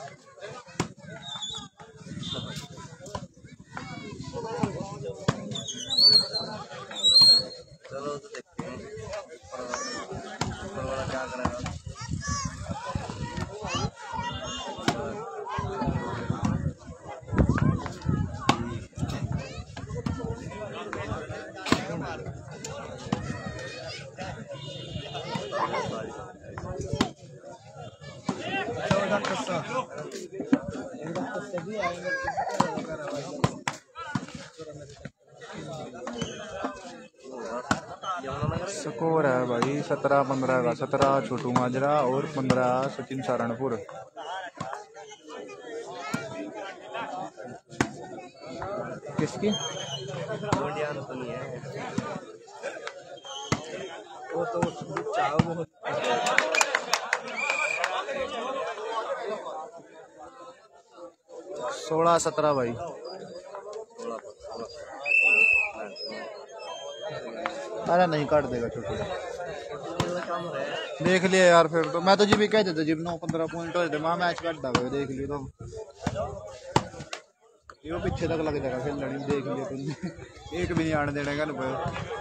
चलो तो देखते हैं क्या करेगा। स्कोर है भाई 17-15 का। 17 छोटू माजरा और 15 सचिन सहारनपुर। किसकी तो नहीं है वो तो चाहो बहुत 16-17 भाई। अरे नहीं काट देगा छोटू। देख लिया यार फिर तो मैं तो जी भी कह देता जी 9-15 पॉइंट हो जाते मैच काट देगा। देख लियो तो यो पीछे तक लग जाएगा फिर लड़ी। देख लिया तुमने एक भी नहीं आने देने का ना।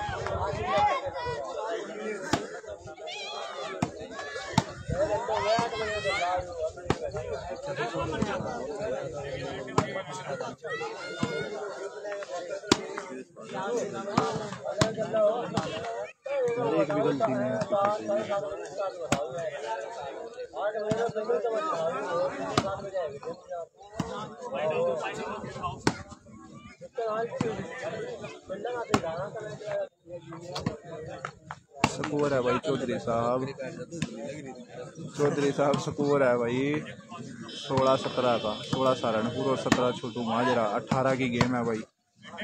एक भी गलती नहीं स्कोर है भाई चौधरी साहब स्कोर है भाई 16-17 का। 16 सहारनपुर और 17 छोटू माजरा। 18 की गेम है भाई।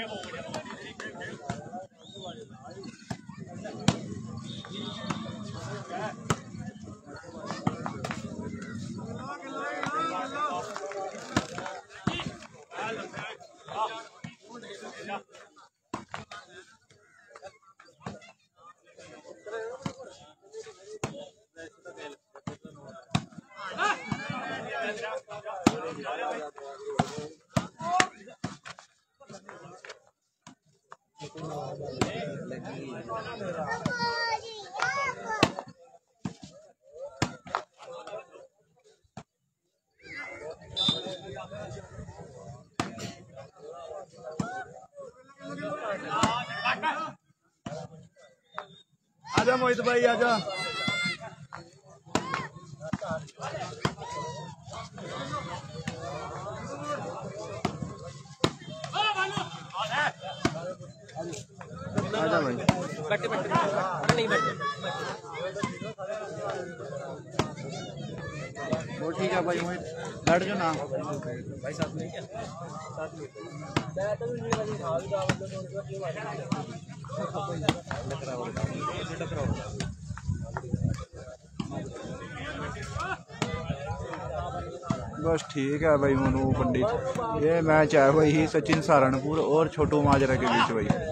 आजा मोहित भाई आजा। आजा भाई वो ठीक है भाई मोहित बैठ जाओ ना भाई साथ में क्या बस ठीक है भाई मनु पंडित। ये मैच है भाई सचिन सहारनपुर और छोटू माजरा के बीच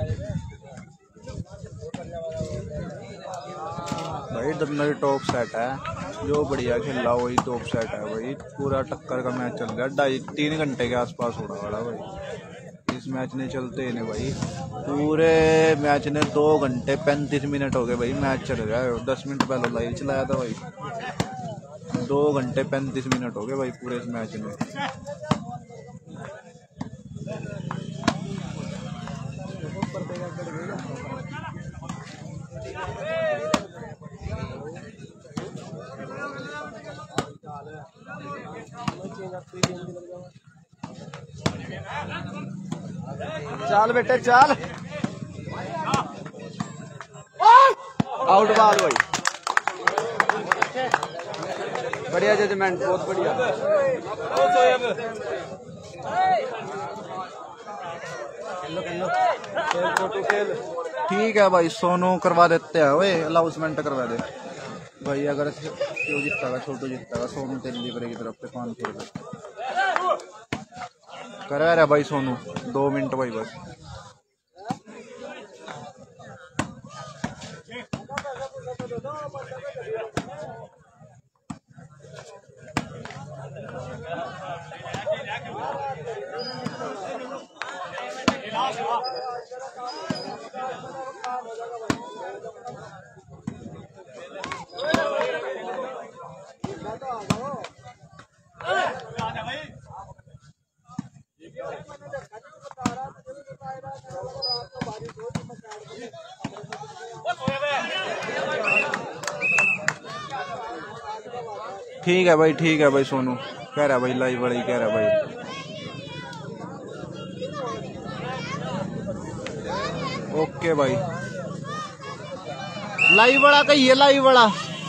भाई दोनों टॉप सेट है। जो बढ़िया खेला वही टॉप सेट है भाई। पूरा टक्कर का मैच चल रहा है। 2.5-3 घंटे के आसपास होने वाला भाई। इस मैच ने चलते ही नहीं भाई। पूरे मैच ने 2 घंटे 35 मिनट हो गए भाई। मैच चल रहा है 10 मिनट पहले लाइव चलाया था भाई। 2 घंटे 35 मिनट हो गए भाई पूरे इस मैच में। चाल बेटे चाल आउट बॉल भाई। बढ़िया जजमेंट बहुत बढ़िया। ठीक है भाई सोनू करवा देते हैं वे अनाउंसमेंट करवा दे भाई। अगर क्यों जीतेगा छोटू जीतेगा सोनू तेली की तरफ से 500 रुपये करा रहा भाई सोनू। 2 मिनट भाई बस। ठीक है भाई सोनू कह रहा भाई लाइव वाला ही कह रहा भाई। ओके भाई लाइव वाला कही है, लाइव वाला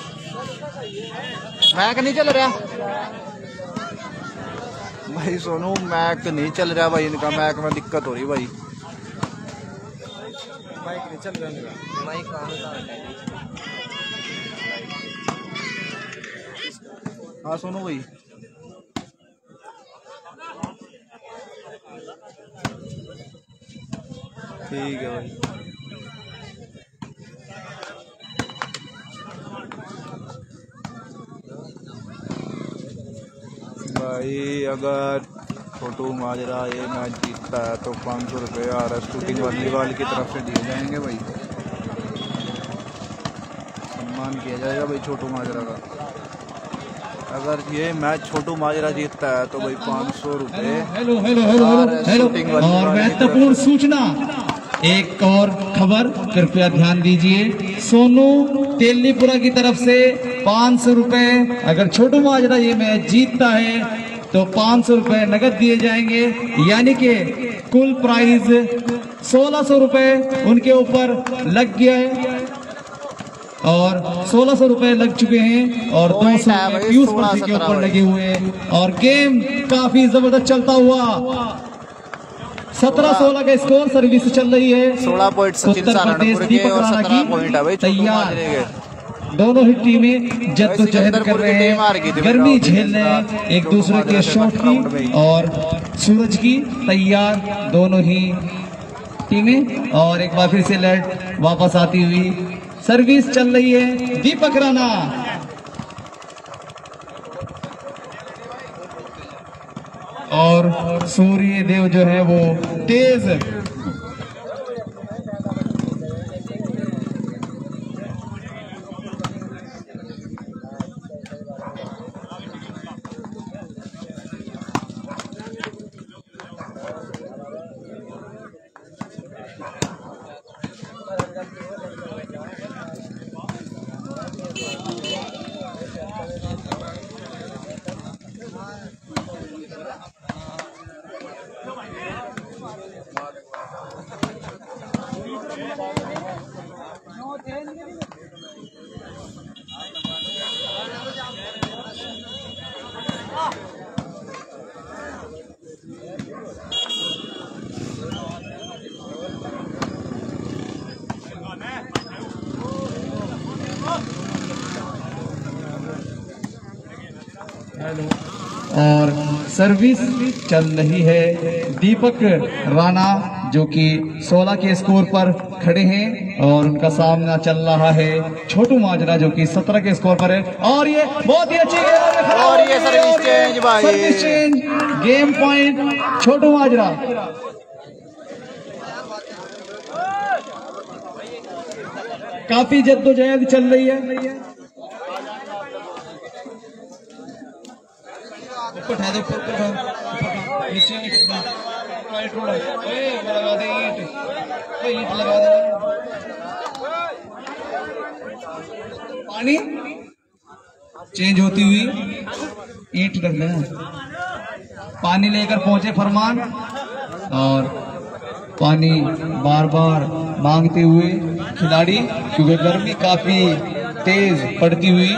मैक नहीं चल रहा भाई सोनू, मैक नहीं चल रहा भाई इनका, मैक में दिक्कत हो रही भाई। माइक नहीं चल रहा, माइक हाँ सोनू भाई ठीक है भाई। भाई अगर छोटू माजरा ये मैच जीतता है तो 500 रुपये RS शूटिंग वॉलीबॉल की तरफ से दिए जाएंगे भाई, सम्मान किया जाएगा भाई छोटू माजरा का। अगर ये मैच छोटू माजरा जीतता है तो भाई 500 रुपये। Hello hello hello hello hello और महत्वपूर्ण सूचना, एक और खबर कृपया ध्यान दीजिए। सोनू तेलीपुरा की तरफ से 500 रुपए, अगर छोटू माजरा ये मैच जीतता है तो 500 रुपए नगद दिए जाएंगे, यानी कि कुल प्राइज 1600 रुपए उनके ऊपर लग गया है और 1600 रुपए लग चुके हैं और 200 पीयूष पर्ची के ऊपर लगे हुए हैं और गेम काफी जबरदस्त चलता हुआ 17-16 का स्कोर सर्विस चल रही है। 16 पॉइंट सचिन सहारनपुर के और 17 पॉइंट है भाई छोटू माजरे के। दोनों ही टीमें जद्दोजहद कर रहे हैं, गर्मी झेल रहे हैं एक दूसरे के शॉट की और सूरज की, तैयार दोनों ही टीमें। और एक बार फिर से लेट वापस आती हुई सर्विस चल रही है दीपक राणा और सूर्य देव जो है वो तेज और सर्विस चल रही है दीपक राणा जो कि 16 के स्कोर पर खड़े हैं और उनका सामना चल रहा है छोटू माजरा जो कि 17 के स्कोर पर है। और ये बहुत ही अच्छी और ये सर्विस चेंज भाई, service change, game point Chhotu Majra. काफी जद्दोजहद चल रही है। उठा दो, नीचे लगा दे, ईंट लगा दे, पानी चेंज होती हुई ईंट कर देना। पानी लेकर पहुंचे फरमान और पानी बार बार मांगते हुए खिलाड़ी, क्योंकि गर्मी काफी तेज पड़ती हुई।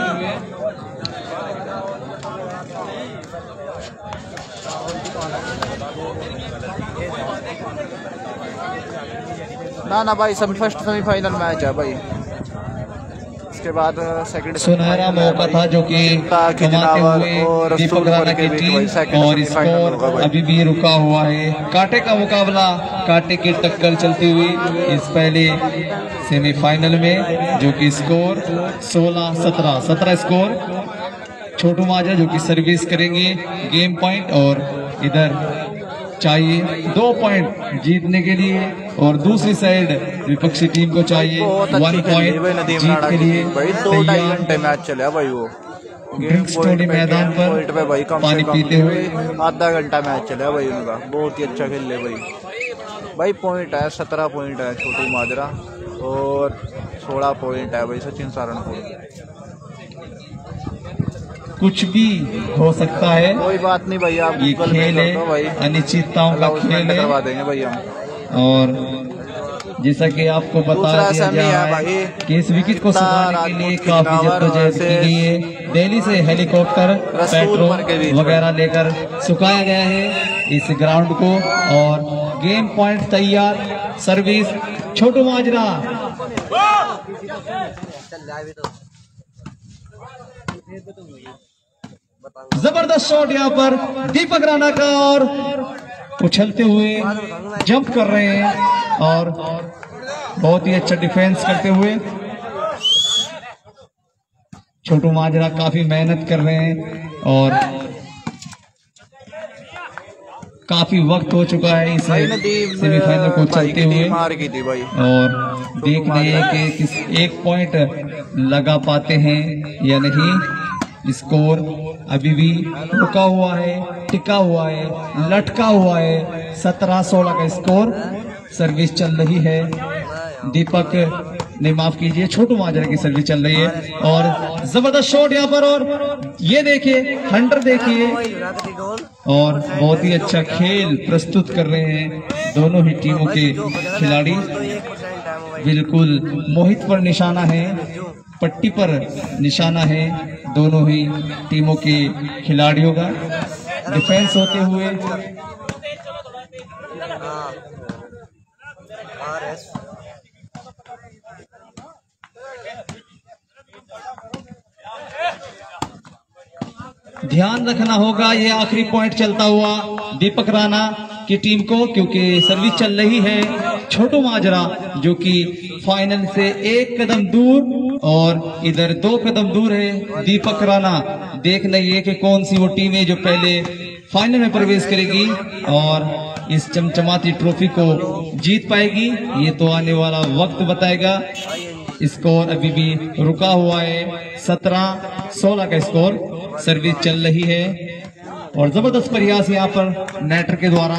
ना भाई फर्स्ट सेमीफाइनल मैच है भाई, इसके बाद सेकंड सुनहरा मौका था जो कि कमाते हुए दीपक राणा की टीम और स्कोर अभी भी रुका हुआ है। कांटे का मुकाबला, कांटे की टक्कर चलती हुई इस पहले सेमीफाइनल में जो कि स्कोर 16-17 स्कोर। छोटू माजरा जो कि सर्विस करेंगे गेम पॉइंट और इधर चाहिए 2 पॉइंट जीतने के लिए और दूसरी साइड विपक्षी टीम को चाहिए 1 पॉइंट जीत के लिए। 2-2.5 घंटे मैच चला भाई, वो मैदान पर भाई कम पानी पीते हुए आधा घंटा मैच चला भाई उनका, बहुत ही अच्छा खेल ले भाई। पॉइंट है 17 पॉइंट है छोटू माजरा और 16 पॉइंट है भाई सचिन सहारनपुर। कुछ भी हो सकता है। कोई बात नहीं भाई, आप ये गूगल पे खेल कर दो भाई, है, अनिश्चितताओं का खेल अनाउंसमेंट है। करवा देंगे भाई हम। और जैसा कि आपको बता दूसरा दिया सेमी है जा रहा भाई। है कि इस विकेट को सुधारने के लिए काफी जद्दोजहद की गई है। दिल्ली से हेलीकॉप्टर, रसूलपुर के बीच पेट्रोल में। वगैरह लेकर सुखाया गया है इस ग्राउंड को। और गेम पॉइंट तैयार, सर्विस छोटू माजरा, जबरदस्त शॉट यहाँ पर दीपक राणा का, और उछलते हुए जंप कर रहे हैं और बहुत ही अच्छा डिफेंस करते हुए छोटू माजरा काफी मेहनत कर रहे हैं। और काफी वक्त हो चुका है इस भाई नदीम सेमीफाइनल को भाई चलते की हुए, टीम हार गई थी भाई। और देख रहे हैं कि किस एक पॉइंट लगा पाते हैं या नहीं। स्कोर अभी भी रुका हुआ है, टिका हुआ है, लटका हुआ है। 17-16 का स्कोर। सर्विस चल रही है, दीपक ने माफ कीजिए, छोटू माजरा की सर्विस चल रही है। और जबरदस्त शॉट यहाँ पर, और ये देखिए हंटर देखिए, और बहुत ही अच्छा खेल प्रस्तुत कर रहे हैं दोनों ही टीमों के खिलाड़ी। बिल्कुल मोहित पर निशाना है, पट्टी पर निशाना है दोनों ही टीमों के खिलाड़ियों का। डिफेंस होते हुए ध्यान रखना होगा ये आखिरी पॉइंट चलता हुआ दीपक राणा की टीम को, क्योंकि सर्विस चल रही है छोटू माजरा जो कि फाइनल से 1 कदम दूर और इधर 2 कदम दूर है दीपक राणा। देखना ये कि कौन सी वो टीम है जो पहले फाइनल में प्रवेश करेगी और इस चमचमाती ट्रॉफी को जीत पाएगी, ये तो आने वाला वक्त बताएगा। स्कोर अभी भी रुका हुआ है, 17-16 का स्कोर। सर्विस चल रही है और जबरदस्त प्रयास यहाँ पर नेटर के द्वारा,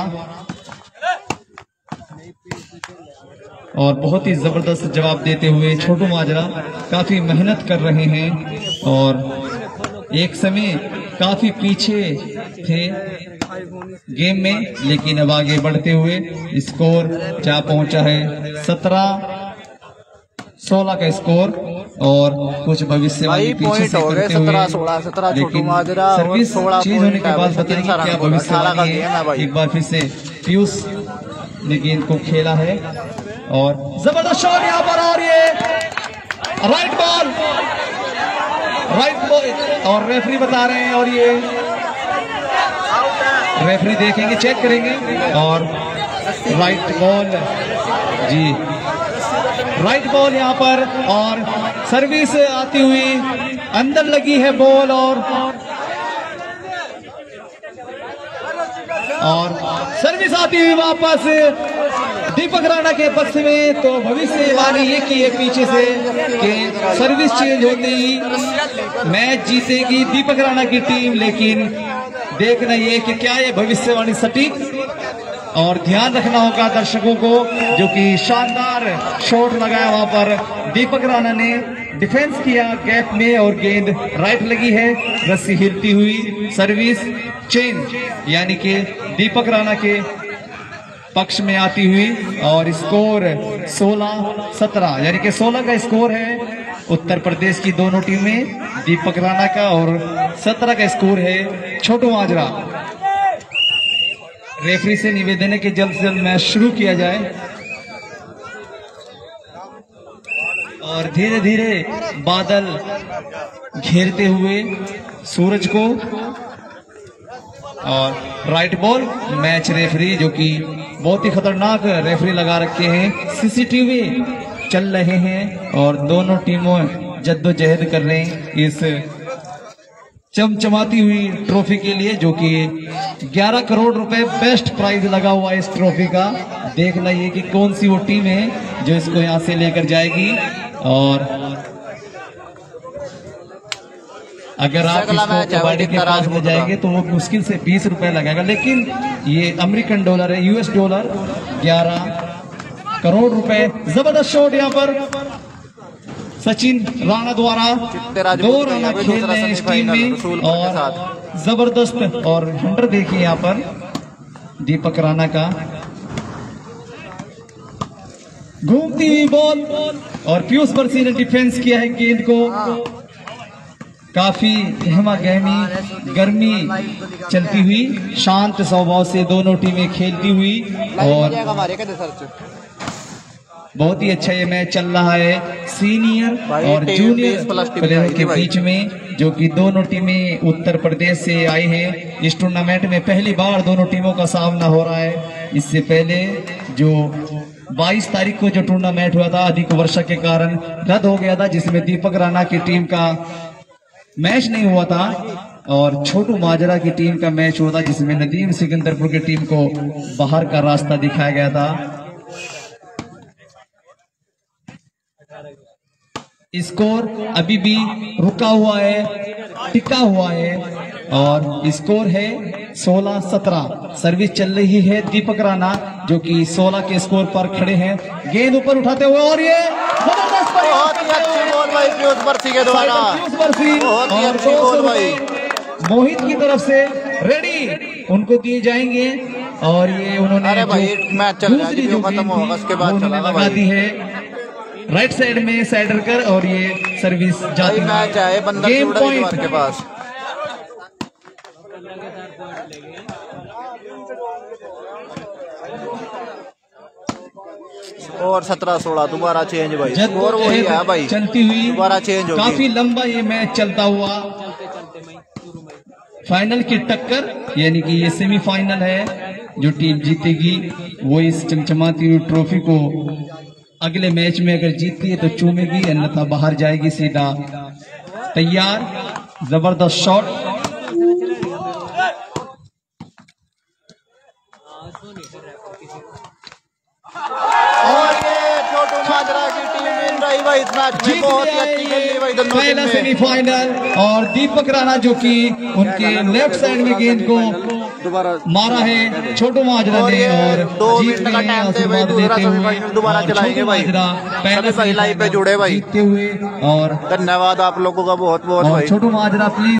और बहुत ही जबरदस्त जवाब देते हुए छोटू माजरा काफी मेहनत कर रहे हैं। और एक समय काफी पीछे थे गेम में, लेकिन अब आगे बढ़ते हुए स्कोर जा पहुंचा है 17-16 का स्कोर। और कुछ भविष्यवाणी पीछे से हो गए, करते हुए, 17-16 छोटू माजरा और सर्विस 16 चीज होने के बाद पॉइंट बताएंगे है। क्या 18 भविष्यवाणी का गेम है है। भाई। एक बार फिर से पीयूष ने गेंद को खेला है और जबरदस्त शॉट यहाँ पर, और ये राइट बॉल और रेफरी बता रहे हैं, और ये रेफरी देखेंगे, चेक करेंगे। और राइट बॉल, जी राइट बॉल यहाँ पर, और सर्विस आती हुई अंदर लगी है बॉल, और सर्विस आती हुई वापस दीपक राणा के पक्ष में। तो भविष्यवाणी ये की है पीछे से कि सर्विस चेंज होते ही मैच जीतेगी दीपक राणा की टीम, लेकिन देखना ये कि क्या ये भविष्यवाणी सटीक। और ध्यान रखना होगा दर्शकों को, जो कि शानदार शॉट लगाया वहां पर दीपक राणा ने, डिफेंस किया गैप में और गेंद राइट लगी है, रस्सी हिलती हुई। सर्विस चेंज यानी कि दीपक राणा के पक्ष में आती हुई, और स्कोर 16-17 यानी कि 16 का स्कोर है उत्तर प्रदेश की दोनों टीमें, दीपक राणा का, और 17 का स्कोर है छोटू माजरा। रेफरी से निवेदन है कि जल्द से जल्द मैच शुरू किया जाए, और धीरे धीरे बादल घेरते हुए सूरज को। और राइट बॉल, मैच रेफरी जो कि बहुत ही खतरनाक रेफरी लगा रखे हैं, सीसीटीवी चल रहे हैं और दोनों टीमों जद्दोजहद कर रहे हैं इस चमचमाती हुई ट्रॉफी के लिए, जो कि 11 करोड़ रुपए बेस्ट प्राइज लगा हुआ है इस ट्रॉफी का। देखना ये कि कौन सी वो टीम है जो इसको यहां से लेकर जाएगी। और अगर आप इसको कबड्डी के पास ले जाएंगे तो वो मुश्किल से 20 रुपए लगेगा, लेकिन ये अमेरिकन डॉलर है, US डॉलर 11 करोड़ रुपए। जबरदस्त शॉट यहाँ पर, सचिन राणा द्वारा चित्तेराज 2 बुद्ध रन यहाँ पे खेल दूसरा रहे हैं इस टीम सेमीफाइनल में रसूलपुर के और साथ। जबरदस्त और हंटर देखिए यहाँ पर दीपक राणा का घूमती हुई बॉल और पीयूष बरसी ने डिफेंस किया है गेंद को। काफी गहमा गहमी गर्मी चलती हुई शांत स्वभाव से दोनों टीमें खेलती हुई और बहुत ही अच्छा ये मैच चल रहा है सीनियर और जूनियर प्लेयरों के बीच में, जो कि दोनों टीमें उत्तर प्रदेश से आई हैं। इस टूर्नामेंट में पहली बार दोनों टीमों का सामना हो रहा है। इससे पहले जो 22 तारीख को जो टूर्नामेंट हुआ था अधिक वर्षा के कारण रद्द हो गया था, जिसमें दीपक राणा की टीम का मैच नहीं हुआ था और छोटू माजरा की टीम का मैच हुआ था, जिसमें नदीम सिकंदरपुर की टीम को बाहर का रास्ता दिखाया गया था। स्कोर अभी भी रुका हुआ है, टिका हुआ है और स्कोर है 16-17। सर्विस चल रही है दीपक राणा जो कि 16 के स्कोर पर खड़े हैं। गेंद ऊपर उठाते हुए और ये जबरदस्त बहुत ही अच्छी बॉल भाई पीयूष बरसी के द्वारा, बहुत ही अच्छी बॉल भाई मोहित की तरफ से रेडी उनको दिए जाएंगे और ये उन्होंने अरे भाई मैच चल रहा है, दूसरी जो खत्म होगा उसके बाद चला लगा दी है राइट साइड में साइडर कर और ये सर्विस जाती मैच है बंदर गेम पॉइंट के पास। और 17-16 दोबारा चेंज भाई, स्कोर वही है भाई, चलती हुई दोबारा चेंज हो गई। काफी लंबा ये मैच चलता हुआ फाइनल की टक्कर, यानी कि ये सेमीफाइनल है। जो टीम जीतेगी वो इस चमचमाती हुई ट्रॉफी को अगले मैच में अगर जीतती है तो चूमेगी, अन्यथा बाहर जाएगी सीधा। तैयार, जबरदस्त शॉट और ये छोटू माजरा की टीम विन रही भाई इस मैच में, बहुत ही अच्छी खेली भाई दोनों पहला टीम में। सेमीफाइनल और दीपक राणा जो कि उनके लेफ्ट साइड में गेंद को मारा है छोटू माजरा ने और 2 मिनट का टाइम दे भाई, दूसरा सेमीफाइनल दोबारा चलाएंगे भाई। पहले सभी लाइव पे जुड़े भाई, जीतते हुए और धन्यवाद आप लोगों का बहुत बहुत भाई। छोटू माजरा प्लीज